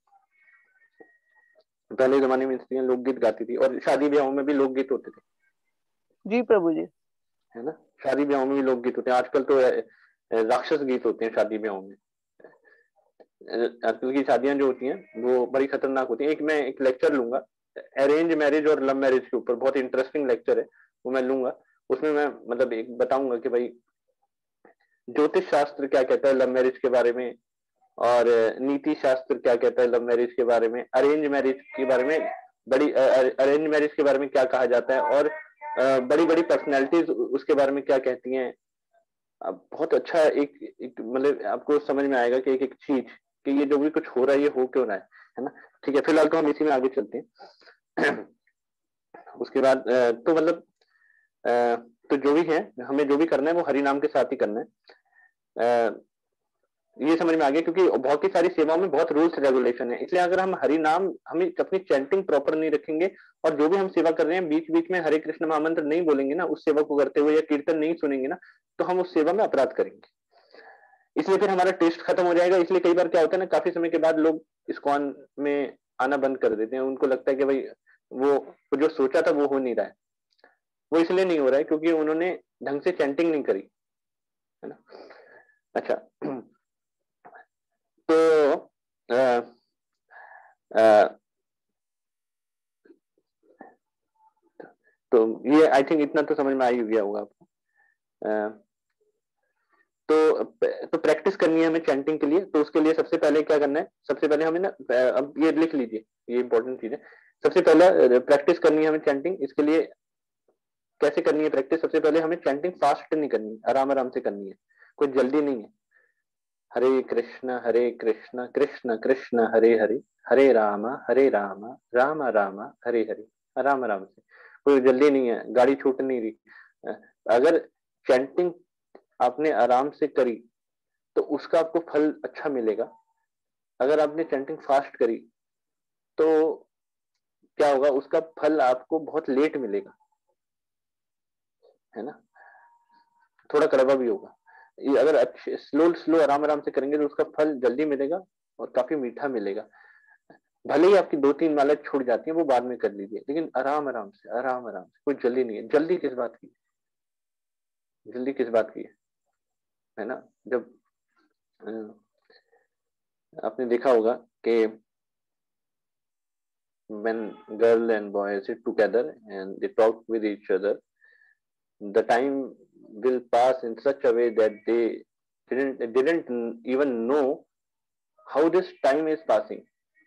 पहले जमाने में स्त्रियां लोकगीत गाती थी, और शादी ब्याहों में भी लोकगीत होते थे। जी प्रभु जी। है ना, शादी ब्याहों में भी लोकगीत होते हैं। आजकल तो राक्षस गीत होते हैं शादी ब्याहों में। आजकल की शादियां जो होती हैं वो बड़ी खतरनाक होती हैं। एक मैं एक लेक्चर लूंगा अरेंज मैरिज और लव मैरिज के ऊपर, बहुत इंटरेस्टिंग लेक्चर है वो मैं लूंगा। उसमें मैं मतलब एक बताऊंगा कि भाई ज्योतिष शास्त्र क्या कहता है लव मैरिज के बारे में, और नीति शास्त्र क्या कहता है लव मैरिज के बारे में, अरेंज मैरिज के बारे में, बड़ी अरेंज मैरिज के बारे में क्या कहा जाता है, और बड़ी बड़ी पर्सनैलिटीज उसके बारे में क्या कहती हैं। बहुत अच्छा एक, एक मतलब आपको समझ में आएगा कि एक एक चीज कि ये जो भी कुछ हो रहा है ये हो क्यों रहा है, है ना। ठीक है, फिलहाल तो हम इसी में आगे चलते हैं। उसके बाद तो मतलब तो जो भी है हमें जो भी करना है वो हरि नाम के साथ ही करना है, ये समझ में आ गया। क्योंकि बहुत ही सारी सेवाओं में बहुत रूल्स रेगुलेशन है, इसलिए अगर हम हरि नाम हमें अपनी चैंटिंग प्रॉपर नहीं रखेंगे और जो भी हम सेवा कर रहे हैं बीच बीच में हरे कृष्ण महामंत्र नहीं बोलेंगे ना उस सेवा को करते हुए, या कीर्तन नहीं सुनेंगे ना, तो हम उस सेवा में अपराध करेंगे। इसलिए फिर हमारा टेस्ट खत्म हो जाएगा। इसलिए कई बार क्या होता है ना, काफी समय के बाद लोग इस्कॉन में आना बंद कर देते हैं। उनको लगता है कि भाई वो जो सोचा था वो हो नहीं रहा है। वो इसलिए नहीं हो रहा है क्योंकि उन्होंने ढंग से चैंटिंग नहीं करी, है ना। अच्छा, तो आ, आ, तो ये आई थिंक इतना तो समझ में आ ही गया होगा आपको। आ, तो तो प्रैक्टिस करनी है हमें चैंटिंग के लिए। तो उसके लिए सबसे पहले क्या करना है, सबसे पहले हमें ना, अब ये लिख लीजिए, ये इंपॉर्टेंट चीज है। सबसे पहले प्रैक्टिस करनी है हमें चैंटिंग। इसके लिए कैसे करनी है प्रैक्टिस? सबसे पहले हमें चैंटिंग फास्ट नहीं करनी, आराम आराम से करनी है, कोई जल्दी नहीं है। हरे कृष्ण हरे कृष्ण कृष्ण कृष्ण हरे हरे, हरे राम हरे राम राम राम हरे हरे, आराम आराम से, कोई जल्दी नहीं है, गाड़ी छूट नहीं रही। अगर चैंटिंग आपने आराम से करी तो उसका आपको फल अच्छा मिलेगा। अगर आपने चैंटिंग फास्ट करी तो क्या होगा, उसका फल आपको बहुत लेट मिलेगा, है ना, थोड़ा कड़वा भी होगा। ये अगर अच्छे स्लो स्लो आराम आराम से करेंगे तो उसका फल जल्दी मिलेगा और काफी मीठा मिलेगा। भले ही आपकी दो तीन माला छूट जाती है वो बाद में कर लीजिए, लेकिन आराम आराम से आराम आराम से, कोई जल्दी नहीं है। जल्दी किस बात की, जल्दी किस बात की है, है ना। जब आपने देखा होगा कि when girl and boy sit together and they talk with each other, the time will pass in such a way that they didn't they didn't even know how this time is passing,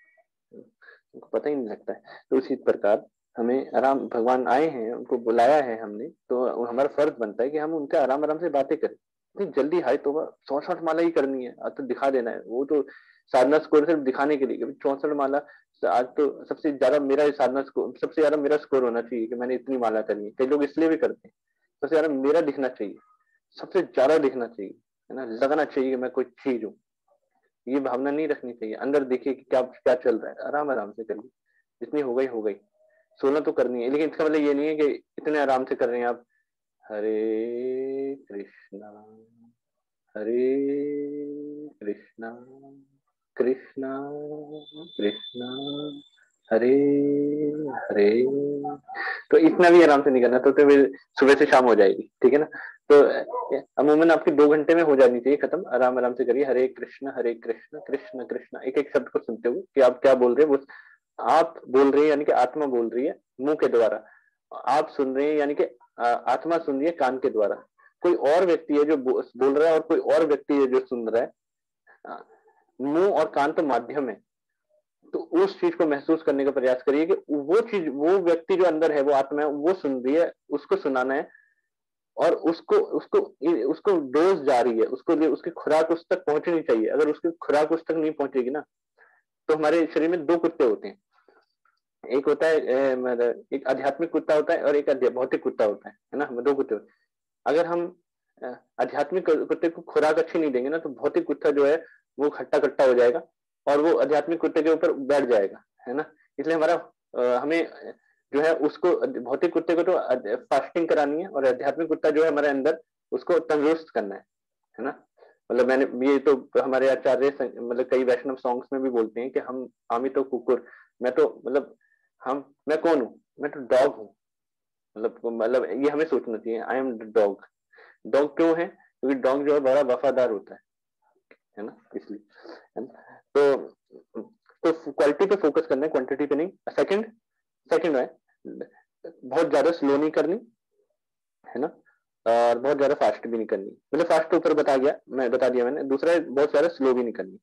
उनको पता ही नहीं लगता है। तो उसी प्रकार हमें आराम, भगवान आए हैं, उनको बुलाया है हमने, तो हमारा फर्ज बनता है कि हम उनके आराम आराम से बातें करें। नहीं जल्दी हाय तो चौसठ माला ही करनी है, आज तो दिखा देना है, वो तो साधना स्कोर सिर्फ दिखाने के लिए, चौसठ माला आज तो सबसे ज्यादा मेरा साधना स्कोर, सबसे ज्यादा मेरा स्कोर होना चाहिए कि मैंने इतनी माला करनी है। कई लोग इसलिए भी करते हैं, सबसे ज्यादा मेरा दिखना चाहिए, सबसे ज्यादा दिखना चाहिए, है ना, लगना चाहिए कि मैं कोई चीज हूँ। ये भावना नहीं रखनी चाहिए। अंदर देखिए कि क्या क्या चल रहा है, आराम आराम से करिए, जितनी हो गई हो गई। सोना तो करनी है, लेकिन इसका मतलब ये नहीं है कि इतने आराम से कर रहे हैं आप। हरे कृष्णा हरे कृष्णा कृष्णा कृष्णा हरे हरे, तो इतना भी आराम से नहीं करना, तो, तो फिर सुबह से शाम हो जाएगी, ठीक है ना। तो अमूमन आपकी दो घंटे में हो जानी चाहिए खत्म। आराम आराम से करिए, हरे कृष्ण हरे कृष्ण कृष्ण कृष्ण, एक एक शब्द को सुनते हुए कि आप क्या बोल रहे हैं। वो आप बोल रहे हैं यानी कि आत्मा बोल रही है मुंह के द्वारा, आप सुन रहे हैं यानी कि आत्मा सुन रही है कान के द्वारा। कोई और व्यक्ति है जो बोल रहा है और कोई और व्यक्ति है जो सुन रहा है। मुंह और कान तो माध्यम है, तो उस चीज को महसूस करने का प्रयास करिए कि वो चीज, वो व्यक्ति जो अंदर है, वो आत्मा है, वो सुन रही है, उसको सुनाना है और उसको उसको उसको डोज जा रही है, उसको उसकी खुराक उस तक पहुंचनी चाहिए। अगर उसकी खुराक उस तक नहीं पहुंचेगी ना, तो हमारे शरीर में दो कुत्ते होते हैं, एक होता है मतलब एक आध्यात्मिक कुत्ता होता है और एक भौतिक कुत्ता होता है, है ना, दो कुत्ते होते हैं। अगर हम आध्यात्मिक कुत्ते को खुराक अच्छी नहीं देंगे ना, तो भौतिक कुत्ता जो है वो खट्टा खट्टा हो जाएगा और वो आध्यात्मिक कुत्ते के ऊपर बैठ जाएगा, है ना। इसलिए हमारा हमें जो है उसको, भौतिक कुत्ते को तो फास्टिंग करानी है और आध्यात्मिक कुत्ता जो है हमारे अंदर, उसको तंदुरुस्त करना है, है ना। मतलब मैंने ये तो हमारे आचार्य मतलब कई वैष्णव सॉन्ग्स में भी बोलते हैं कि हम आमी तो कुकुर, मैं तो मतलब हम मैं कौन हूँ, मैं तो डॉग हूँ। मतलब मतलब ये हमें सोचना चाहिए, आई एम डॉग। डॉग क्यों है, क्योंकि डॉग जो है बड़ा वफादार होता है, है ना, इसलिए, है ना। तो तो क्वालिटी पे फोकस करना है, क्वांटिटी पे नहीं। सेकंड सेकंड है बहुत ज्यादा स्लो नहीं करनी, है ना, और बहुत ज्यादा फास्ट भी नहीं करनी। मतलब फास्ट तो ऊपर बता गया, मैं बता दिया मैंने। दूसरा है बहुत ज्यादा स्लो भी नहीं करनी।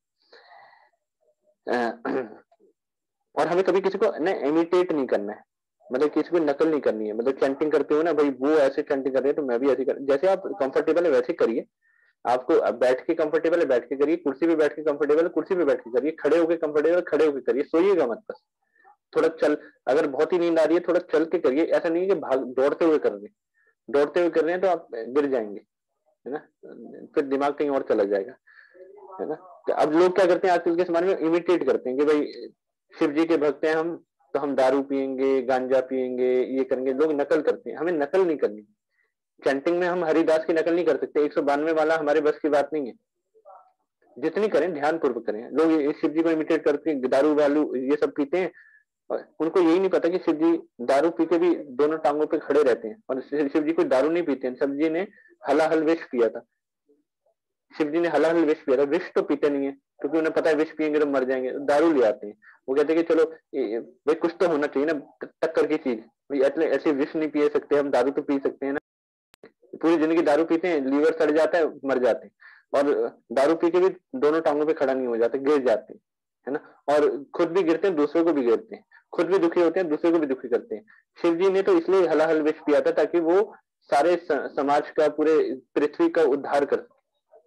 और हमें कभी किसी को ना इमिटेट नहीं करना है, मतलब किसी को नकल नहीं करनी है। मतलब चैंटिंग करते हो ना भाई, वो ऐसे चैंटिंग कर रहे हैं तो मैं भी ऐसे कर, जैसे आप कंफर्टेबल है वैसे करिए। आपको बैठ के कंफर्टेबल है बैठ के करिए, कुर्सी पे बैठ के कंफर्टेबल है कुर्सी पे बैठ के करिए, खड़े होके कंफर्टेबल खड़े होके करिए, सोइएगा मत बस। थोड़ा चल, अगर बहुत ही नींद आ रही है थोड़ा चल के करिए, ऐसा नहीं है कि भाग दौड़ते हुए कर रहे हैं। दौड़ते हुए कर रहे हैं तो आप गिर जाएंगे, है ना, फिर दिमाग कहीं और चला जाएगा, है ना। तो अब लोग क्या करते हैं आजकल के समाज में, इमिटेट करते हैं कि भाई शिव जी के भक्त हैं हम, तो हम दारू पियेंगे, गांजा पियेंगे, ये करेंगे। लोग नकल करते हैं, हमें नकल नहीं करनी। चैंटिंग में हम हरिदास की नकल नहीं कर सकते, एक सौ बानवे वाला हमारे बस की बात नहीं है। जितनी करें ध्यान पूर्वक करें। लोग शिव जी को इमिटेट करते हैं, दारू वालू ये सब पीते हैं, उनको यही नहीं पता कि शिव जी दारू पी के भी दोनों टांगों पे खड़े रहते हैं। और शिव जी कोई दारू नहीं पीते हैं, शिव जी ने हलाहल विष पिया था। शिव जी ने हलाहल विष पिया था, विष तो पीते नहीं है क्योंकि उन्हें पता है विष पियेंगे तो मर जाएंगे, दारू ले आते हैं। वो कहते हैं कि चलो भाई कुछ तो होना चाहिए ना टक्कर की चीज, भाई ऐसे विष नहीं पी सकते हम, दारू तो पी सकते हैं ना। पूरी जिंदगी दारू पीते हैं, लीवर सड़ जाता है, मर जाते हैं। और दारू पी के भी दोनों टांगों पे खड़ा नहीं हो जाते, गिर जाते हैं, है ना। और खुद भी गिरते हैं, दूसरों को भी गिरते हैं, खुद भी दुखी होते हैं, दूसरे को भी दुखी करते हैं। शिव जी ने तो इसलिए हलाहल विष पिया था ताकि वो सारे समाज का, पूरे पृथ्वी का उद्धार कर सके,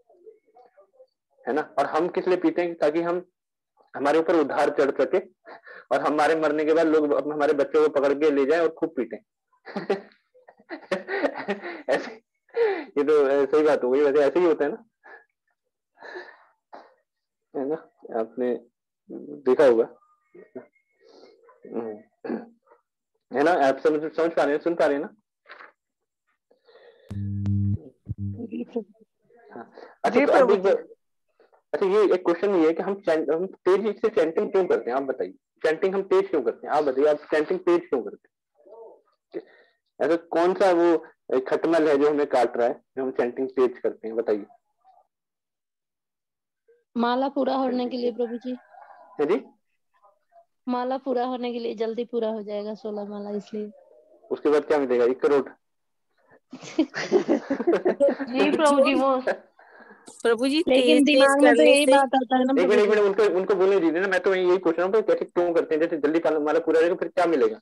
है ना। और हम किस लिए पीते हैं, ताकि हम हमारे ऊपर उद्धार चढ़ सके और हमारे मरने के बाद लोग हमारे बच्चों को पकड़ के ले जाए और खूब पीटे। ऐसे ये तो सही बात हो गई, वैसे ऐसे ही होता है ना। है ना, आपने देखा होगा, है ना, आप समझ समझ पा रहे हैं, सुन पा रहे हैं ना? हाँ। अच्छा, तो अब एक अच्छा ये एक क्वेश्चन ये है कि हम हम तेजी से चैंटिंग क्यों करते हैं, आप बताइए। चैंटिंग हम तेज क्यों करते हैं, आप बताइए, आप चैंटिंग तेज क्यों करते हैं? ऐसा कौन सा वो खटमल है जो हमें काट रहा है जो हम चैंटिंग तेज करते हैं, बताइए। माला पूरा होने के लिए प्रभु जी। है जी, माला पूरा होने के लिए, जल्दी पूरा हो जाएगा सोलह माला, इसलिए। उसके बाद क्या मिलेगा, एक करोड़। जी प्रभु जी, वो प्रभु जी लेकिन तेज तेज दिमाग में तो करने यही से बात आता है ना एक प्रभु मिनट एक जी। मिनट उनको उनको बोलने दीजिए ना, मैं तो यही पूछ रहा हूँ कैसे क्यों करते हैं, जैसे जल्दी माला पूरा रहेगा फिर क्या मिलेगा?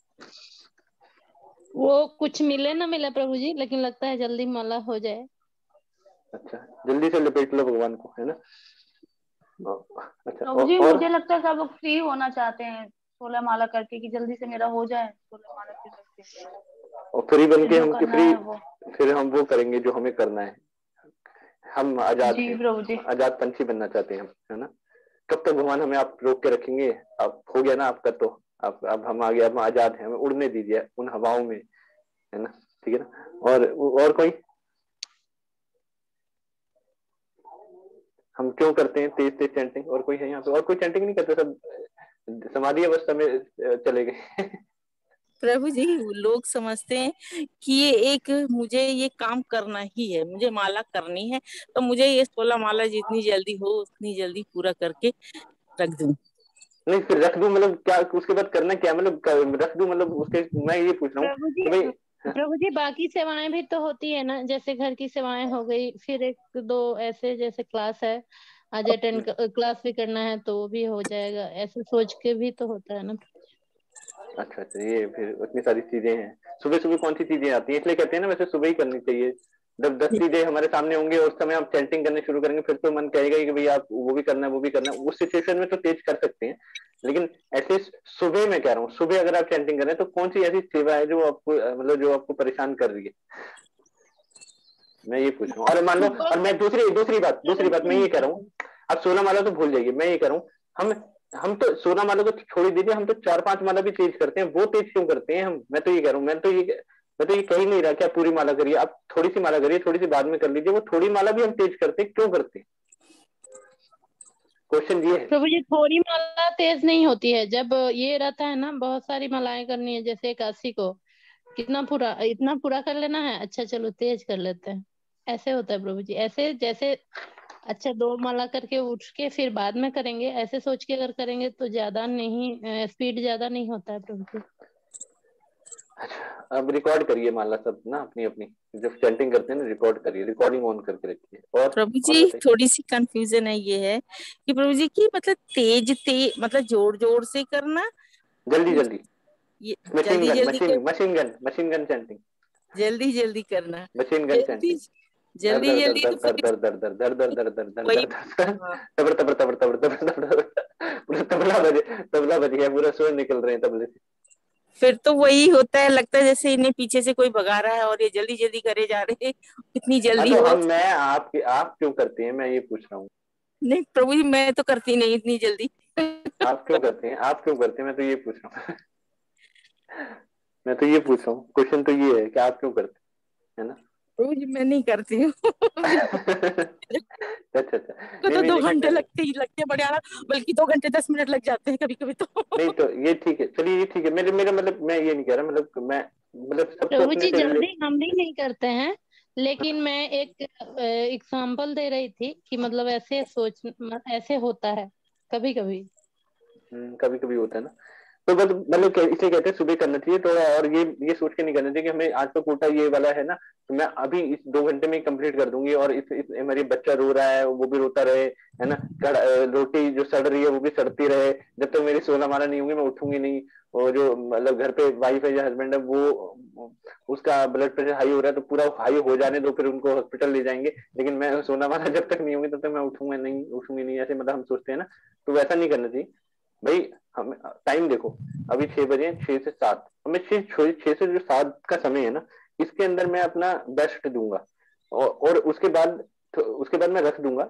वो कुछ मिले ना मिले प्रभु जी, लेकिन लगता है जल्दी माला हो जाए। अच्छा, जल्दी से लपेट लो भगवान को, है ना। अच्छा, प्रभु जी और मुझे लगता है सब लोग फ्री होना चाहते हैं सोलह माला करके, कि जल्दी से मेरा हो जाए सोलह माला फिर करके, और फ्री बन फिर के जो हम करना फ्री है वो। फिर हम वो करेंगे जो हमें करना है। हम आजाद जी हैं, प्रभु जी। आजाद पंछी बनना चाहते हैं हम, है ना। कब तक भगवान हमें आप रोक के रखेंगे? अब हो गया ना आपका, तो अब अब हम आगे, अब आजाद हैं, हमें उड़ने दीजिए उन हवाओं में, है ना, ठीक है ना। और और कोई, हम क्यों करते हैं तेज तेज चैंटिंग? और कोई है यहाँ पे? और कोई चैंटिंग नहीं करते, सब समाधि अवस्था में चले गए। प्रभु जी लोग समझते हैं कि ये एक मुझे ये काम करना ही है, मुझे माला करनी है, तो मुझे ये सोलह माला जितनी जल्दी हो उतनी जल्दी पूरा करके रख दूं। नहीं, फिर रख दूं मतलब क्या, उसके बाद करना क्या, मतलब रख दूं मतलब उसके, मैं ये पूछ रहा हूँ प्रभु जी कि भाई। प्रभु जी बाकी सेवाएं भी तो होती है ना, जैसे घर की सेवाएं हो गई, फिर एक दो ऐसे जैसे क्लास है, आज अटेंड क्लास भी करना है तो वो भी हो जाएगा, ऐसे सोच के भी तो होता है ना। अच्छा अच्छा, ये फिर इतनी सारी चीजें हैं, सुबह सुबह कौन सी चीजें आती हैं, इसलिए कहते हैं ना वैसे सुबह ही करनी चाहिए। जब दस चीजें हमारे सामने होंगे और उस समय आप चैंटिंग करने शुरू करेंगे फिर तो मन कहेगा कि भाई आप वो भी करना है वो भी करना है, उस सिचुएशन में तो तेज कर सकते हैं। लेकिन ऐसे सुबह मैं कह रहा हूँ, सुबह अगर आप चैंटिंग कर रहे हैं तो कौन सी ऐसी सेवा है जो आपको मतलब जो आपको परेशान कर रही है, मैं ये पूछ रहा हूँ। और मान लो, और मैं दूसरी दूसरी बात दूसरी बात मैं ये कह रहा हूँ, अब सोलह माला तो भूल जाइए, मैं ये कह रहा हूँ हम हम तो सोलह माला को छोड़ ही दीजिए, हम तो चार पांच माला भी तेज करते हैं, वो तेज क्यों करते हैं हम? मैं तो ये कह रहा हूँ, मैं तो ये मैं तो ये कह ही नहीं रहा कि आप पूरी माला करिए, आप थोड़ी सी माला करिए, थोड़ी सी बाद में कर लीजिए, वो थोड़ी माला भी हम तेज करते हैं, क्यों करते हैं? क्वेश्चन ये है। प्रभु जी थोड़ी माला तेज नहीं होती है, जब ये रहता है ना बहुत सारी मालाएं करनी है, जैसे एकादशी को कितना पूरा इतना पूरा कर लेना है, अच्छा चलो तेज कर लेते हैं, ऐसे होता है प्रभु जी। ऐसे जैसे अच्छा दो माला करके उठ के फिर बाद में करेंगे, ऐसे सोच के अगर करेंगे तो ज्यादा नहीं, स्पीड ज्यादा नहीं होता है प्रभु जी। अच्छा, अब रिकॉर्ड करिए माला सब ना अपनी अपनी, जब चैंटिंग करते हैं ना रिकॉर्ड करिए, रिकॉर्डिंग ऑन करके रखिए। और प्रभु और जी बताइए। थोड़ी सी कंफ्यूजन है, ये है कि प्रभु जी की मतलब तेज तेज मतलब जोर जोर से करना, जल्दी जल्दी, ये मशीन जल्दी गन जल्दी मशीन कर, machine gun machine gun chanting, जल्दी जल्दी करना, मशीन गन जल्दी चैंटिंग, दर जल्दी दर दर जल्दी दर तो दर फिर दर दर दर दर दर दर दर दर वही। दर हाँ, तबर तबर तबर तबर तबर तबर पूरा तबला बजे, तबला बज गया, पूरा स्वर निकल रहे हैं तबले से। फिर तो वही होता है, लगता है जैसे इन्हें पीछे से कोई भगा रहा है और ये जल्दी जल्दी करे जा रहे हैं, इतनी हाँ जल्दी तो हो। हम मैं आप आप क्यों करते हैं, मैं ये पूछ रहा हूँ। नहीं प्रभु जी मैं तो करती नहीं इतनी जल्दी। आप क्यों करते हैं, आप क्यों करते हैं, मैं तो ये पूछ रहा हूँ। मैं तो ये पूछ रहा हूँ, क्वेश्चन तो ये है कि आप क्यों करते हैं, है ना। प्रभु जी मैं नहीं करती हूँ। अच्छा अच्छा, को नहीं तो नहीं दो लेकिन घंटे लगते ही लगते हैं बड़े आराम, बल्कि दो घंटे दस मिनट लग जाते हैं कभी कभी तो। नहीं तो ये ठीक है, चलिए ये ठीक है, मेरे मेरा मतलब मैं ये नहीं कह रहा, मतलब मैं मतलब सबको प्रभु अपने जी से जल्दी रिलेट। हम भी नहीं करते हैं, लेकिन मैं एक एग्जाम्पल दे रही थी कि मतलब ऐसे सोच ऐसे होता है कभी कभी। कभी कभी होता है ना, तो बस मतलब कह- इसलिए कहते हैं सुबह करना चाहिए थोड़ा, और ये ये सोच के नहीं करना चाहिए कि हमें आज तो कोटा ये वाला है ना, तो मैं अभी इस दो घंटे में कंप्लीट कर दूंगी, और इस, इस मेरी बच्चा रो रहा है वो भी रोता रहे, है ना, कड़- अ, रोटी जो सड़ रही है वो भी सड़ती रहे, जब तक मेरी सोलह माला नहीं होंगी मैं उठूंगी नहीं। और जो मतलब घर पे वाइफ है या हस्बैंड है वो उसका ब्लड प्रेशर हाई हो रहा है तो पूरा हाई हो जाने दो, फिर उनको हॉस्पिटल ले जाएंगे, लेकिन मैं सोलह माला जब तक नहीं होंगी तब तक मैं उठूंगा नहीं उठूंगी नहीं, ऐसे मतलब हम सोचते हैं ना, तो वैसा नहीं करना चाहिए भाई। हम टाइम देखो, अभी छह बजे, छह से सात, हमें छह छह से जो सात का समय है ना, इसके अंदर मैं अपना बेस्ट दूंगा, और, और उसके बाद उसके बाद मैं रख दूंगा,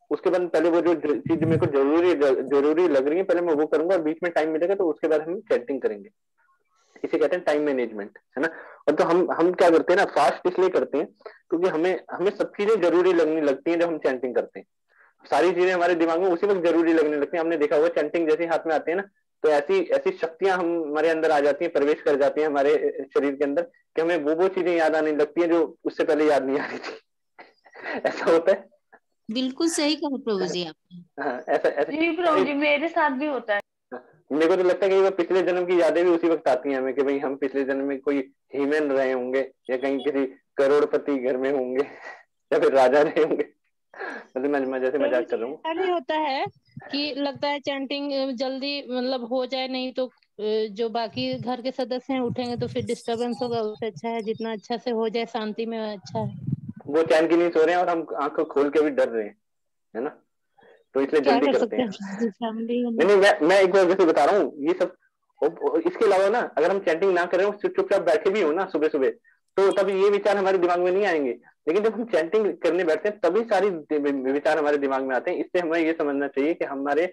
उसके बाद पहले वो जो चीज मेरे को जरूरी जरूरी लग रही है पहले मैं वो करूंगा, और बीच में टाइम मिलेगा तो उसके बाद हम चैंटिंग करेंगे। इसे कहते हैं टाइम मैनेजमेंट, है ना। और तो हम हम क्या करते हैं ना, फास्ट इसलिए करते हैं क्योंकि हमें हमें सब चीजें जरूरी लगने लगती हैं जब हम चैंटिंग करते हैं। सारी चीजें हमारे दिमाग में उसी वक्त जरूरी लगने लगती हैं। हमने देखा होगा चैंटिंग जैसे हाथ में आते हैं ना, तो ऐसी ऐसी शक्तियां हम हमारे अंदर आ जाती हैं, प्रवेश कर जाती हैं हमारे शरीर के अंदर, कि हमें वो वो चीजें याद आने लगती हैं जो उससे पहले याद नहीं आ रही थी। ऐसा होता है। बिल्कुल सही कहा प्रभु जी आपने। हाँ, ऐसा ऐसा जी प्रभु जी, मेरे साथ भी होता है। मेरे को तो लगता है कि वो पिछले जन्म की यादें भी उसी वक्त आती हैं हमें, कि भाई हम पिछले जन्म में कोई हीमैन रहे होंगे, या कहीं किसी करोड़पति घर में होंगे, या फिर राजा रहे होंगे। मतलब मैं मैं जैसे मजाक कर रहा हूँ। ऐसा भी होता है कि लगता है चैंटिंग जल्दी मतलब हो जाए, नहीं तो जो बाकी घर के सदस्य हैं उठेंगे तो फिर डिस्टरबेंस होगा। उससे अच्छा है जितना अच्छा से हो जाए शांति में अच्छा है। वो चैन की नहीं सो रहे हैं और हम आंखों खोल के भी डर रहे हैं, है ना, तो इसलिए क्या जल्दी कर करते सकते हैं। हैं फैमिली। नहीं नहीं मैं मैं एक बार जैसे बता रहा हूँ ये सब। इसके अलावा ना अगर हम चैंटिंग ना करें, चुपचाप बैठे भी हो ना सुबह सुबह, तो तभी ये विचार हमारे दिमाग में नहीं आएंगे। लेकिन जब हम चैंटिंग करने बैठते हैं तभी सारी विचार हमारे दिमाग में आते हैं। इससे हमें ये समझना चाहिए कि हमारे,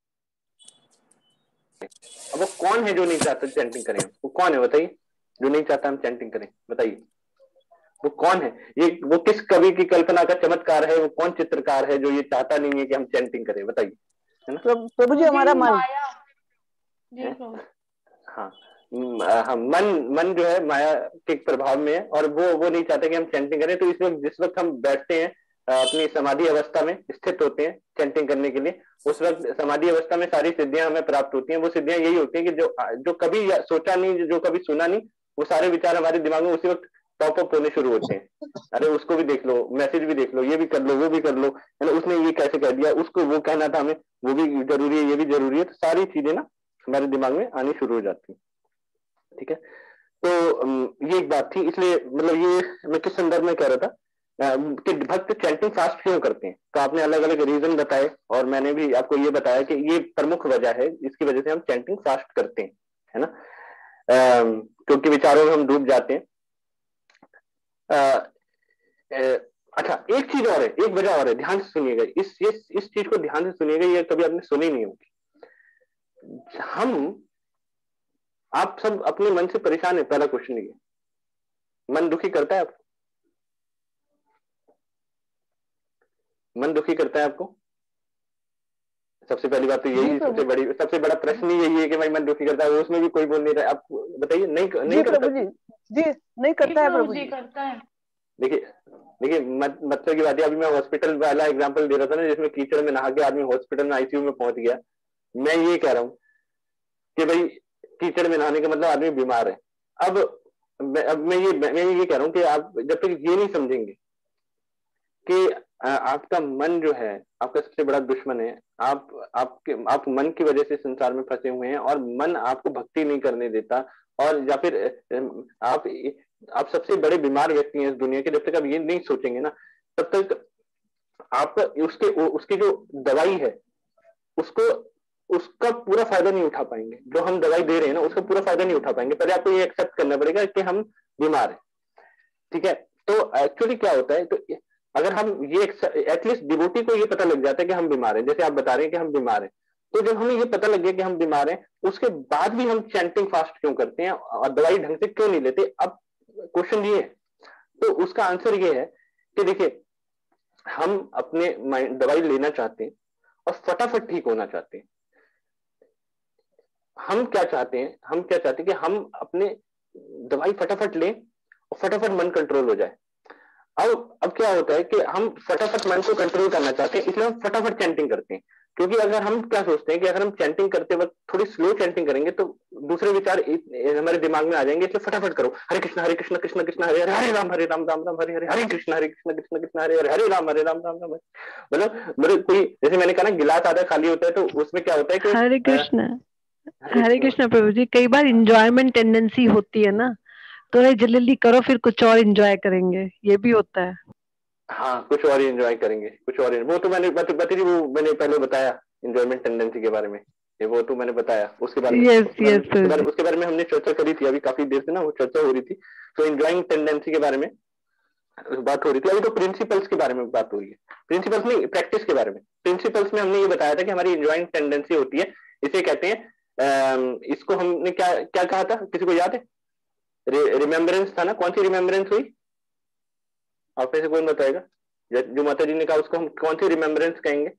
अब वो कौन है जो नहीं चाहता चैंटिंग करें? वो कौन है बताइए जो नहीं चाहता हम चैंटिंग करें? बताइए वो कौन है? ये वो किस कवि की कल्पना का चमत्कार है? वो कौन चित्रकार है जो ये चाहता नहीं है कि हम चैंटिंग करें? बताइए, है ना। प्रभु जी हमारा मन। जी प्रभु। हाँ हाँ, मन मन जो है माया के प्रभाव में है, और वो वो नहीं चाहते कि हम चैंटिंग करें। तो इस वक्त जिस वक्त हम बैठते हैं अपनी समाधि अवस्था में स्थित होते हैं चैंटिंग करने के लिए, उस वक्त समाधि अवस्था में सारी सिद्धियां हमें प्राप्त होती हैं। वो सिद्धियां यही होती हैं कि जो जो कभी सोचा नहीं, जो कभी सुना नहीं, वो सारे विचार हमारे दिमाग में उसी वक्त टॉप अप होने शुरू होते हैं। अरे उसको भी देख लो, मैसेज भी देख लो, ये भी कर लो, वो भी कर लो, है ना, उसने ये कैसे कह दिया, उसको वो कहना था हमें, वो भी जरूरी है, ये भी जरूरी है। तो सारी चीजें ना हमारे दिमाग में आनी शुरू हो जाती है। ठीक है, तो ये एक बात थी। इसलिए मतलब ये मैं किस संदर्भ में कह रहा था कि भक्त चैंटिंग फास्ट क्यों करते हैं, तो आपने अलग अलग रीजन बताए, और मैंने भी आपको ये बताया कि ये प्रमुख वजह है इसकी वजह से हम चैंटिंग फास्ट करते हैं, है ना, क्योंकि विचारों में हम डूब जाते हैं। आ, अच्छा एक चीज और है, एक वजह और है, ध्यान से सुनिएगा, इस इस इस चीज को ध्यान से सुनिएगा, ये कभी आपने सुनी नहीं होगी। हम आप सब अपने मन से परेशान है, पहला क्वेश्चन ये, मन दुखी करता है आपको? मन दुखी करता है आपको? सबसे पहली बात तो यही, सबसे बड़ी सबसे बड़ा प्रश्न ही यही है कि भाई मन दुखी करता है, उसमें भी कोई बोल नहीं रहा है। आप बताइए, नहीं नहीं करता? जी जी नहीं करता है प्रभु जी, करता है। देखिए देखिए मतलब की बात है, अभी मैं हॉस्पिटल वाला एग्जांपल दे रहा था ना, जिसमें कीचड़ में नहा के आदमी हॉस्पिटल में आईसीयू में पहुंच गया। मैं ये कह रहा हूं कि भाई कीचड़ में नहाने का मतलब आदमी बीमार है। अब अब मैं ये मैं ये कह रहा हूं कि आप जब तक ये नहीं समझेंगे कि आपका मन जो है आपका सबसे बड़ा दुश्मन है, आप आपके आप मन की वजह से संसार में फंसे हुए हैं, और मन आपको भक्ति नहीं करने देता, और या फिर आप आप सबसे बड़े बीमार व्यक्ति हैं इस दुनिया के। जब तक आप ये नहीं सोचेंगे ना, तब तक आप उसके उसकी जो दवाई है उसको उसका पूरा फायदा नहीं उठा पाएंगे। जो हम दवाई दे रहे हैं ना उसका पूरा फायदा नहीं उठा पाएंगे। पहले आपको ये एक्सेप्ट करना पड़ेगा कि हम बीमार हैं, ठीक है। तो एक्चुअली क्या होता है, तो अगर हम ये एटलीस्ट डिवोटी को ये पता लग जाता है कि हम बीमार हैं, जैसे आप बता रहे हैं कि हम बीमार हैं, तो जब हमें ये पता लग गया कि हम बीमार हैं, उसके बाद भी हम चैंटिंग फास्ट क्यों करते हैं और दवाई ढंग से क्यों नहीं लेते? अब क्वेश्चन ये है, तो उसका आंसर ये है कि देखिए हम अपने दवाई लेना चाहते हैं और फटाफट ठीक होना चाहते हैं। हम क्या चाहते हैं हम क्या चाहते हैं कि हम अपने दवाई फटाफट लें और फटाफट मन कंट्रोल हो जाए। अब अब क्या होता है कि हम फटाफट मन को कंट्रोल करना चाहते हैं, इसलिए हम फटाफट चैंटिंग करते हैं। क्योंकि अगर हम क्या सोचते हैं कि अगर हम चैंटिंग करते वक्त थोड़ी स्लो चैंटिंग करेंगे तो दूसरे विचार हमारे दिमाग में आ जाएंगे, इसलिए फटाफट करो, हरे कृष्ण हरे कृष्ण कृष्ण कृष्ण हरे हरे, हरे राम हरे राम राम राम हरे हरे, हरे कृष्ण हरे कृष्ण कृष्ण कृष्ण हरे हरे, हरे राम हरे राम राम राम। मतलब मतलब कोई, जैसे मैंने कहा ना गिलास आधा खाली होता है, तो उसमें क्या होता है कि हरे कृष्ण हरे कृष्ण प्रभु जी, कई बार इंजॉयमेंट टेंडेंसी होती है ना, तो जल्दी जल्दी करो फिर कुछ और एंजॉय करेंगे, ये भी होता है। हाँ कुछ और एंजॉय करेंगे, कुछ और वो तो मैंने बत, बत, वो मैंने पहले बताया इंजॉयमेंट टेंडेंसी के बारे में, ये वो तो मैंने बताया उसके बारे में। yes, उसके, yes, बारे, उसके, बारे, उसके बारे में हमने चर्चा करी थी, अभी काफी देर से ना वो चर्चा हो रही थी। तो एंजॉइंग टेंडेंसी के बारे में बात हो रही थी, अभी तो प्रिंसिपल्स के बारे में बात हो रही है, प्रिंसिपल्स नहीं प्रैक्टिस के बारे में। प्रिंसिपल्स में हमने ये बताया था कि हमारी इंजॉइंग टेंडेंसी होती है, इसे कहते हैं, इसको हमने क्या क्या कहा था, किसी को याद है? रिमेम्बरेंस था ना, कौन सी रिमेम्बरेंस हुई? आप में से कौन बताएगा? जो माता जी ने कहा उसको हम कौन सी रिमेम्बरेंस कहेंगे,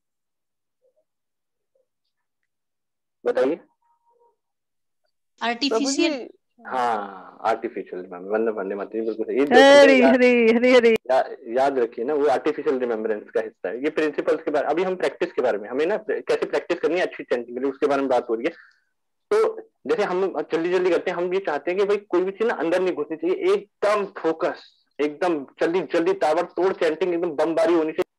बताइए। आर्टिफिशियल, हाँ आर्टिफिशियल रिमेम्बरेंस, वंदे माता जी बिल्कुल सही। हरी हरी हरी हरी या, याद रखिए ना, वो आर्टिफिशियल रिमेम्बरेंस का हिस्सा है। ये प्रिंसिपल्स के बारे, अभी हम प्रैक्टिस के बारे में, हमें ना कैसे प्रैक्टिस करनी है अच्छी चैंटिंग के लिए, उसके बारे में बात हो रही है। तो जैसे हम जल्दी जल्दी करते हैं, हम ये चाहते हैं कि भाई कोई भी चीज ना अंदर नहीं घुसनी चाहिए, एकदम फोकस, एकदम जल्दी जल्दी ताबड़तोड़ चैंटिंग, एकदम बमबारी होनी चाहिए,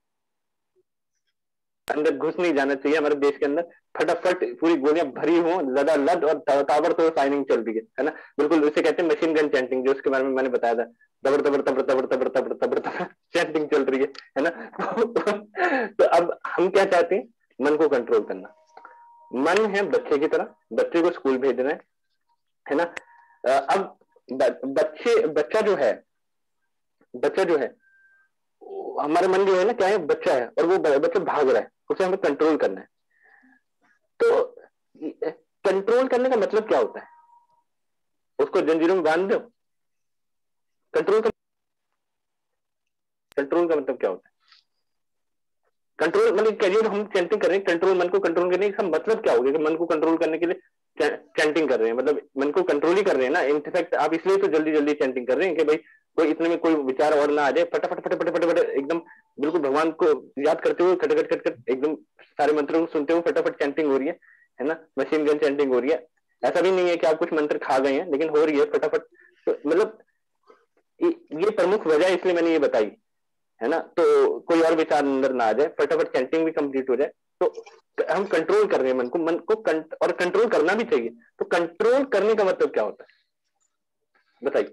अंदर घुस नहीं जाना चाहिए हमारे देश के अंदर, फटाफट पूरी गोलियां भरी हो लदालद और ताबड़तोड़ साइनिंग चल रही है, है ना, बिल्कुल उसे कहते हैं मशीन गन चैंटिंग, जो उसके बारे में मैंने बताया था, तबड़ तबड़ तबड़ तबड़ तबड़ तबड़ तबड़ तबड़ चैंटिंग चल रही है, है ना। तो अब हम क्या चाहते हैं, मन को कंट्रोल करना। मन है बच्चे की तरह, बच्चे को स्कूल भेजना है, है ना। अब बच्चे बच्चा जो है बच्चा जो है हमारा मन जो है ना, क्या है, बच्चा है और वो बच्चा भाग रहा है, उसे हमें कंट्रोल करना है। तो कंट्रोल करने का मतलब क्या होता है? उसको जंजीरों में बांध दो, कंट्रोल का कंट्रोल का मतलब क्या होता है? कंट्रोल मतलब करियर हम चैंटिंग कर रहे हैं, कंट्रोल मन को कंट्रोल करने का मतलब क्या हो गया कि मन को कंट्रोल करने के लिए चैंटिंग कर रहे हैं, मतलब मन को कंट्रोल ही कर रहे हैं ना। इनफैक्ट आप इसलिए तो जल्दी जल्दी चैंटिंग कर रहे हैं कि भाई कोई इतने में कोई विचार और ना आ जाए, फटाफट फटाफट फटाफट एकदम बिल्कुल भगवान को याद करते हुए खट खट खट खट एकदम सारे मंत्रों को सुनते हुए फटाफट चैंटिंग हो रही है, है ना, मशीन गन चैंटिंग हो रही है। ऐसा भी नहीं है कि आप कुछ मंत्र खा गए हैं, लेकिन हो रही है फटाफट। तो मतलब ये प्रमुख वजह इसलिए मैंने ये बताई, है ना। तो कोई और विचार अंदर ना आ जाए, फटाफट चैंटिंग भी कंप्लीट हो जाए। तो हम कंट्रोल कर रहे हैं मन को, मन को कंट, और कंट्रोल करना भी चाहिए। तो कंट्रोल करने का मतलब क्या होता है बताइए?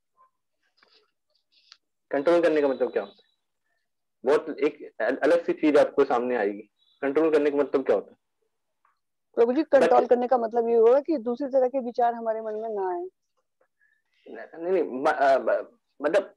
कंट्रोल करने का मतलब क्या होता है? बहुत एक अलग सी चीज आपको सामने आएगी। कंट्रोल करने का मतलब क्या होता है प्रभु जी? कंट्रोल करने का मतलब ये होगा कि दूसरी तरह के विचार हमारे मन में ना आए। नहीं नहीं मतलब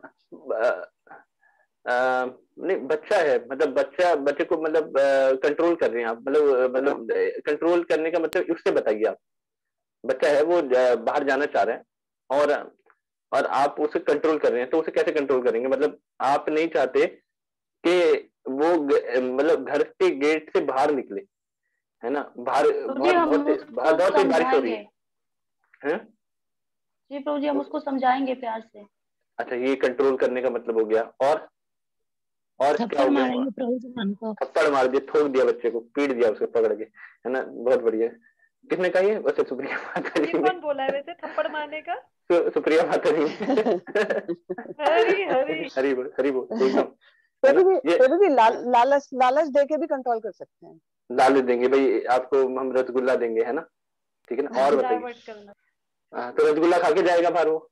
नहीं, बच्चा है, मतलब बच्चा बच्चे को मतलब कंट्रोल कर रहे हैं आप, मतलब मतलब कंट्रोल करने का मतलब उससे बताइए। आप बच्चा है, वो बाहर जाना चाह रहे हैं और और आप उसे कंट्रोल कर रहे हैं, तो उसे कैसे कंट्रोल करेंगे? मतलब आप नहीं चाहते कि वो मतलब घर के गेट से बाहर निकले, है ना, बाहर बहुत बहुत तेज बारिश हो रही है, हैं? जी प्रभु जी, हम उसको समझाएंगे प्यार से। अच्छा, ये कंट्रोल करने का मतलब हो गया। और और क्या हो गया? थप्पड़ मार दिया, ठोक दिया बच्चे को, पीट दिया उसे पकड़ के, है ना, बहुत बढ़िया। किसने कहा ये? वैसे सुप्रिया माता जी ने। कौन बोला है वैसे थप्पड़ मारने का? सु, सुप्रिया माता जी। हरी हरी हरी बोल, हरी बोल एकदम। प्रभु जी लालच लालच दे के भी कंट्रोल कर सकते हैं। लालच देंगे भाई आपको, हम रसगुल्ला देंगे, है ना, ठीक है ना। और बताइए, तो रसगुल्ला खा के जाएगा बाहर वो।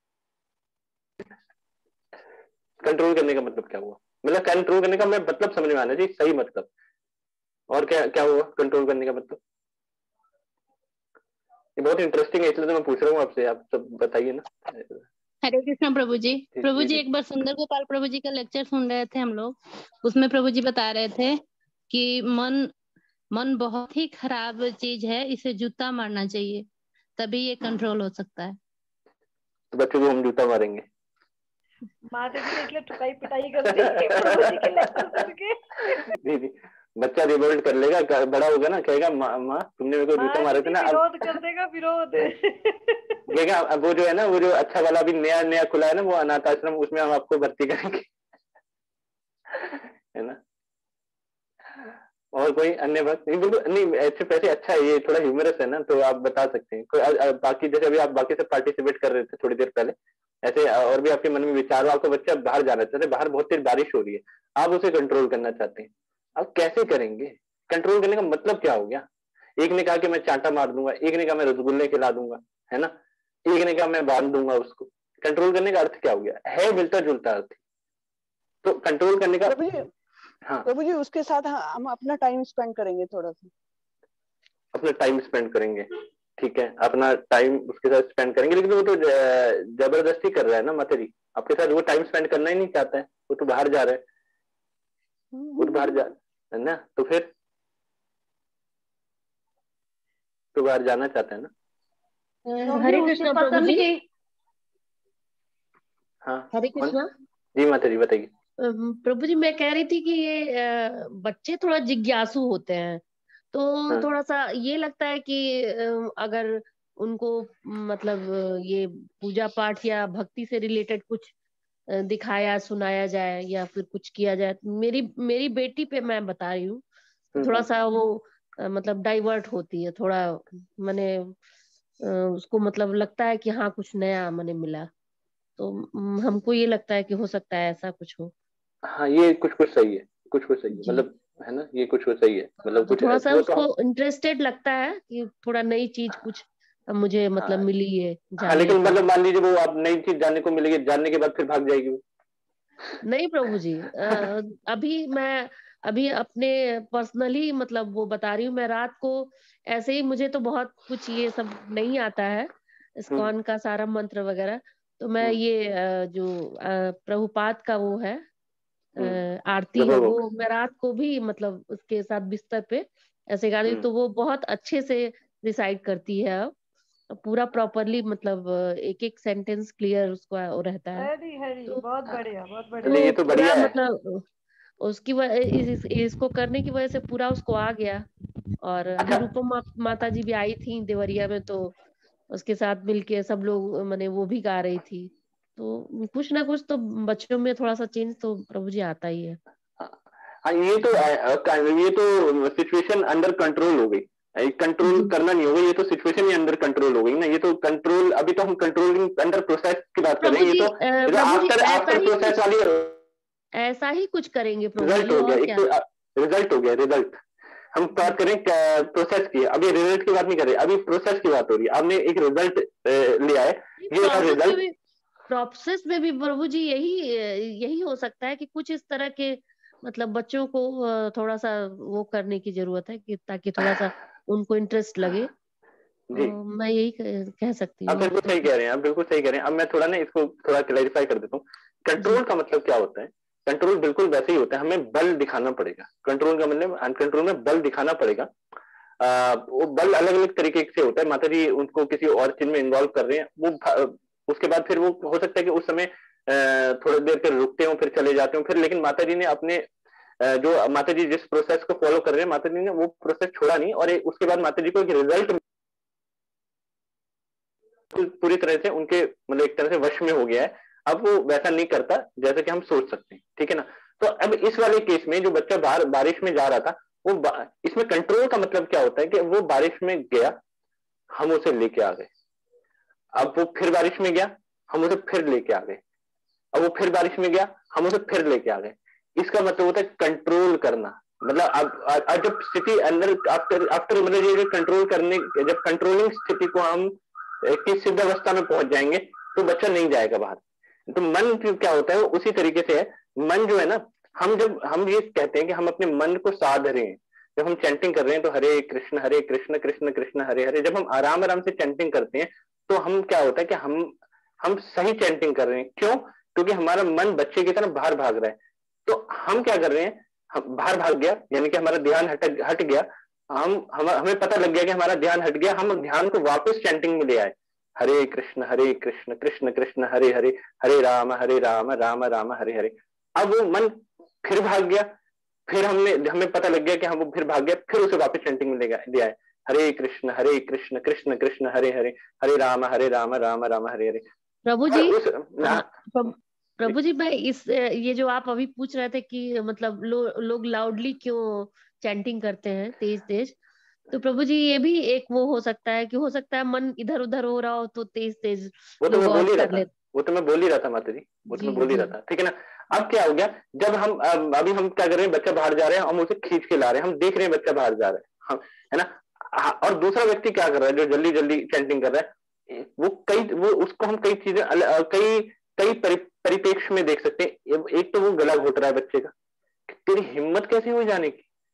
कंट्रोल करने का मतलब क्या हुआ? मतलब कंट्रोल करने का मैं मतलब समझ में आना चाहिए, सही मतलब। और क्या क्या हुआ कंट्रोल करने का मतलब? ये बहुत इंटरेस्टिंग है, इसलिए तो मैं पूछ रहा हूँ आपसे, आप सब बताइए ना। हरे कृष्ण प्रभु जी। प्रभु जी एक बार सुंदर गोपाल प्रभु जी का लेक्चर सुन रहे थे हम लोग, उसमें प्रभु जी बता रहे थे कि मन मन बहुत ही खराब चीज है, इसे जूता मारना चाहिए, तभी ये कंट्रोल हो सकता है। तो बच्चों को हम जूता मारेंगे। माता जी ने इसलिए ठुकाई पिटाई कर दी प्रभु जी के लेक्चर सुन के। जी जी, बच्चा रिवोल्ट कर लेगा, बड़ा होगा ना, कहेगा माँ तुमने मेरे को जूता मारे थे ना। विरोध कर देगा, विरोध कहेगा अब वो जो है ना, वो जो अच्छा वाला अभी नया नया खुला है ना, वो अनाथ आश्रम, उसमें हम आपको भर्ती करेंगे, है ना। और कोई अन्य बात नहीं? बिल्कुल नहीं, ऐसे पैसे अच्छा है, ये थोड़ा ह्यूमरस है ना, तो आप बता सकते हैं। कोई बाकी जैसे अभी आप बाकी से पार्टिसिपेट कर रहे थे थोड़ी देर पहले, ऐसे और भी आपके मन में विचार हो, आपका बच्चा बाहर जाना चाहते, बाहर बहुत तेज बारिश हो रही है, आप उसे कंट्रोल करना चाहते हैं, आप कैसे करेंगे? कंट्रोल करने का मतलब क्या हो गया? एक ने कहा कि मैं चांटा मार दूंगा, एक ने कहा मैं रसगुल्ले खिला दूंगा, है ना, एक ने कहा मैं बांध दूंगा उसको। कंट्रोल करने का अर्थ क्या हो गया? है मिलता जुलता अर्थ। तो कंट्रोल करने का, हाँ प्रभु जी, उसके साथ हम अपना टाइम स्पेंड करेंगे, थोड़ा सा अपना टाइम स्पेंड करेंगे, ठीक है, अपना टाइम उसके साथ स्पेंड करेंगे, लेकिन वो तो जबरदस्ती कर रहा है ना माता जी, आपके साथ वो टाइम स्पेंड करना ही नहीं चाहता है, वो तो बाहर जा रहा है, वो तो बाहर जा है ना, तो फिर तो बाहर जाना चाहता है ना। हरे कृष्णा प्रभु जी। हाँ हरे कृष्णा जी माता जी बताइए। प्रभु जी मैं कह रही थी कि ये बच्चे थोड़ा जिज्ञासु होते हैं, तो हाँ। थोड़ा सा ये लगता है कि अगर उनको मतलब ये पूजा पाठ या भक्ति से रिलेटेड कुछ दिखाया सुनाया जाए या फिर कुछ किया जाए, मेरी मेरी बेटी पे मैं बता रही हूँ, तो थोड़ा सा वो मतलब डाइवर्ट होती है थोड़ा, मैंने उसको मतलब लगता है कि हाँ कुछ नया मैंने मिला, तो हमको ये लगता है कि हो सकता है ऐसा कुछ हो। हाँ ये कुछ कुछ सही है, कुछ कुछ सही है, मतलब है ना, ये कुछ कुछ सही है, मतलब तो कुछ थोड़ा सा वो उसको तो इंटरेस्टेड लगता है कि थोड़ा नई चीज कुछ मुझे मतलब हाँ, मिली है जानने हाँ लेकिन को। मतलब मान लीजिए वो आप नई चीज जानने को मिलेगी, जानने के बाद फिर भाग जाएगी वो। नहीं प्रभु जी, आ, अभी मैं अभी अपने पर्सनली मतलब वो बता रही हूँ, मैं रात को ऐसे ही, मुझे तो बहुत कुछ ये सब नहीं आता है, इस्कॉन का सारा मंत्र वगैरह, तो मैं ये जो प्रभुपाद का वो है आरती है, वो मैं रात को भी मतलब उसके साथ बिस्तर पे ऐसे गा रही, तो वो बहुत अच्छे से रिसाइट करती है, अब पूरा प्रॉपरली मतलब एक एक सेंटेंस क्लियर उसको रहता है। हरी हरी तो बहुत बढ़िया बहुत बढ़िया। ये तो बढ़िया है, मतलब उसकी वजह इस, इस, इसको करने की वजह से पूरा उसको आ गया। और अच्छा। निरुपम मा, माता जी भी आई थी देवरिया में, तो उसके साथ मिलके सब लोग मैंने वो भी गा रही थी, तो कुछ ना कुछ तो बच्चों में थोड़ा सा चेंज तो प्रभु जी आता ही है। हाँ ये तो ये तो सिचुएशन अंडर कंट्रोल हो गई, कंट्रोल करना नहीं होगा, ये तो सिचुएशन ही अंडर कंट्रोल हो गई ना, ये तो कंट्रोल, अभी तो हम कंट्रोलिंग अंडर प्रोसेस की बात कर रहे हैं, ये तो आफ्टर आफ्टर प्रोसेस वाली ऐसा ही कुछ करेंगे रिजल्ट हो गया, एक तो रिजल्ट हो गया, रिजल्ट हम बात करें प्रोसेस की, अभी रिजल्ट की बात नहीं कर रहे, अभी प्रोसेस की बात हो रही है, आपने एक रिजल्ट लिया है, ये रिजल्ट प्रोसेस में भी प्रभु जी यही यही हो सकता है कि कुछ इस तरह के मतलब बच्चों को थोड़ा सा वो करने की जरूरत है कि ताकि थोड़ा सा उनको इंटरेस्ट लगे, जी तो मैं यही कह सकती हूँ। आप बिल्कुल सही कह रहे हैं, आप बिल्कुल सही कह रहे हैं। अब मैं थोड़ा ना इसको थोड़ा क्लैरिफाई कर देता हूँ, कंट्रोल का मतलब क्या होता है। कंट्रोल बिल्कुल वैसे ही होता है, हमें बल दिखाना पड़ेगा, कंट्रोल का मतलब अनकंट्रोल में बल दिखाना पड़ेगा। आ, वो बल अलग अलग तरीके से होता है, माता जी उनको किसी और चीज में इन्वॉल्व कर रहे हैं, वो उसके बाद फिर वो हो सकता है कि उस समय थोड़ी देर के रुकते हो, फिर चले जाते हो, फिर लेकिन माता जी ने अपने जो माता जी जिस प्रोसेस को फॉलो कर रहे हैं, माता जी ने वो प्रोसेस छोड़ा नहीं, और उसके बाद माता जी को एक रिजल्ट पूरी तरह से उनके मतलब एक तरह से वश में हो गया है, अब वो वैसा नहीं करता जैसे कि हम सोच सकते हैं, ठीक है ना। तो अब इस वाले केस में जो बच्चा बाहर बारिश में जा रहा था, वो इसमें कंट्रोल का मतलब क्या होता है कि वो बारिश में गया, हम उसे लेके आ गए, अब वो फिर बारिश में गया, हम उसे फिर लेके आ गए, अब वो फिर बारिश में गया, हम उसे फिर लेके आ गए। इसका मतलब होता है कंट्रोल करना, मतलब अब जब स्थिति अंदर आफ्टर आफ्टर मतलब ये कंट्रोल करने, जब कंट्रोलिंग स्थिति को हम की सिद्ध अवस्था में पहुंच जाएंगे तो बच्चा नहीं जाएगा बाहर। तो मन क्या होता है वो उसी तरीके से है, मन जो है ना, हम जब हम ये कहते हैं कि हम अपने मन को साध रहे हैं, जब हम चैंटिंग कर रहे हैं तो हरे कृष्ण हरे कृष्ण कृष्ण कृष्ण हरे हरे, जब हम आराम आराम से चैंटिंग करते हैं तो हम क्या होता है कि हम हम सही चैंटिंग कर रहे हैं। क्यों? क्योंकि हमारा मन बच्चे की तरह बाहर भाग रहा है, तो हम क्या कर रहे हैं, हम बाहर भाग गया, यानी कि हमारा ध्यान हट हट गया, हम, हम हमें पता लग गया कि हमारा ध्यान हट गया, हम ध्यान को वापस चैंटिंग में ले आए, हरे कृष्ण हरे कृष्ण कृष्ण कृष्ण हरे हरे, हरे राम हरे राम राम राम हरे हरे। अब वो मन फिर भाग गया, फिर हमने हमें पता लग गया कि हम वो फिर भाग गया, फिर उसे वापस चैंटिंग में ले आए, हरे कृष्ण हरे कृष्ण कृष्ण कृष्ण हरे हरे, हरे राम हरे राम राम राम हरे हरे। प्रभु जी प्रभु जी मैं इस ये जो आप अभी पूछ रहे थे कि मतलब लो, लोग लाउडली क्यों चैंटिंग करते हैं तेज तेज, तो प्रभु जी ये भी एक वो हो सकता है कि हो सकता है मन इधर उधर हो रहा हो तो तेज तेज वो तो मैं बोल ही रहा था, वो तो मैं बोल ही रहा था माता जी, वो तो मैं बोल ही रहा था, ठीक है ना। अब क्या हो गया, जब हम अभी हम क्या कर रहे हैं, बच्चा बाहर जा रहे हैं, हम उसे खींच के ला रहे हैं, हम देख रहे हैं बच्चा बाहर जा रहा है, हम है ना, और दूसरा व्यक्ति क्या कर रहा है जो जल्दी जल्दी चैंटिंग कर रहा है, वो कई वो उसको हम कई चीजें कई कई परिप्रेक्ष्य में देख सकते हैं। एक तो वो गला घोट रहा है बच्चे का, तेरी हिम्मत कैसे हुई जाने की,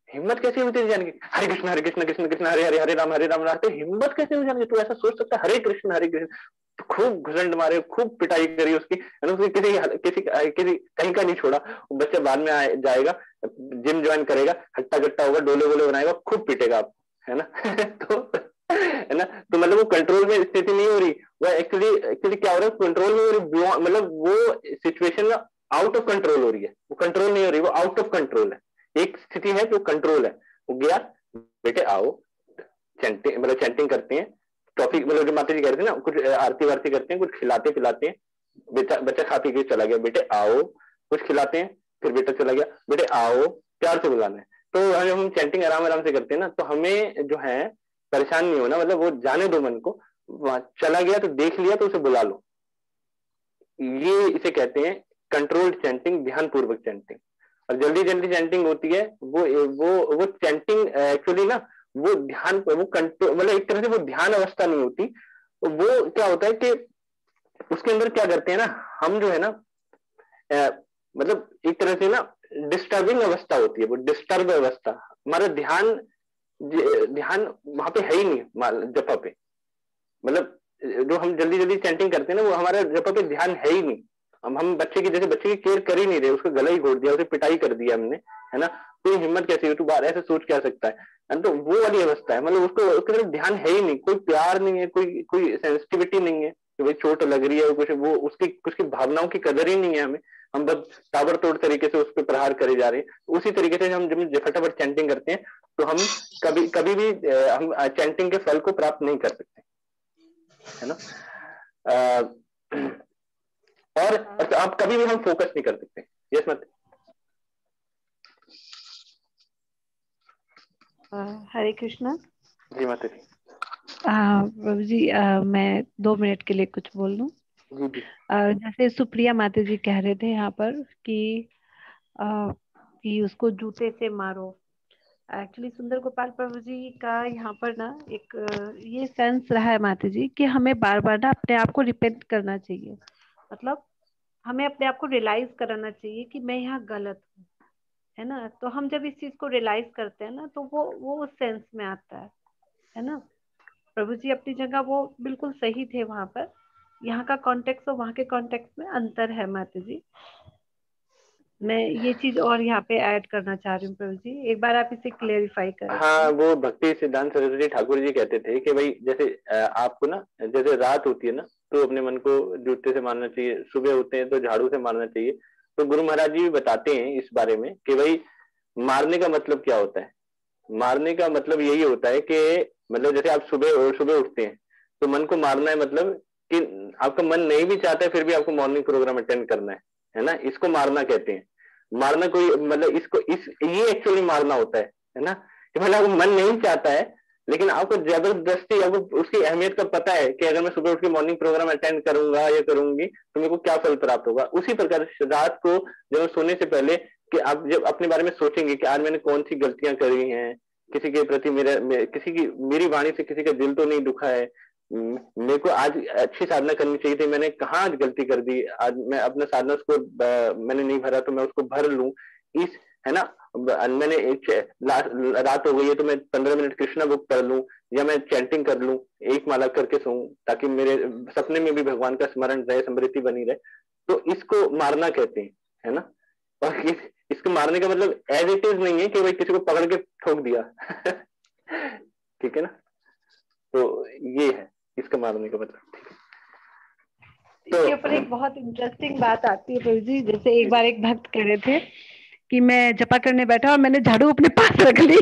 हिम्मत कैसे हुई तेरी जानने की? हरे कृष्ण हरे कृष्ण कृष्ण कृष्ण हरे हरे हरे राम हरे राम राम, हिम्मत कैसे हुई जानने की? तू ऐसा सोच सकता है? हरे कृष्ण हरे कृष्ण, खूब घुसंड मारे, खूब पिटाई करी उसकी, है ना, उसकी किसी किसी किसी कहीं का नहीं छोड़ा। वो बच्चा बाद में आए, जाएगा जिम ज्वाइन करेगा, हट्टा कट्टा होगा, डोले वोले बनाएगा, खूब पीटेगा आप, है ना। तो है ना, तो मतलब वो कंट्रोल में स्थिति नहीं हो रही, वो एक्चुअली एक्चुअली क्या हो रहा है, कंट्रोल में हो रही, मतलब वो सिचुएशन आउट ऑफ कंट्रोल हो रही है, वो कंट्रोल नहीं हो रही, वो आउट ऑफ कंट्रोल है। एक स्थिति है जो कंट्रोल है, वो गया, बेटे आओ, चैंटिंग मतलब चैंटिंग करते हैं, टॉपिक मतलब जो माता जी कह रहे थे ना, कुछ आरती वारती करते हैं, कुछ खिलाते पिलाते हैं, बेटा बच्चा खा पी के चला गया, बेटे आओ, कुछ खिलाते हैं, फिर बेटा चला गया, बेटे आओ, प्यार से बुलाना है। तो जब हम चैंटिंग आराम आराम से करते हैं ना, तो हमें जो है परेशान नहीं होना, मतलब वो जाने दो मन को, वहां चला गया तो देख लिया तो उसे बुला लो, ये इसे कहते हैं कंट्रोल्ड चैंटिंग, ध्यान पूर्वक चैंटिंग। और जल्दी जल्दी चैंटिंग होती है, वो वो वो चैंटिंग एक्चुअली ना वो ध्यान वो कंट्रोल मतलब एक तरह से वो ध्यान अवस्था नहीं होती। वो क्या होता है कि उसके अंदर क्या करते हैं ना हम, जो है ना आ, मतलब एक तरह से ना डिस्टर्बिंग अवस्था होती है, वो डिस्टर्ब अवस्था, हमारा ध्यान ध्यान वहां पे है ही नहीं जपा पे, मतलब जो हम जल्दी जल्दी चैंटिंग करते हैं ना, वो हमारा जपा पे ध्यान है ही नहीं। हम हम बच्चे की जैसे बच्चे की केयर कर ही नहीं रहे, उसका गला ही घोट दिया, उसे पिटाई कर दिया हमने, है ना, तो हिम्मत कैसी हो, तू बाहर ऐसे सोच क्या सकता है, तो वो वाली अवस्था है, मतलब उसको उसके तरफ ध्यान है ही नहीं, कोई प्यार नहीं है, कोई कोई सेंसिटिविटी नहीं है कि भाई चोट लग रही है, कुछ वो उसकी उसकी भावनाओं की कदर ही नहीं है हमें, हम बस ताबड़तोड़ तरीके से उस पर प्रहार करे जा रहे हैं। उसी तरीके से हम जब फटाफट चैंटिंग करते हैं तो हम कभी कभी भी हम चैंटिंग के फल को प्राप्त नहीं कर सकते, है ना। आ, और अच्छा, आप कभी भी हम फोकस नहीं कर सकते। यस मत हरे कृष्णा जी माता जी। प्रभु जी आ, मैं दो मिनट के लिए कुछ बोल लूं। जी जी। आ, जैसे सुप्रिया माता जी कह रहे थे यहाँ पर कि आ, कि उसको जूते से मारो। एक्चुअली सुंदर गोपाल प्रभु जी का यहाँ पर ना एक ये सेंस रहा है माता जी कि हमें बार बार ना अपने आप को रिपेंट करना चाहिए, मतलब हमें अपने आप को रियलाइज कराना चाहिए कि मैं यहाँ गलत हूँ, है ना। तो हम जब इस चीज को रियलाइज करते हैं ना तो वो वो उस सेंस में आता है है ना। प्रभु जी अपनी जगह वो बिल्कुल सही थे वहां पर, यहाँ का कॉन्टेक्स्ट और वहाँ के कॉन्टेक्स्ट में अंतर है माता जी। मैं ये चीज और यहाँ पे ऐड करना चाह रही हूँ प्रभु जी, एक बार आप इसे क्लेरिफाई करें। हाँ, वो भक्ति सिद्धांत सरस्वती ठाकुर जी कहते थे कि भाई जैसे आपको ना जैसे रात होती है ना तो अपने मन को जूते से मारना चाहिए, सुबह होते हैं तो झाड़ू से मारना चाहिए। तो गुरु महाराज जी भी बताते हैं इस बारे में कि भाई मारने का मतलब क्या होता है। मारने का मतलब यही होता है कि मतलब जैसे आप सुबह सुबह उठते हैं तो मन को मारना है, मतलब कि आपका मन नहीं भी चाहता है फिर भी आपको मॉर्निंग प्रोग्राम अटेंड करना है, है ना, इसको मारना कहते हैं। मारना कोई मतलब इसको इस ये एक्चुअली मारना होता है, है ना, कि मतलब आपको मन नहीं चाहता है लेकिन आपको जबरदस्ती आपको उसकी अहमियत का पता है कि अगर मैं सुबह उठ के मॉर्निंग प्रोग्राम अटेंड करूंगा या करूंगी तो मेरे को क्या फल प्राप्त होगा। उसी प्रकार रात को जब सोने से पहले कि आप जब अपने बारे में सोचेंगे कि आज मैंने कौन सी गलतियां करी हैं, किसी के प्रति मेरा मे, किसी की मेरी वाणी से किसी का दिल तो नहीं दुखा है, मेरे को आज अच्छी साधना करनी चाहिए थी, मैंने कहाँ आज गलती कर दी, आज मैं अपना साधना उसको मैंने नहीं भरा तो मैं उसको भर लूं, इस है ना, मैंने एक रात हो गई है तो मैं पंद्रह मिनट कृष्णा बुक कर लूं या मैं चैंटिंग कर लूं, एक माला करके सोऊं ताकि मेरे सपने में भी भगवान का स्मरण रहे, स्मृति बनी रहे। तो इसको मारना कहते हैं, है ना। और इस, इसको मारने का मतलब एज इट इज नहीं है कि भाई किसी को पकड़ के ठोक दिया ठीक है ना, तो ये है इसका मारने का मतलब। तो इसके ऊपर एक बहुत इंटरेस्टिंग बात आती है प्रभु जी, जैसे एक बार एक भक्त कह रहे थे कि मैं जपा करने बैठा और मैंने झाड़ू अपने पास रख ली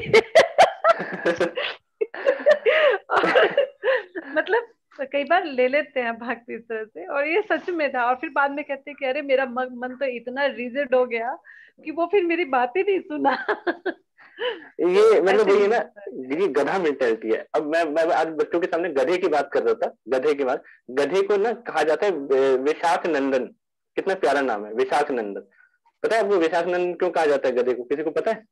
मतलब कई बार ले लेते हैं भक्त इस तरह से, और ये सच में था। और फिर बाद में कहते हैं कि अरे मेरा मन तो इतना रिजिड हो गया कि वो फिर मेरी बात ही नहीं सुना ये मतलब वही है ना, ये गधा मेंटेलिटी है। अब मैं मैं आज बच्चों के सामने गधे की बात कर रहा था, गधे की बात, गधे को ना कहा जाता है विशाख नंदन, कितना प्यारा नाम है विशाख नंदन। पता है आपको विशाख नंदन क्यों कहा जाता है गधे को, किसी को पता है?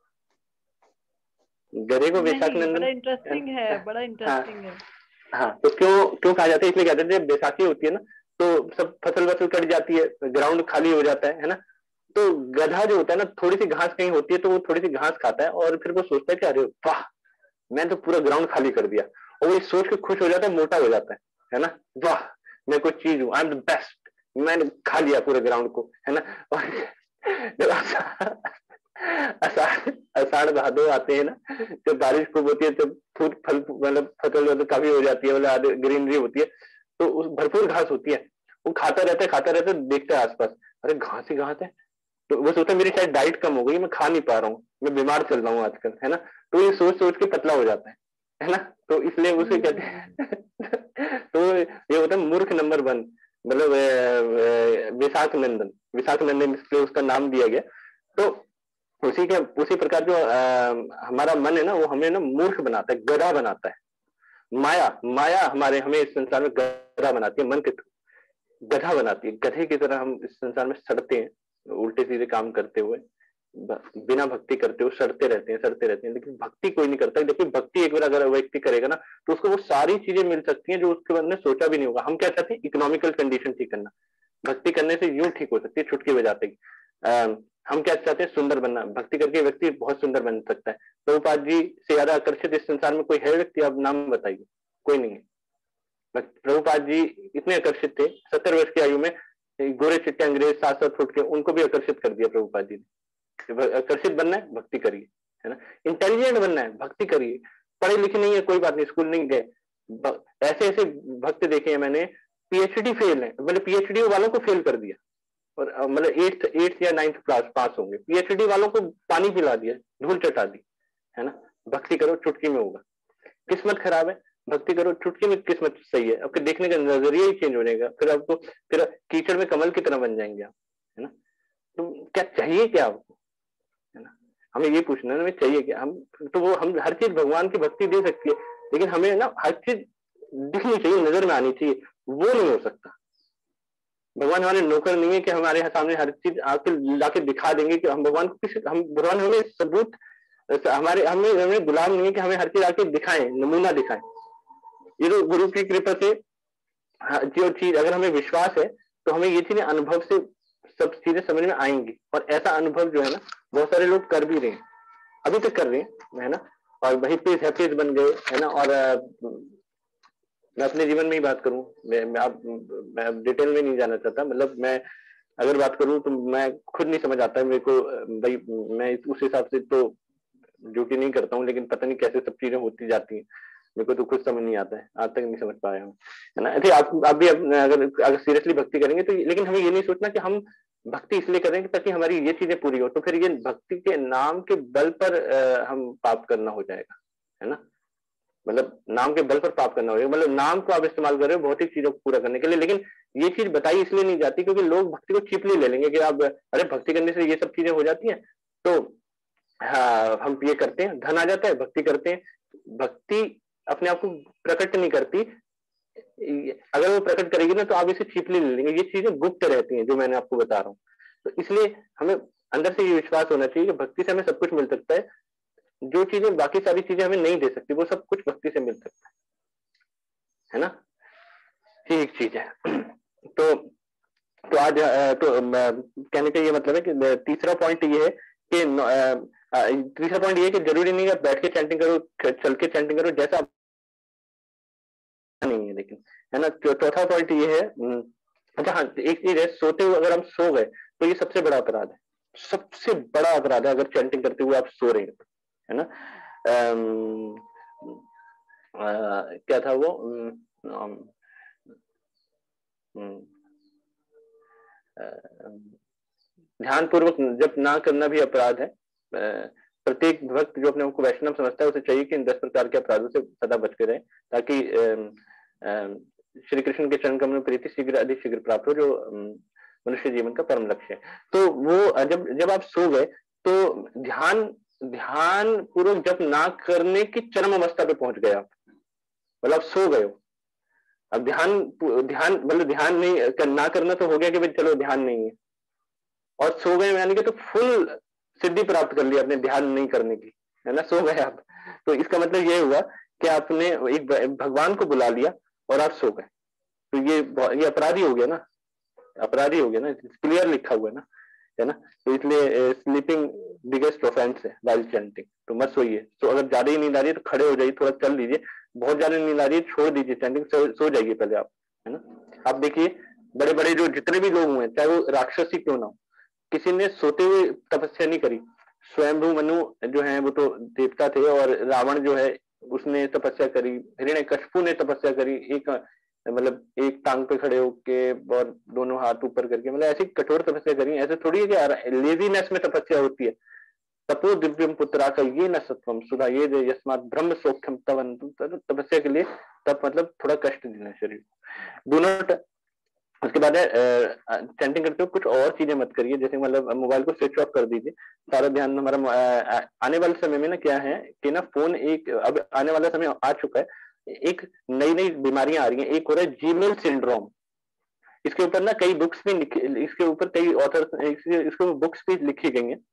गधे को विशाख नंदन बड़ा इंटरेस्टिंग है, बड़ा इंटरेस्टिंग है। हाँ, तो क्यों क्यों कहा जाता है, इसलिए कहते हैं जब बैसाखी होती है ना तो सब फसल वसल कट जाती है, ग्राउंड खाली हो जाता है है ना, तो गधा जो होता है ना, थोड़ी सी घास कहीं होती है तो वो थोड़ी सी घास खाता है और फिर वो सोचता है कि अरे वाह मैं तो पूरा ग्राउंड खाली कर दिया, और वो सोच के खुश हो जाता है, मोटा हो जाता है, है ना, वाह मैं कोई चीज हूँ, आई एम द बेस्ट, मैंने खा लिया पूरे ग्राउंड को, है ना। और जब आषाढ़ आषाढ़ भादो आते हैं ना, जब बारिश खूब होती है, जब फूल फल मतलब फसल काफी हो जाती है, मतलब ग्रीनरी होती है, तो उस भरपूर घास होती है, वो खाता रहता है खाता रहता है, देखता है आसपास, अरे घास ही घास है, तो वो सोचता है मेरी शायद डाइट कम हो गई, मैं खा नहीं पा रहा हूँ, मैं बीमार चल रहा हूँ आजकल, है ना। तो ये सोच सोच के पतला हो जाता है, है ना। तो इसलिए उसे कहते हैं तो ये होता है मूर्ख नंबर वन, मतलब विशाख नंदन, विशाख नंदन इसलिए उसका नाम दिया गया। तो उसी के उसी प्रकार जो आ, हमारा मन है ना, वो हमें ना मूर्ख बनाता है, गधा बनाता है। माया माया हमारे हमें इस संसार में गधा बनाती है, मन के गधा बनाती है, गधे की तरह हम इस संसार में सड़ते हैं, उल्टे सीधे काम करते हुए, बिना भक्ति करते हुए सड़ते रहते हैं सड़ते रहते हैं। लेकिन भक्ति कोई नहीं करता। देखिए भक्ति एक बार अगर व्यक्ति करेगा ना, तो उसको वो सारी चीजें मिल सकती हैं जो उसके बाद में सोचा भी नहीं होगा। हम क्या चाहते हैं, इकोनॉमिकल कंडीशन ठीक करना, भक्ति करने से यूं ठीक हो सकती है चुटकी बजाते ही। हम क्या चाहते हैं, सुंदर बनना, भक्ति करके व्यक्ति बहुत सुंदर बन सकता है। प्रभुपाद जी से ज्यादा आकर्षित इस संसार में कोई है व्यक्ति, आप नाम बताइए, कोई नहीं है। प्रभुपाद जी इतने आकर्षित थे, सत्तर वर्ष की आयु में गोरे चिट्टे अंग्रेज सात सात फुट के, उनको भी आकर्षित कर दिया प्रभुपाद जी ने। आकर्षित बनना है भक्ति करिए, है ना। इंटेलिजेंट बनना है भक्ति करिए, पढ़े लिखे नहीं है कोई बात नहीं, स्कूल नहीं गए, ऐसे ऐसे भक्त देखे हैं मैंने, पीएचडी फेल है, मतलब पीएचडी वालों को फेल कर दिया, और मतलब एट्थ एट्थ या नाइन्थ क्लास पास होंगे, पीएचडी वालों को पानी पिला दिया, धूल चटा दी, है ना। भक्ति करो चुटकी में होगा। किस्मत खराब है, भक्ति करो चुटकी में किस्मत सही है, आपके देखने का नजरिया ही चेंज हो जाएगा, फिर आपको फिर कीचड़ में कमल की तरह बन जाएंगे आप, है ना। तो क्या चाहिए क्या आपको, है ना, हमें ये पूछना है, हमें चाहिए क्या। हम तो वो हम हर चीज भगवान की भक्ति दे सकती है, लेकिन हमें ना हर चीज दिखनी चाहिए, नजर में आनी चाहिए, वो नहीं हो सकता। भगवान हमारे नौकर नहीं है कि हमारे सामने हर चीज आके लाके दिखा देंगे कि हम भगवान को किस हम भगवान हमें सबूत हमारे हमें हमें गुलाम नहीं है कि हमें हर चीज आके दिखाएं, नमूना दिखाएं। ये तो गुरु की कृपा से जो चीज अगर हमें विश्वास है तो हमें ये चीजें अनुभव से सब चीजें समझ में आएंगी, और ऐसा अनुभव जो है ना बहुत सारे लोग कर भी रहे हैं, अभी तक कर रहे हैं, है ना। और वही पीस हैप्पीज बन गए, है ना। और मैं अपने जीवन में ही बात करूं, मैं मैं आप मैं डिटेल में नहीं जाना चाहता, मतलब मैं अगर बात करूं तो मैं खुद नहीं समझ आता है मेरे को भाई, मैं उस हिसाब से तो ड्यूटी नहीं करता हूं, लेकिन पता नहीं कैसे सब चीजें होती जाती हैं, मेरे को तो खुद समझ नहीं आता है, आज तक नहीं समझ पाया हूँ, है ना। ऐसे आप आप भी अगर अगर सीरियसली भक्ति करेंगे तो, लेकिन हमें ये नहीं सोचना कि हम भक्ति इसलिए करेंगे ताकि हमारी ये चीजें पूरी हो, तो फिर ये भक्ति के नाम के बल पर आ, हम पाप करना हो जाएगा, है ना। मतलब नाम के बल पर पाप करना हो जाएगा, मतलब नाम को आप इस्तेमाल कर रहे हो भौतिक चीजों को पूरा करने के लिए, लेकिन ये चीज बताई इसलिए नहीं जाती क्योंकि लोग भक्ति को चीपली ले लेंगे कि आप अरे भक्ति करने से ये सब चीजें हो जाती हैं, तो हाँ हम ये करते हैं, धन आ जाता है, भक्ति करते हैं। भक्ति अपने आप को प्रकट नहीं करती, अगर वो प्रकट करेगी ना तो आप इसे चीपली ले लेंगे, ये चीजें गुप्त रहती हैं जो मैंने आपको बता रहा हूँ। तो इसलिए हमें अंदर से ये विश्वास होना चाहिए कि भक्ति से हमें सब कुछ मिल सकता है, जो चीजें बाकी सारी चीजें हमें नहीं दे सकती वो सब कुछ भक्ति से मिल सकता है, है ना। ठीक चीज है। तो तो आज तो कहने का ये मतलब है कि तीसरा पॉइंट ये है कि तीसरा पॉइंट ये है कि जरूरी नहीं है बैठ के चैंटिंग करो, चल के चैंटिंग करो, जैसा नहीं है, लेकिन है ना। चौथा पॉइंट ये है, अच्छा हाँ एक चीज है, सोते हुए अगर हम सो गए तो ये सबसे बड़ा अपराध है, सबसे बड़ा अपराध है अगर चैंटिंग करते हुए आप सो रहे हैं, है ना। आम, आ, क्या था वो, आम, ध्यान पूर्वक जब ना करना भी अपराध है। प्रत्येक भक्त जो अपने को वैष्णव समझता है उसे चाहिए कि इन दस प्रकार के अपराधों से सदा बच के रहे, ताकि श्री कृष्ण के चरण कमल में प्रीति शीघ्र अधिक शीघ्र प्राप्त हो, जो मनुष्य जीवन का परम लक्ष्य है। तो वो जब जब आप सो गए तो ध्यान ध्यान पूर्वक जब ना करने की चरम अवस्था पे पहुंच गए आप, मतलब आप सो गए हो। अब ध्यान ध्यान मतलब ध्यान नहीं कर, ना करना तो हो गया कि भाई चलो ध्यान नहीं है, और सो गए यानी कि तो फुल सिद्धि प्राप्त कर लिया अपने ध्यान नहीं करने की, है ना, सो गए आप। तो इसका मतलब ये हुआ कि आपने एक भगवान को बुला लिया और आप सो गए, तो ये ये अपराधी हो गया ना, अपराधी हो गया ना, क्लियर लिखा हुआ है ना है ना। तो इसलिए स्लीपिंग बिगेस्ट ऑफेंस है वाइल चैंटिंग, तो मत सोइए। तो अगर ज्यादा ही नींद आ रही है तो खड़े हो जाइए, थोड़ा चल लीजिए। बहुत ज्यादा नींद आ रही है छोड़ दीजिए चैंटिंग, सो, सो जाइए पहले आप, है ना। आप देखिए बड़े बड़े जो जितने भी लोग हुए, चाहे वो राक्षस ही क्यों ना हो, किसी ने सोते हुए तपस्या नहीं करी। स्वयंभू मनु जो है वो तो देवता थे, और रावण जो है उसने तपस्या करी, हिरण्यकशिपु ने तपस्या करी, एक मतलब एक टांग पे खड़े होके और दोनों हाथ ऊपर करके, मतलब ऐसी कठोर तपस्या करी। ऐसे थोड़ी है कि लेजीनेस में तपस्या होती है। तपो दिव्यम पुत्रा का ये न सत्वम सुधा ये दे यस्मात् ब्रह्म सौख्यम तवन। तपस्या के लिए तब मतलब थोड़ा कष्ट देना शरीर। डू नॉट, उसके बाद चैंटिंग करते हो कुछ और चीजें मत करिए, जैसे मतलब मोबाइल को स्विच ऑफ कर दीजिए। सारा ध्यान हमारा आने वाले समय में ना क्या है कि ना फोन एक, अब आने वाला समय आ चुका है, एक नई नई बीमारियां आ रही हैं। एक हो रहा है जीमेल सिंड्रोम, इसके ऊपर ना कई बुक्स भी लिखी, इसके ऊपर कई ऑथर इसके ऊपर बुक्स भी लिखी गई हैं।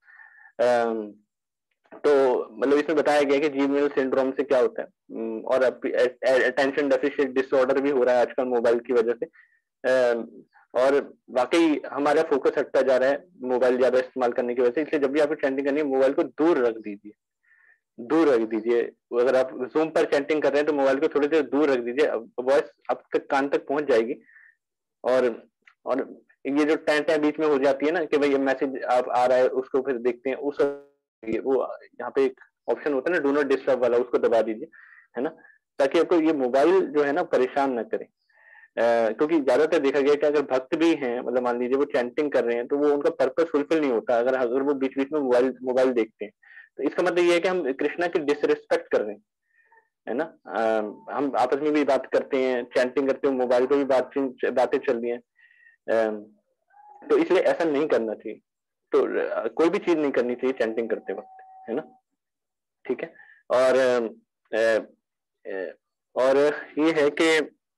तो मतलब इसमें बताया गया कि जीमेल सिंड्रोम से क्या होता है, और अटेंशन डेफिशिएंट डिसऑर्डर भी हो रहा है आजकल मोबाइल की वजह से। और वाकई हमारा फोकस हटता जा रहा है मोबाइल ज्यादा इस्तेमाल करने की वजह से। इसलिए जब भी आपको चैंटिंग करनी है मोबाइल को दूर रख दीजिए, दूर रख दीजिए। अगर आप जूम पर चैंटिंग कर रहे हैं तो मोबाइल को थोड़ी देर दूर रख दीजिए, वॉइस आप तक कान तक पहुंच जाएगी। और और ये जो टैं टैं बीच में हो जाती है ना कि भाई मैसेज आप आ रहा है उसको फिर देखते हैं, उस वो यहाँ पे एक ऑप्शन होता है ना डू नॉट डिस्टर्ब वाला, उसको दबा दीजिए, है ना, ताकि आपको ये मोबाइल जो है ना परेशान ना करे। Uh, क्योंकि ज्यादातर देखा गया कि अगर भक्त भी हैं, मतलब मान लीजिए वो चैंटिंग कर रहे हैं, तो वो उनका पर्पस फुलफिल नहीं होता अगर अगर वो बीच बीच में मोबाइल मोबाइल देखते हैं। तो इसका मतलब ये है कि हम कृष्णा की डिसरिस्पेक्ट कर रहे हैं, है ना। uh, हम आपस में भी बात करते हैं, चैंटिंग करते हैं, मोबाइल पे भी बात बातें चल रही हैं। uh, तो इसलिए ऐसा नहीं करना चाहिए। तो uh, कोई भी चीज नहीं करनी चाहिए चैंटिंग करते वक्त, है ना, ठीक है। और uh, uh, और ये है कि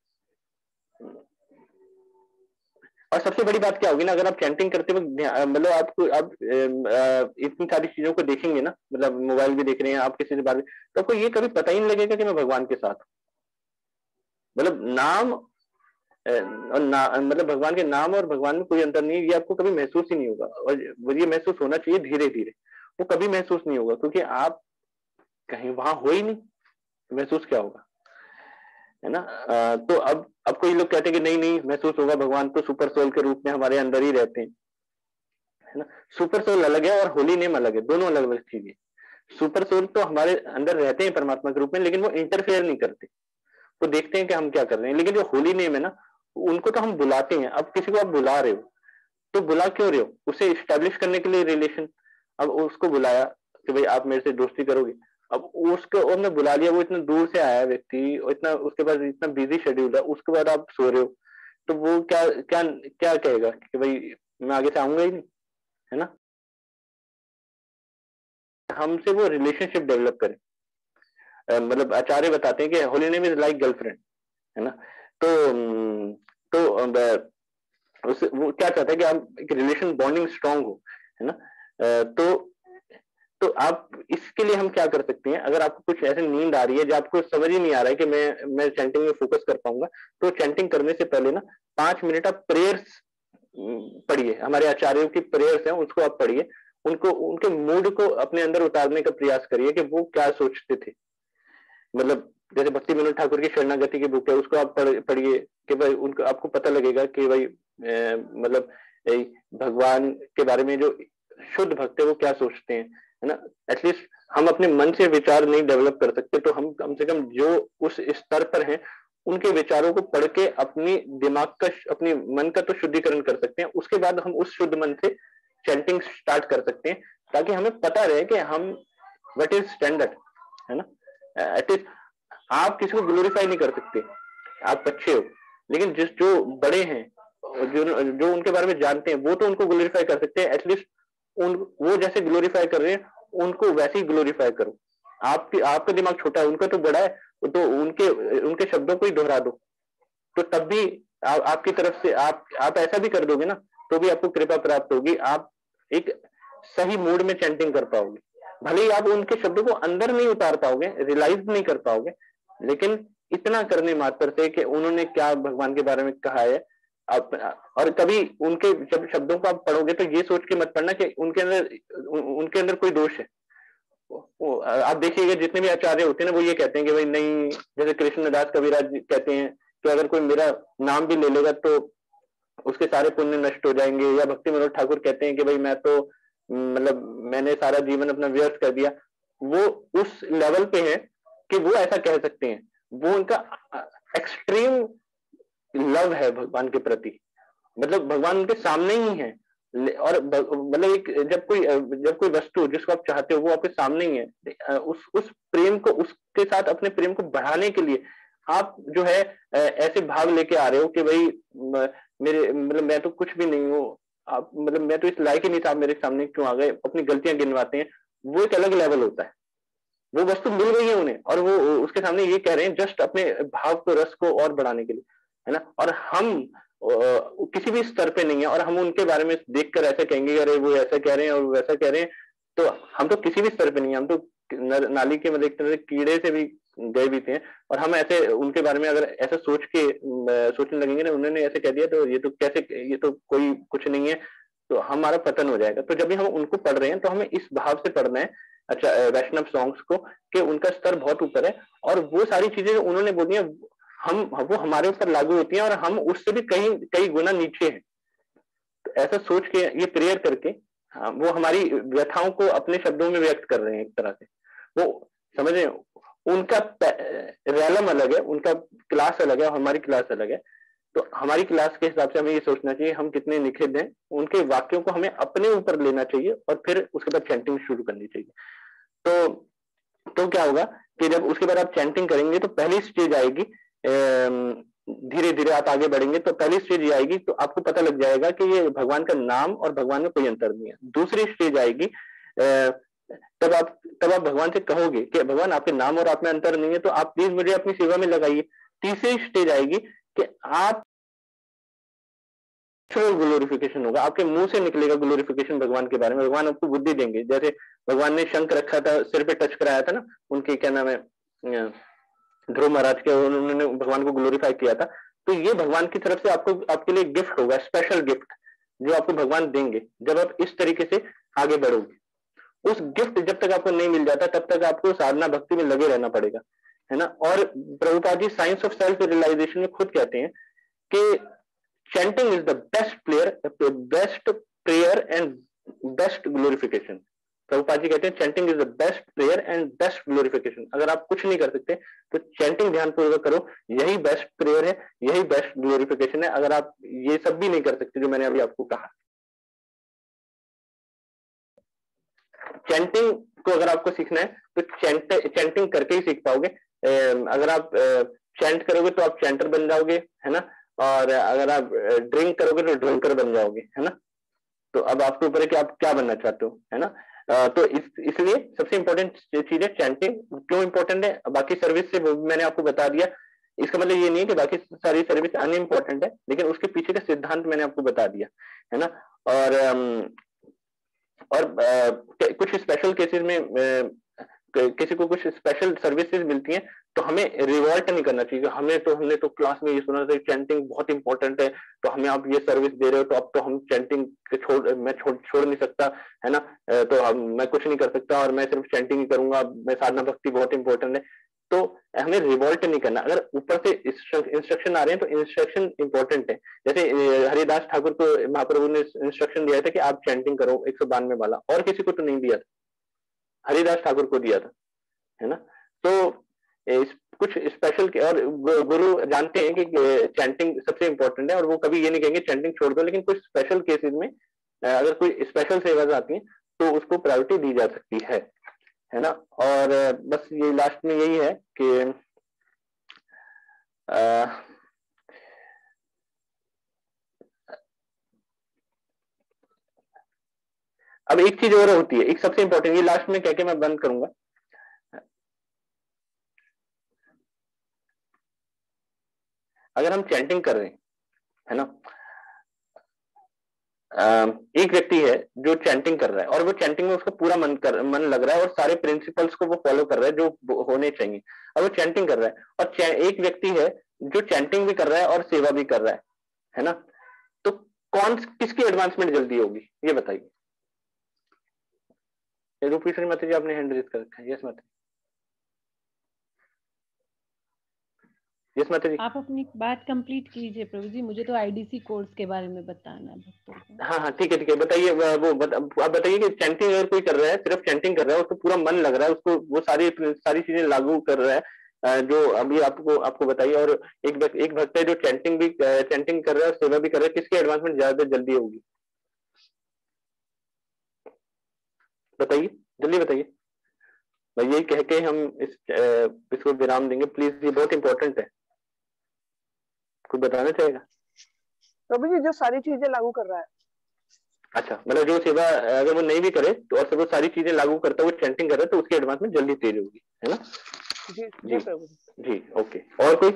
और सबसे बड़ी बात क्या होगी ना, अगर आप चैंटिंग करते वक्त मतलब आपको आप इतनी सारी चीजों को देखेंगे ना, मतलब मोबाइल भी देख रहे हैं आप किसी से बात, तो आपको ये कभी पता ही नहीं लगेगा कि मैं भगवान के साथ हूं। मतलब नाम और ना, मतलब भगवान के नाम और भगवान में कोई अंतर नहीं है, ये आपको कभी महसूस ही नहीं होगा। और ये महसूस होना चाहिए धीरे धीरे, वो कभी महसूस नहीं होगा क्योंकि आप कहीं वहां हो ही नहीं, महसूस क्या होगा, है ना। आ, तो अब अब कोई लोग कहते हैं कि नहीं नहीं महसूस होगा, भगवान तो सुपर सोल के रूप में हमारे अंदर ही रहते हैं, है ना। सुपर सोल अलग है और होली नेम अलग है, दोनों अलग अलग चीजें। सुपर सोल तो हमारे अंदर रहते हैं परमात्मा के रूप में, लेकिन वो इंटरफेयर नहीं करते, वो देखते हैं कि हम क्या कर रहे हैं। लेकिन जो होली नेम है ना, उनको तो हम बुलाते हैं। अब किसी को आप बुला रहे हो तो बुला क्यों रहे हो, उसे स्टैब्लिश करने के लिए रिलेशन। अब उसको बुलाया कि भाई आप मेरे से दोस्ती करोगे, अब उसको हमने बुला लिया, वो इतना दूर से आया व्यक्ति, इतना उसके पास इतना बिजी शेड्यूल है, उसके बाद आप सो रहे हो, तो वो क्या क्या क्या कहेगा कि भाई मैं आगे से आऊंगा ही नहीं, है ना। हमसे वो रिलेशनशिप डेवलप करें। मतलब आचार्य बताते हैं कि holy name is like girlfriend, है ना। तो तो उस वो क्या चाहता है कि आप एक रिलेशन बॉन्डिंग स्ट्रांग हो, है ना। तो तो आप इसके लिए हम क्या कर सकते हैं, अगर आपको कुछ ऐसे नींद आ रही है जो आपको समझ ही नहीं आ रहा है कि मैं मैं चैंटिंग में फोकस कर पाऊंगा, तो चैंटिंग करने से पहले ना पांच मिनट आप प्रेयर्स पढ़िए, हमारे आचार्यों की प्रेयर्स हैं उसको आप पढ़िए, उनको उनके मूड को अपने अंदर उतारने का प्रयास करिए कि वो क्या सोचते थे। मतलब जैसे भक्ति विनोद ठाकुर की शरणागति की बुक है, उसको आप पढ़िए कि भाई उनको आपको पता लगेगा कि भाई मतलब भगवान के बारे में जो शुद्ध भक्त है वो क्या सोचते हैं, है ना। एटलीस्ट हम अपने मन से विचार नहीं डेवलप कर सकते, तो हम कम से कम जो उस स्तर पर हैं उनके विचारों को पढ़ के अपनी दिमाग का अपनी मन का तो शुद्धिकरण कर सकते हैं। उसके बाद हम उस शुद्ध मन से चैंटिंग स्टार्ट कर सकते हैं, ताकि हमें पता रहे कि हम व्हाट इज स्टैंडर्ड, है ना। एटलीस्ट आप किसी को ग्लोरीफाई नहीं कर सकते, आप अच्छे हो, लेकिन जिस जो बड़े हैं जो जो उनके बारे में जानते हैं वो तो उनको ग्लोरीफाई कर सकते हैं। एटलीस्ट उन वो जैसे ग्लोरीफाई कर रहे हैं उनको वैसे ही ग्लोरीफाई करो। आपकी आपका दिमाग छोटा है, उनका तो बड़ा है, तो उनके उनके शब्दों को ही दोहरा दो, तो तब भी आ, आपकी तरफ से आप आप ऐसा भी कर दोगे ना तो भी आपको कृपा प्राप्त होगी, आप एक सही मूड में चैंटिंग कर पाओगे। भले ही आप उनके शब्दों को अंदर नहीं उतार पाओगे, रियलाइज नहीं कर पाओगे, लेकिन इतना करने मात्र से कि उन्होंने क्या भगवान के बारे में कहा है आप, और कभी उनके जब शब्दों को आप पढ़ोगे तो ये सोच के मत पढ़ना कि उनके अंदर उनके अंदर कोई दोष है। आप देखिएगा जितने भी आचार्य होते हैं ना वो ये कहते हैं कि भाई नहीं, जैसे कृष्णदास कविराज कहते हैं कि अगर कोई मेरा नाम भी ले लेगा तो उसके सारे पुण्य नष्ट हो जाएंगे, या भक्ति मनोहर ठाकुर कहते हैं कि भाई मैं तो मतलब मैंने सारा जीवन अपना व्यर्थ कर दिया। वो उस लेवल पे है कि वो ऐसा कह सकते हैं, वो उनका एक्सट्रीम लव है भगवान के प्रति, मतलब भगवान उनके सामने ही है। और मतलब एक जब कोई जब कोई वस्तु जिसको आप चाहते हो वो आपके सामने ही है, उस उस प्रेम को, उसके साथ अपने प्रेम को बढ़ाने के लिए आप जो है ऐसे भाव लेके आ रहे हो कि भाई मेरे मतलब मैं तो कुछ भी नहीं हूँ, आप मतलब मैं तो इस लायक ही नहीं था, आप मेरे सामने क्यों आ गए, अपनी गलतियां गिनवाते हैं। वो एक अलग लेवल होता है। वो वस्तु मिल गई है उन्हें और वो उसके सामने ये कह रहे हैं जस्ट अपने भाव को, रस को और बढ़ाने के लिए, है ना। और हम किसी भी स्तर पे नहीं है और हम उनके बारे में देखकर ऐसा कहेंगे अरे वो ऐसा कह रहे हैं और वैसा कह रहे हैं, तो हम तो किसी भी स्तर पे नहीं है, हम तो नाली के मतलब एक तरह से कीड़े से भी गए भी थे। और हम ऐसे उनके बारे में अगर ऐसा सोच के सोचने लगेंगे ना, उन्होंने ऐसे कह दिया तो ये तो कैसे, ये तो कोई कुछ नहीं है, तो हमारा पतन हो जाएगा। तो जब भी हम उनको पढ़ रहे हैं तो हमें इस भाव से पढ़ना है, अच्छा वैष्णव सॉन्ग्स को, कि उनका स्तर बहुत ऊपर है और वो सारी चीजें जो उन्होंने बोली हैं हम वो हमारे ऊपर लागू होती हैं और हम उससे भी कहीं कई गुना नीचे हैं। तो ऐसा सोच के ये प्रेयर करके हाँ, वो हमारी व्यथाओं को अपने शब्दों में व्यक्त कर रहे हैं एक तरह से। वो समझ रहे हैं, उनका रैलम अलग है, उनका क्लास अलग है और हमारी क्लास अलग है। तो हमारी क्लास के हिसाब से हमें ये सोचना चाहिए हम कितने निखित हैं, उनके वाक्यों को हमें अपने ऊपर लेना चाहिए और फिर उसके बाद चैंटिंग शुरू करनी चाहिए। तो तो क्या होगा कि जब उसके बाद आप चैंटिंग करेंगे तो पहली स्टेज आएगी, धीरे धीरे आप आगे बढ़ेंगे तो पहली स्टेज ये आएगी तो आपको पता लग जाएगा कि ये भगवान का नाम और भगवान में कोई अंतर नहीं है। दूसरी स्टेज आएगी, तब आप तब आप भगवान से कहोगे कि भगवान आपके नाम और आप में अंतर नहीं है, तो आप प्लीज मुझे अपनी सेवा में लगाइए। तीसरी स्टेज आएगी कि आप ग्लोरिफिकेशन होगा, आपके मुंह से निकलेगा ग्लोरिफिकेशन भगवान के बारे में, भगवान आपको बुद्धि देंगे। जैसे भगवान ने शंख रखा था, सिर पे टच कराया था ना, उनके क्या नाम है ध्रुव महाराज के, उन्होंने भगवान को ग्लोरीफाई किया था। तो ये भगवान की तरफ से आपको आपके लिए गिफ्ट होगा, स्पेशल गिफ्ट जो आपको भगवान देंगे जब आप इस तरीके से आगे बढ़ोगे। उस गिफ्ट जब तक आपको नहीं मिल जाता तब तक आपको साधना भक्ति में लगे रहना पड़ेगा, है ना। और Prabhupada ji science of self realisation में खुद कहते हैं कि chanting is the best player best prayer and best glorification. Prabhupada ji कहते हैं chanting is the best prayer and best glorification. अगर आप कुछ नहीं कर सकते तो चैंटिंग ध्यानपूर्वक करो, यही बेस्ट प्रेयर है, यही बेस्ट ग्लोरिफिकेशन है। अगर आप ये सब भी नहीं कर सकते जो मैंने अभी आपको कहा, चैंटिंग को अगर आपको सीखना है तो चैंट चैंटिंग करके ही सीख पाओगे। अगर आप चैंट करोगे तो आप चैंटर बन जाओगे, है ना, और अगर आप ड्रिंक करोगे तो ड्रिंकर बन जाओगे, है ना। तो अब आपके ऊपर है कि आप क्या बनना चाहते हो, है ना। तो इस इसलिए सबसे इंपॉर्टेंट चीज है चैंटिंग। क्यों इंपॉर्टेंट है, बाकी सर्विस से मैंने आपको बता दिया। इसका मतलब ये नहीं है कि बाकी सारी सर्विस अनइम्पोर्टेंट है, लेकिन उसके पीछे का सिद्धांत मैंने आपको बता दिया, है ना। और और कुछ स्पेशल केसेस में किसी को कुछ स्पेशल सर्विसेज मिलती हैं तो हमें रिवॉल्ट नहीं करना चाहिए। हमें तो हमने तो क्लास में ये सुना था चैंटिंग बहुत इंपॉर्टेंट है, तो हमें आप ये सर्विस दे रहे हो तो अब तो हम चैंटिंग छोड़ मैं छोड़ छोड़ नहीं सकता, है ना, तो हम मैं कुछ नहीं कर सकता और मैं सिर्फ चैंटिंग ही करूंगा, मैं साधना भक्ति बहुत इंपॉर्टेंट है। तो हमें रिवॉल्ट नहीं करना। अगर ऊपर से इंस्ट्रक्शन आ रहे हैं तो इंस्ट्रक्शन इंपॉर्टेंट है। जैसे हरिदास ठाकुर को महाप्रभु ने इंस्ट्रक्शन दिया था कि आप चैंटिंग करो एक सौ बानवे वाला, और किसी को तो नहीं दिया था, हरिदास ठाकुर को दिया था, है ना। तो इस, कुछ स्पेशल और गुरु जानते हैं कि चैंटिंग सबसे इंपॉर्टेंट है और वो कभी ये नहीं कहेंगे चैंटिंग छोड़ दो, लेकिन कुछ स्पेशल केसेस में अगर कोई स्पेशल सेवाएं आती हैं तो उसको प्रायोरिटी दी जा सकती है, है ना। और बस ये लास्ट में यही है कि आ, अब एक चीज और होती है, एक सबसे इंपॉर्टेंट, ये लास्ट में कह के मैं बंद करूंगा। अगर हम चैंटिंग कर रहे हैं, है ना, एक व्यक्ति है जो चैंटिंग कर रहा है और वो चैंटिंग में उसका पूरा मन कर मन लग रहा है और सारे प्रिंसिपल्स को वो फॉलो कर रहा है जो होने चाहिए, और वो चैंटिंग कर रहा है। और एक व्यक्ति है जो चैंटिंग भी कर रहा है और सेवा भी कर रहा है, है ना। कौन किसकी एडवांसमेंट जल्दी होगी ये बताइए। रूपेश्वरी माता जी आपने हैंड रेज कर रखा है। यस माता जी। यस माता जी। आप अपनी बात कंप्लीट कीजिए प्रभु जी, मुझे तो आईडीसी कोर्स के बारे में बताना है भक्तों को। हाँ हाँ ठीक है ठीक है, बताइए वो बत, आप बताइए कि चैंटिंग अगर कोई कर रहा है, सिर्फ चैंटिंग कर रहा है, उसको पूरा मन लग रहा है, उसको वो सारी सारी चीजें लागू कर रहा है जो अभी आपको आपको बताइए, और एक एक भक्त है जो चैंटिंग भी चैंटिंग कर रहा है, सेवा भी कर रहा है, किसकी एडवांसमेंट ज्यादा जल्दी होगी बताइए, जल्दी बताइए। मैं यही कह के हम इस इसको विराम देंगे प्लीज, ये बहुत इंपॉर्टेंट है। कोई बताना चाहेगा? प्रभु जी जो सारी चीजें लागू कर रहा है। अच्छा, मतलब जो सेवा अगर वो नहीं भी करे तो और सब वो सारी चीजें लागू करता है, वो चैंटिंग कर रहा है, तो उसकी एडवांसमेंट जल्दी तेज होगी, है ना? जी जी प्रभु जी। ओके, और कोई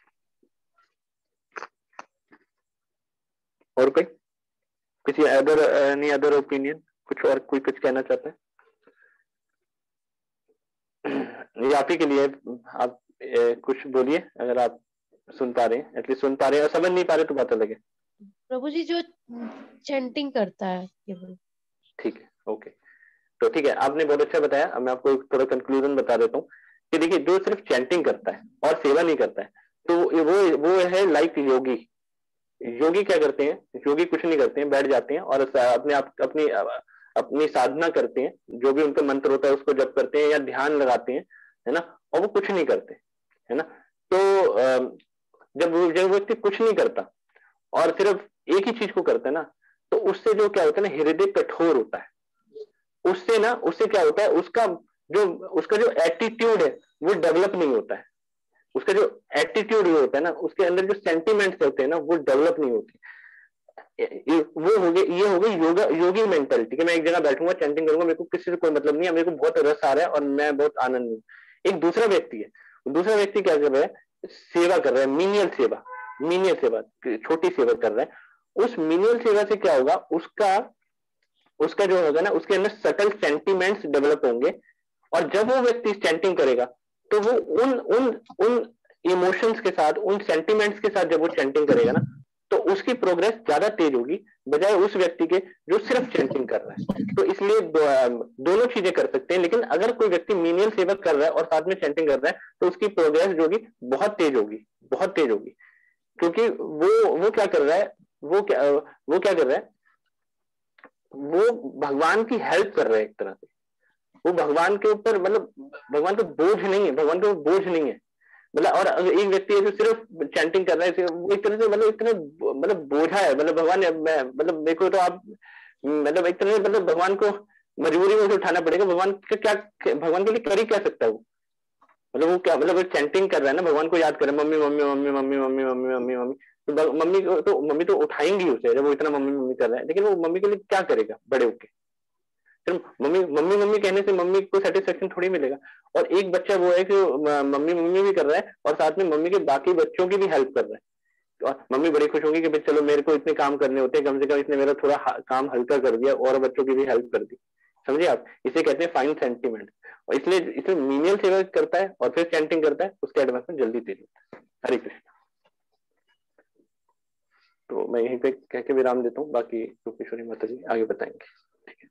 और कोई किसी अदर एनी अदर ओपिनियन, कुछ और कोई कुछ कहना चाहते हैं? ये आप ही के लिए, आप ए, कुछ बोलिए अगर आप सुन पा रहे हैं, एटलीस्ट सुन पा रहे हैं, और समझ नहीं पा रहे तो बात अलग है। प्रभु जी जो चैंटिंग करता है केवल। ठीक है, ओके, तो ठीक है, आपने बहुत अच्छा बताया। अब मैं आपको थोड़ा कंक्लूजन बता देता हूँ कि देखिए, जो सिर्फ चैंटिंग करता है और सेवा नहीं करता है, तो वो वो है लाइक योगी। योगी क्या करते हैं? योगी कुछ नहीं करते हैं, बैठ जाते हैं और अपने आप अपनी अपनी साधना करते हैं, जो भी उनका मंत्र होता है उसको जप करते हैं या ध्यान लगाते हैं, है ना, और वो कुछ नहीं करते, है ना। तो जब जब व्यक्ति कुछ नहीं करता और सिर्फ एक ही चीज को करता है ना, तो उससे जो क्या होता है ना, हृदय कठोर होता है। उससे ना उससे क्या होता है, उसका जो उसका जो एटीट्यूड है वो डेवलप नहीं होता है। उसका जो एटीट्यूड होता है ना, उसके अंदर जो सेंटिमेंट्स होते हैं ना, वो डेवलप नहीं होते। वो हो गए ये हो गई योगा योगी मेंटालिटी कि मैं एक जगह बैठूंगा, चैंटिंग करूंगा, मेरे को किसी से कोई मतलब नहीं है, मेरे को बहुत रस आ रहा है और मैं बहुत आनंद हूँ। एक दूसरा व्यक्ति है, दूसरा व्यक्ति क्या कर रहा है? सेवा कर रहा है, मीनियल सेवा, मीनियल सेवा, छोटी सेवा कर रहा है। उस मीनियल सेवा से क्या होगा? उसका उसका जो होगा ना, उसके अंदर सटल सेंटिमेंट्स डेवलप होंगे, और जब वो व्यक्ति चैंटिंग करेगा तो वो उन उन उन इमोशंस के साथ, उन सेंटिमेंट्स के साथ जब वो चैंटिंग करेगा ना, तो उसकी प्रोग्रेस ज्यादा तेज होगी बजाय उस व्यक्ति के जो सिर्फ चैंटिंग कर रहा है। तो इसलिए दो, दोनों चीजें कर सकते हैं, लेकिन अगर कोई व्यक्ति मीनियल सेवा कर रहा है और साथ में चैंटिंग कर रहा है, तो उसकी प्रोग्रेस जो होगी बहुत तेज होगी, बहुत तेज होगी, क्योंकि वो वो क्या कर रहा है, वो क्या वो क्या कर रहा है, वो भगवान की हेल्प कर रहा है एक तरह से। वो भगवान के ऊपर, मतलब भगवान का बोझ नहीं है, भगवान का बोझ नहीं है, मतलब। और अगर एक व्यक्ति है जो सिर्फ चैंटिंग कर रहा है, वो एक तरह से मतलब एक तरह मतलब बोझा है, मतलब भगवान मतलब मेरे को तो आप मतलब एक तरह से मतलब भगवान को मजबूरी में उसे उठाना पड़ेगा। भगवान का क्या, भगवान के लिए कर ही क्या सकता है वो, मतलब वो क्या, मतलब वो चैंटिंग कर रहा है ना, भगवान को याद कर रहा है, mummy mummy mummy mummy mummy mummy mummy mummy, तो मम्मी तो मम्मी तो उठाएंगी उसे जब वो इतना मम्मी मम्मी कर रहा है, लेकिन वो मम्मी के लिए क्या करेगा बड़े होके? सिर्फ मम्मी मम्मी मम्मी कहने से मम्मी को सेटिस्फेक्शन थोड़ी मिलेगा। और एक बच्चा वो है कि मम्मी मम्मी भी कर रहा है और साथ में मम्मी के बाकी बच्चों की भी हेल्प कर रहा है, और मम्मी बड़ी खुश होगी कि भाई चलो मेरे को इतने काम करने होते हैं, कम से कम इसने मेरा थोड़ा काम हल्का कर दिया और बच्चों की भी हेल्प कर दी। समझिए आप, इसे कहते हैं फाइन सेंटीमेंट। और इसलिए इसलिए मीनियल सेवा करता है और फिर चैंटिंग करता है, उसके एडवांसमेंट जल्दी तेज होता है। हरे कृष्ण। तो मैं यहीं पे कह के विराम देता हूँ, बाकी रूपेश्वरी माता जी आगे बताएंगे। ठीक है,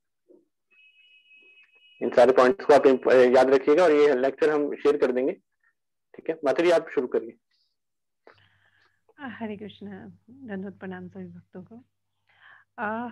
इन सारे पॉइंट्स को आप याद रखिएगा और ये लेक्चर हम शेयर कर देंगे। ठीक है माता जी, आप शुरू करिए। हरे कृष्ण, धन्यवाद, प्रणाम सभी भक्तों को। आ,